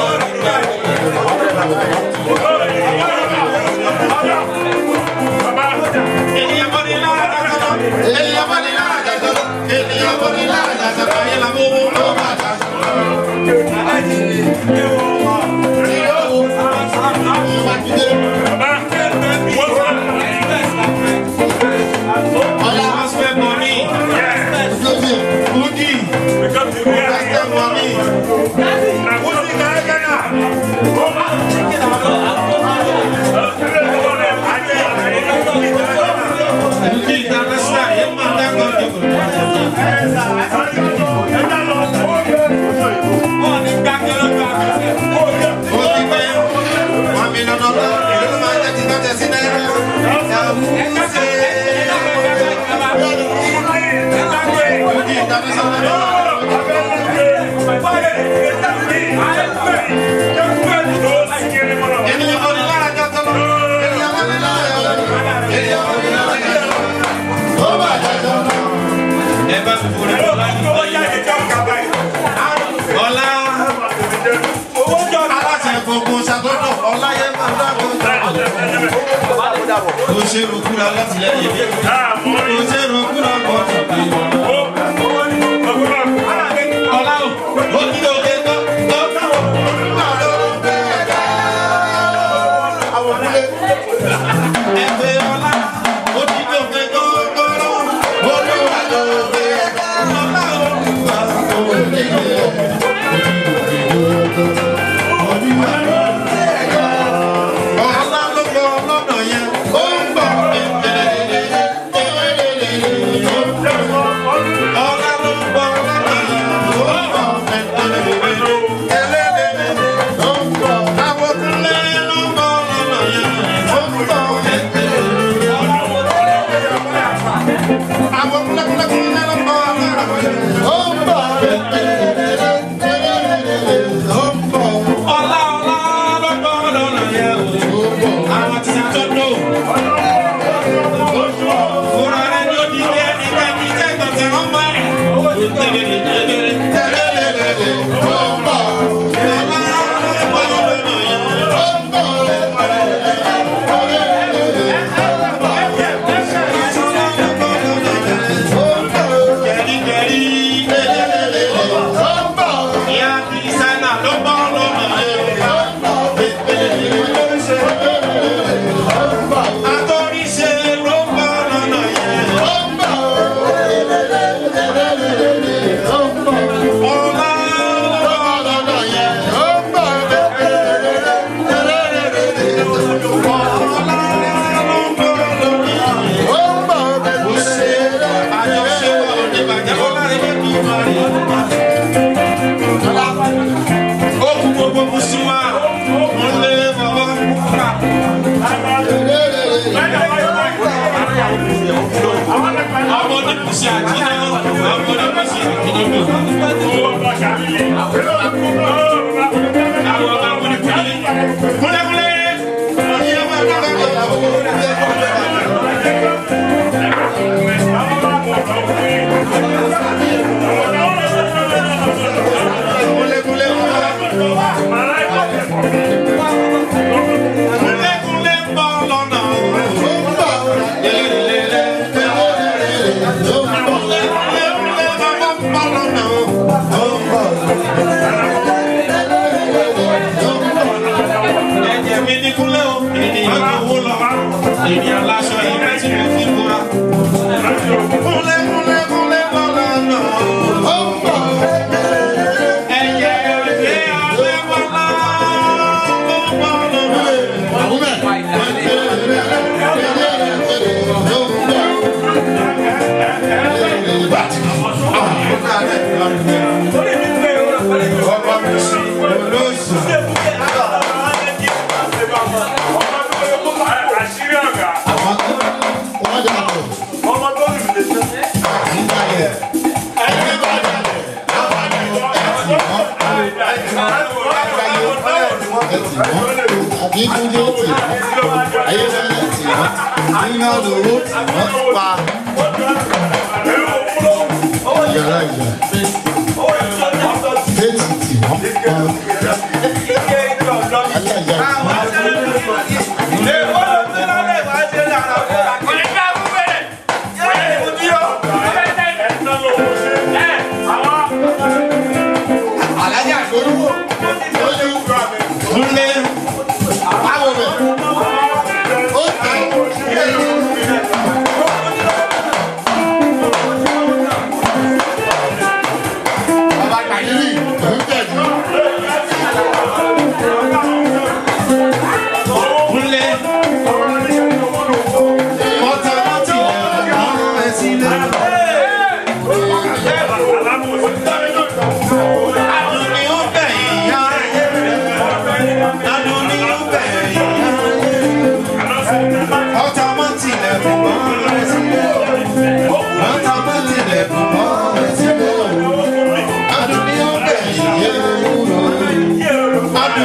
Yàrá ìyá. Faith ti wọ́n pa.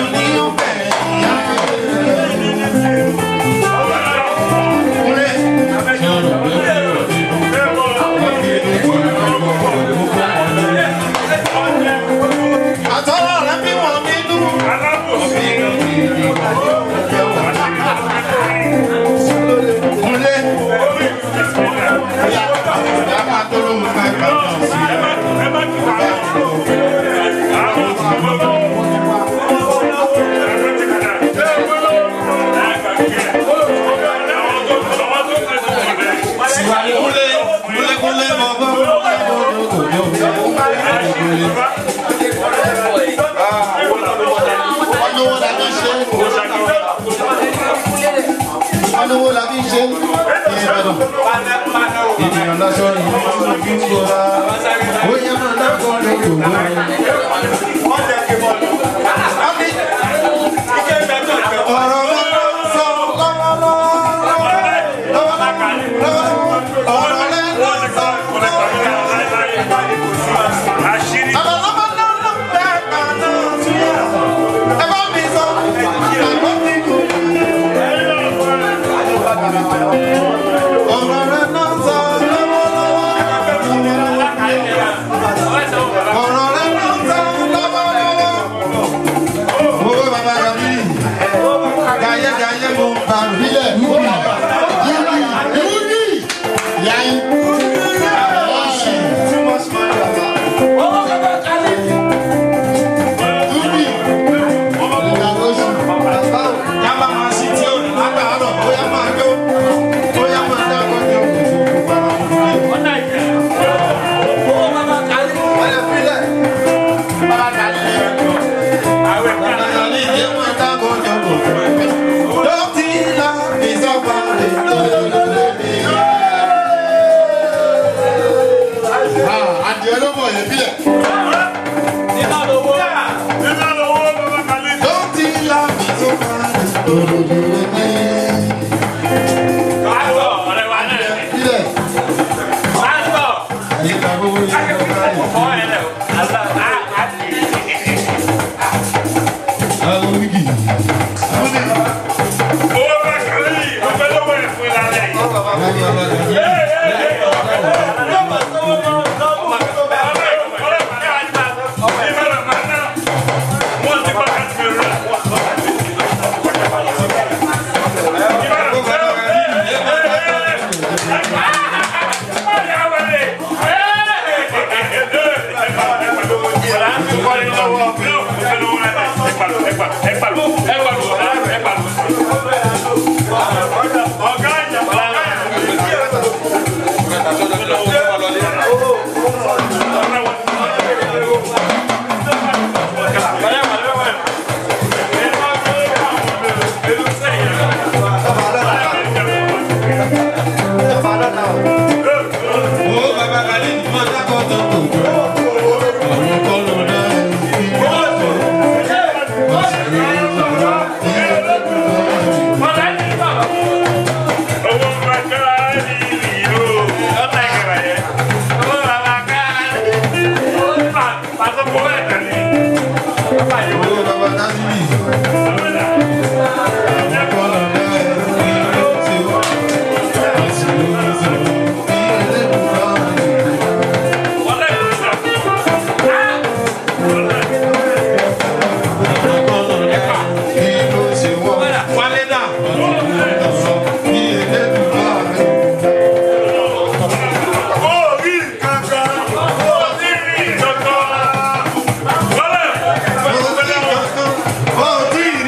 ní ọbẹ̀ ìyá. Àtọ́rọ̀ rẹ̀ bí wọ́n mi nú. Kúnlé. Ìyá máa tó lóhùn ká ìgbà náà sí ẹ. Kúnlé kúnlé kúnlé mọ̀ bọ́. Olówó la fi ṣe. Olówó la fi ṣe. Ènìyàn lásán ni wọ́n fi ń gbọ́ra. Ó yẹ máa dákọ̀ lóko wọ́n. Ọ̀rọ̀ mi ló ń sọ lọ́wọ́lọ́wọ́. Ọ̀rọ̀ mi ló ń sọ lọ́wọ́lọ́wọ́. Oh,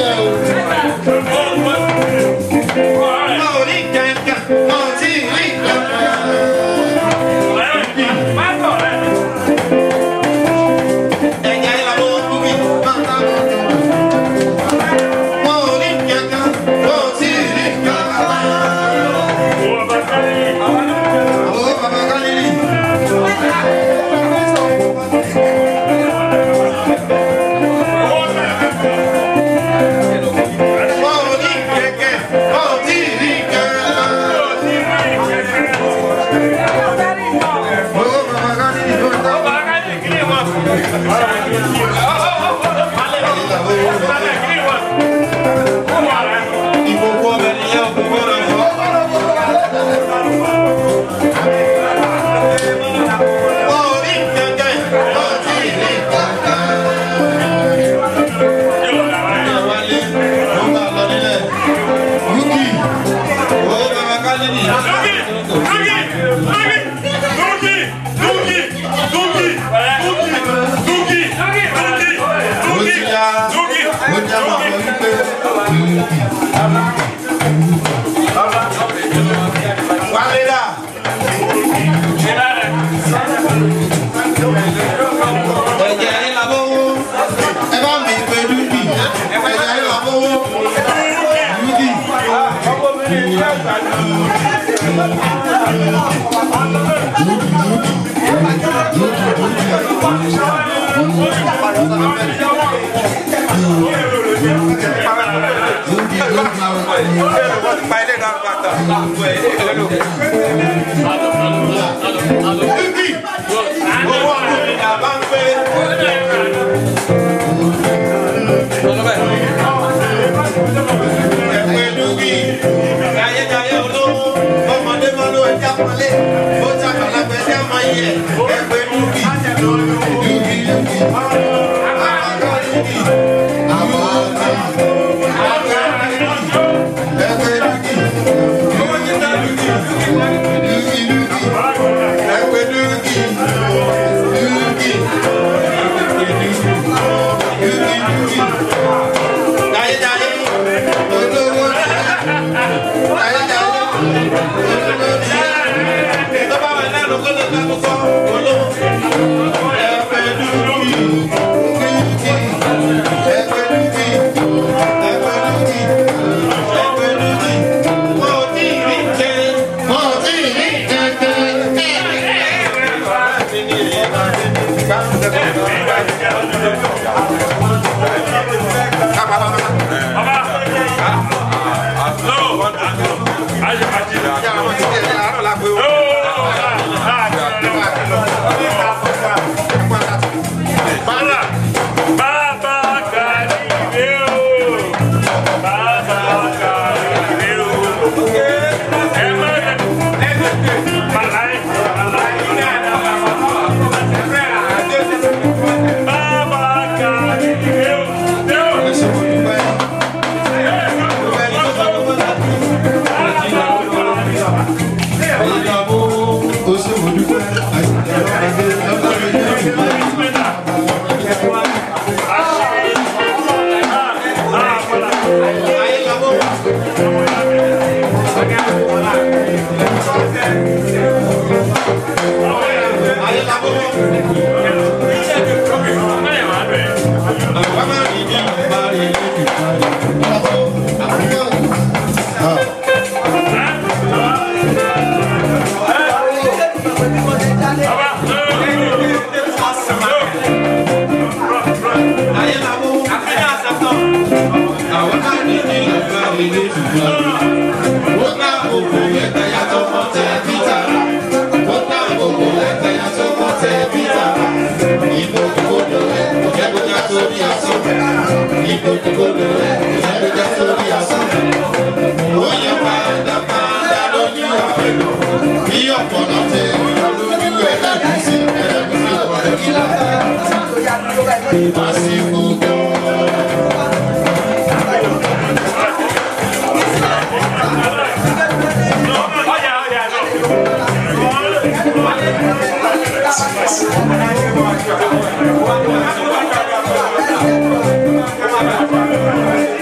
Thank you.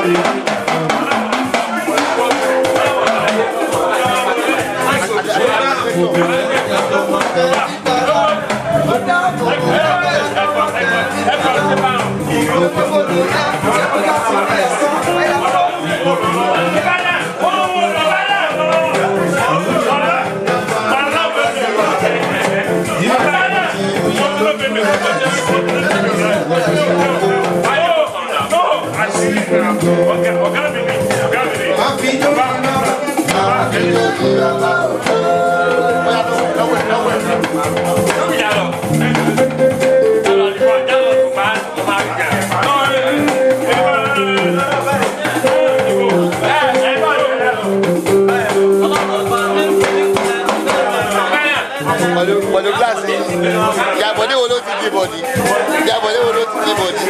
Pẹ̀lú gíláàsì ìyàbọ̀dé wo ló ti di bọ̀dì ìyàbọ̀dé wo ló ti di bọ̀dì.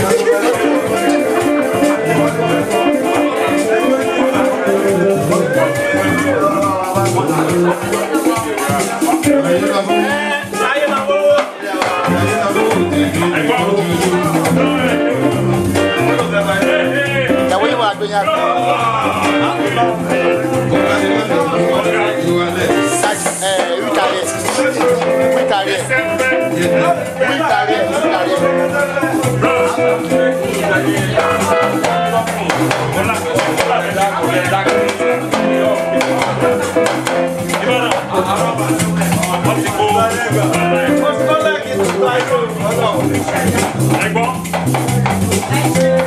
Ìyàwó yìí máa gbé yàrá. We carry it. We carry it. We carry it.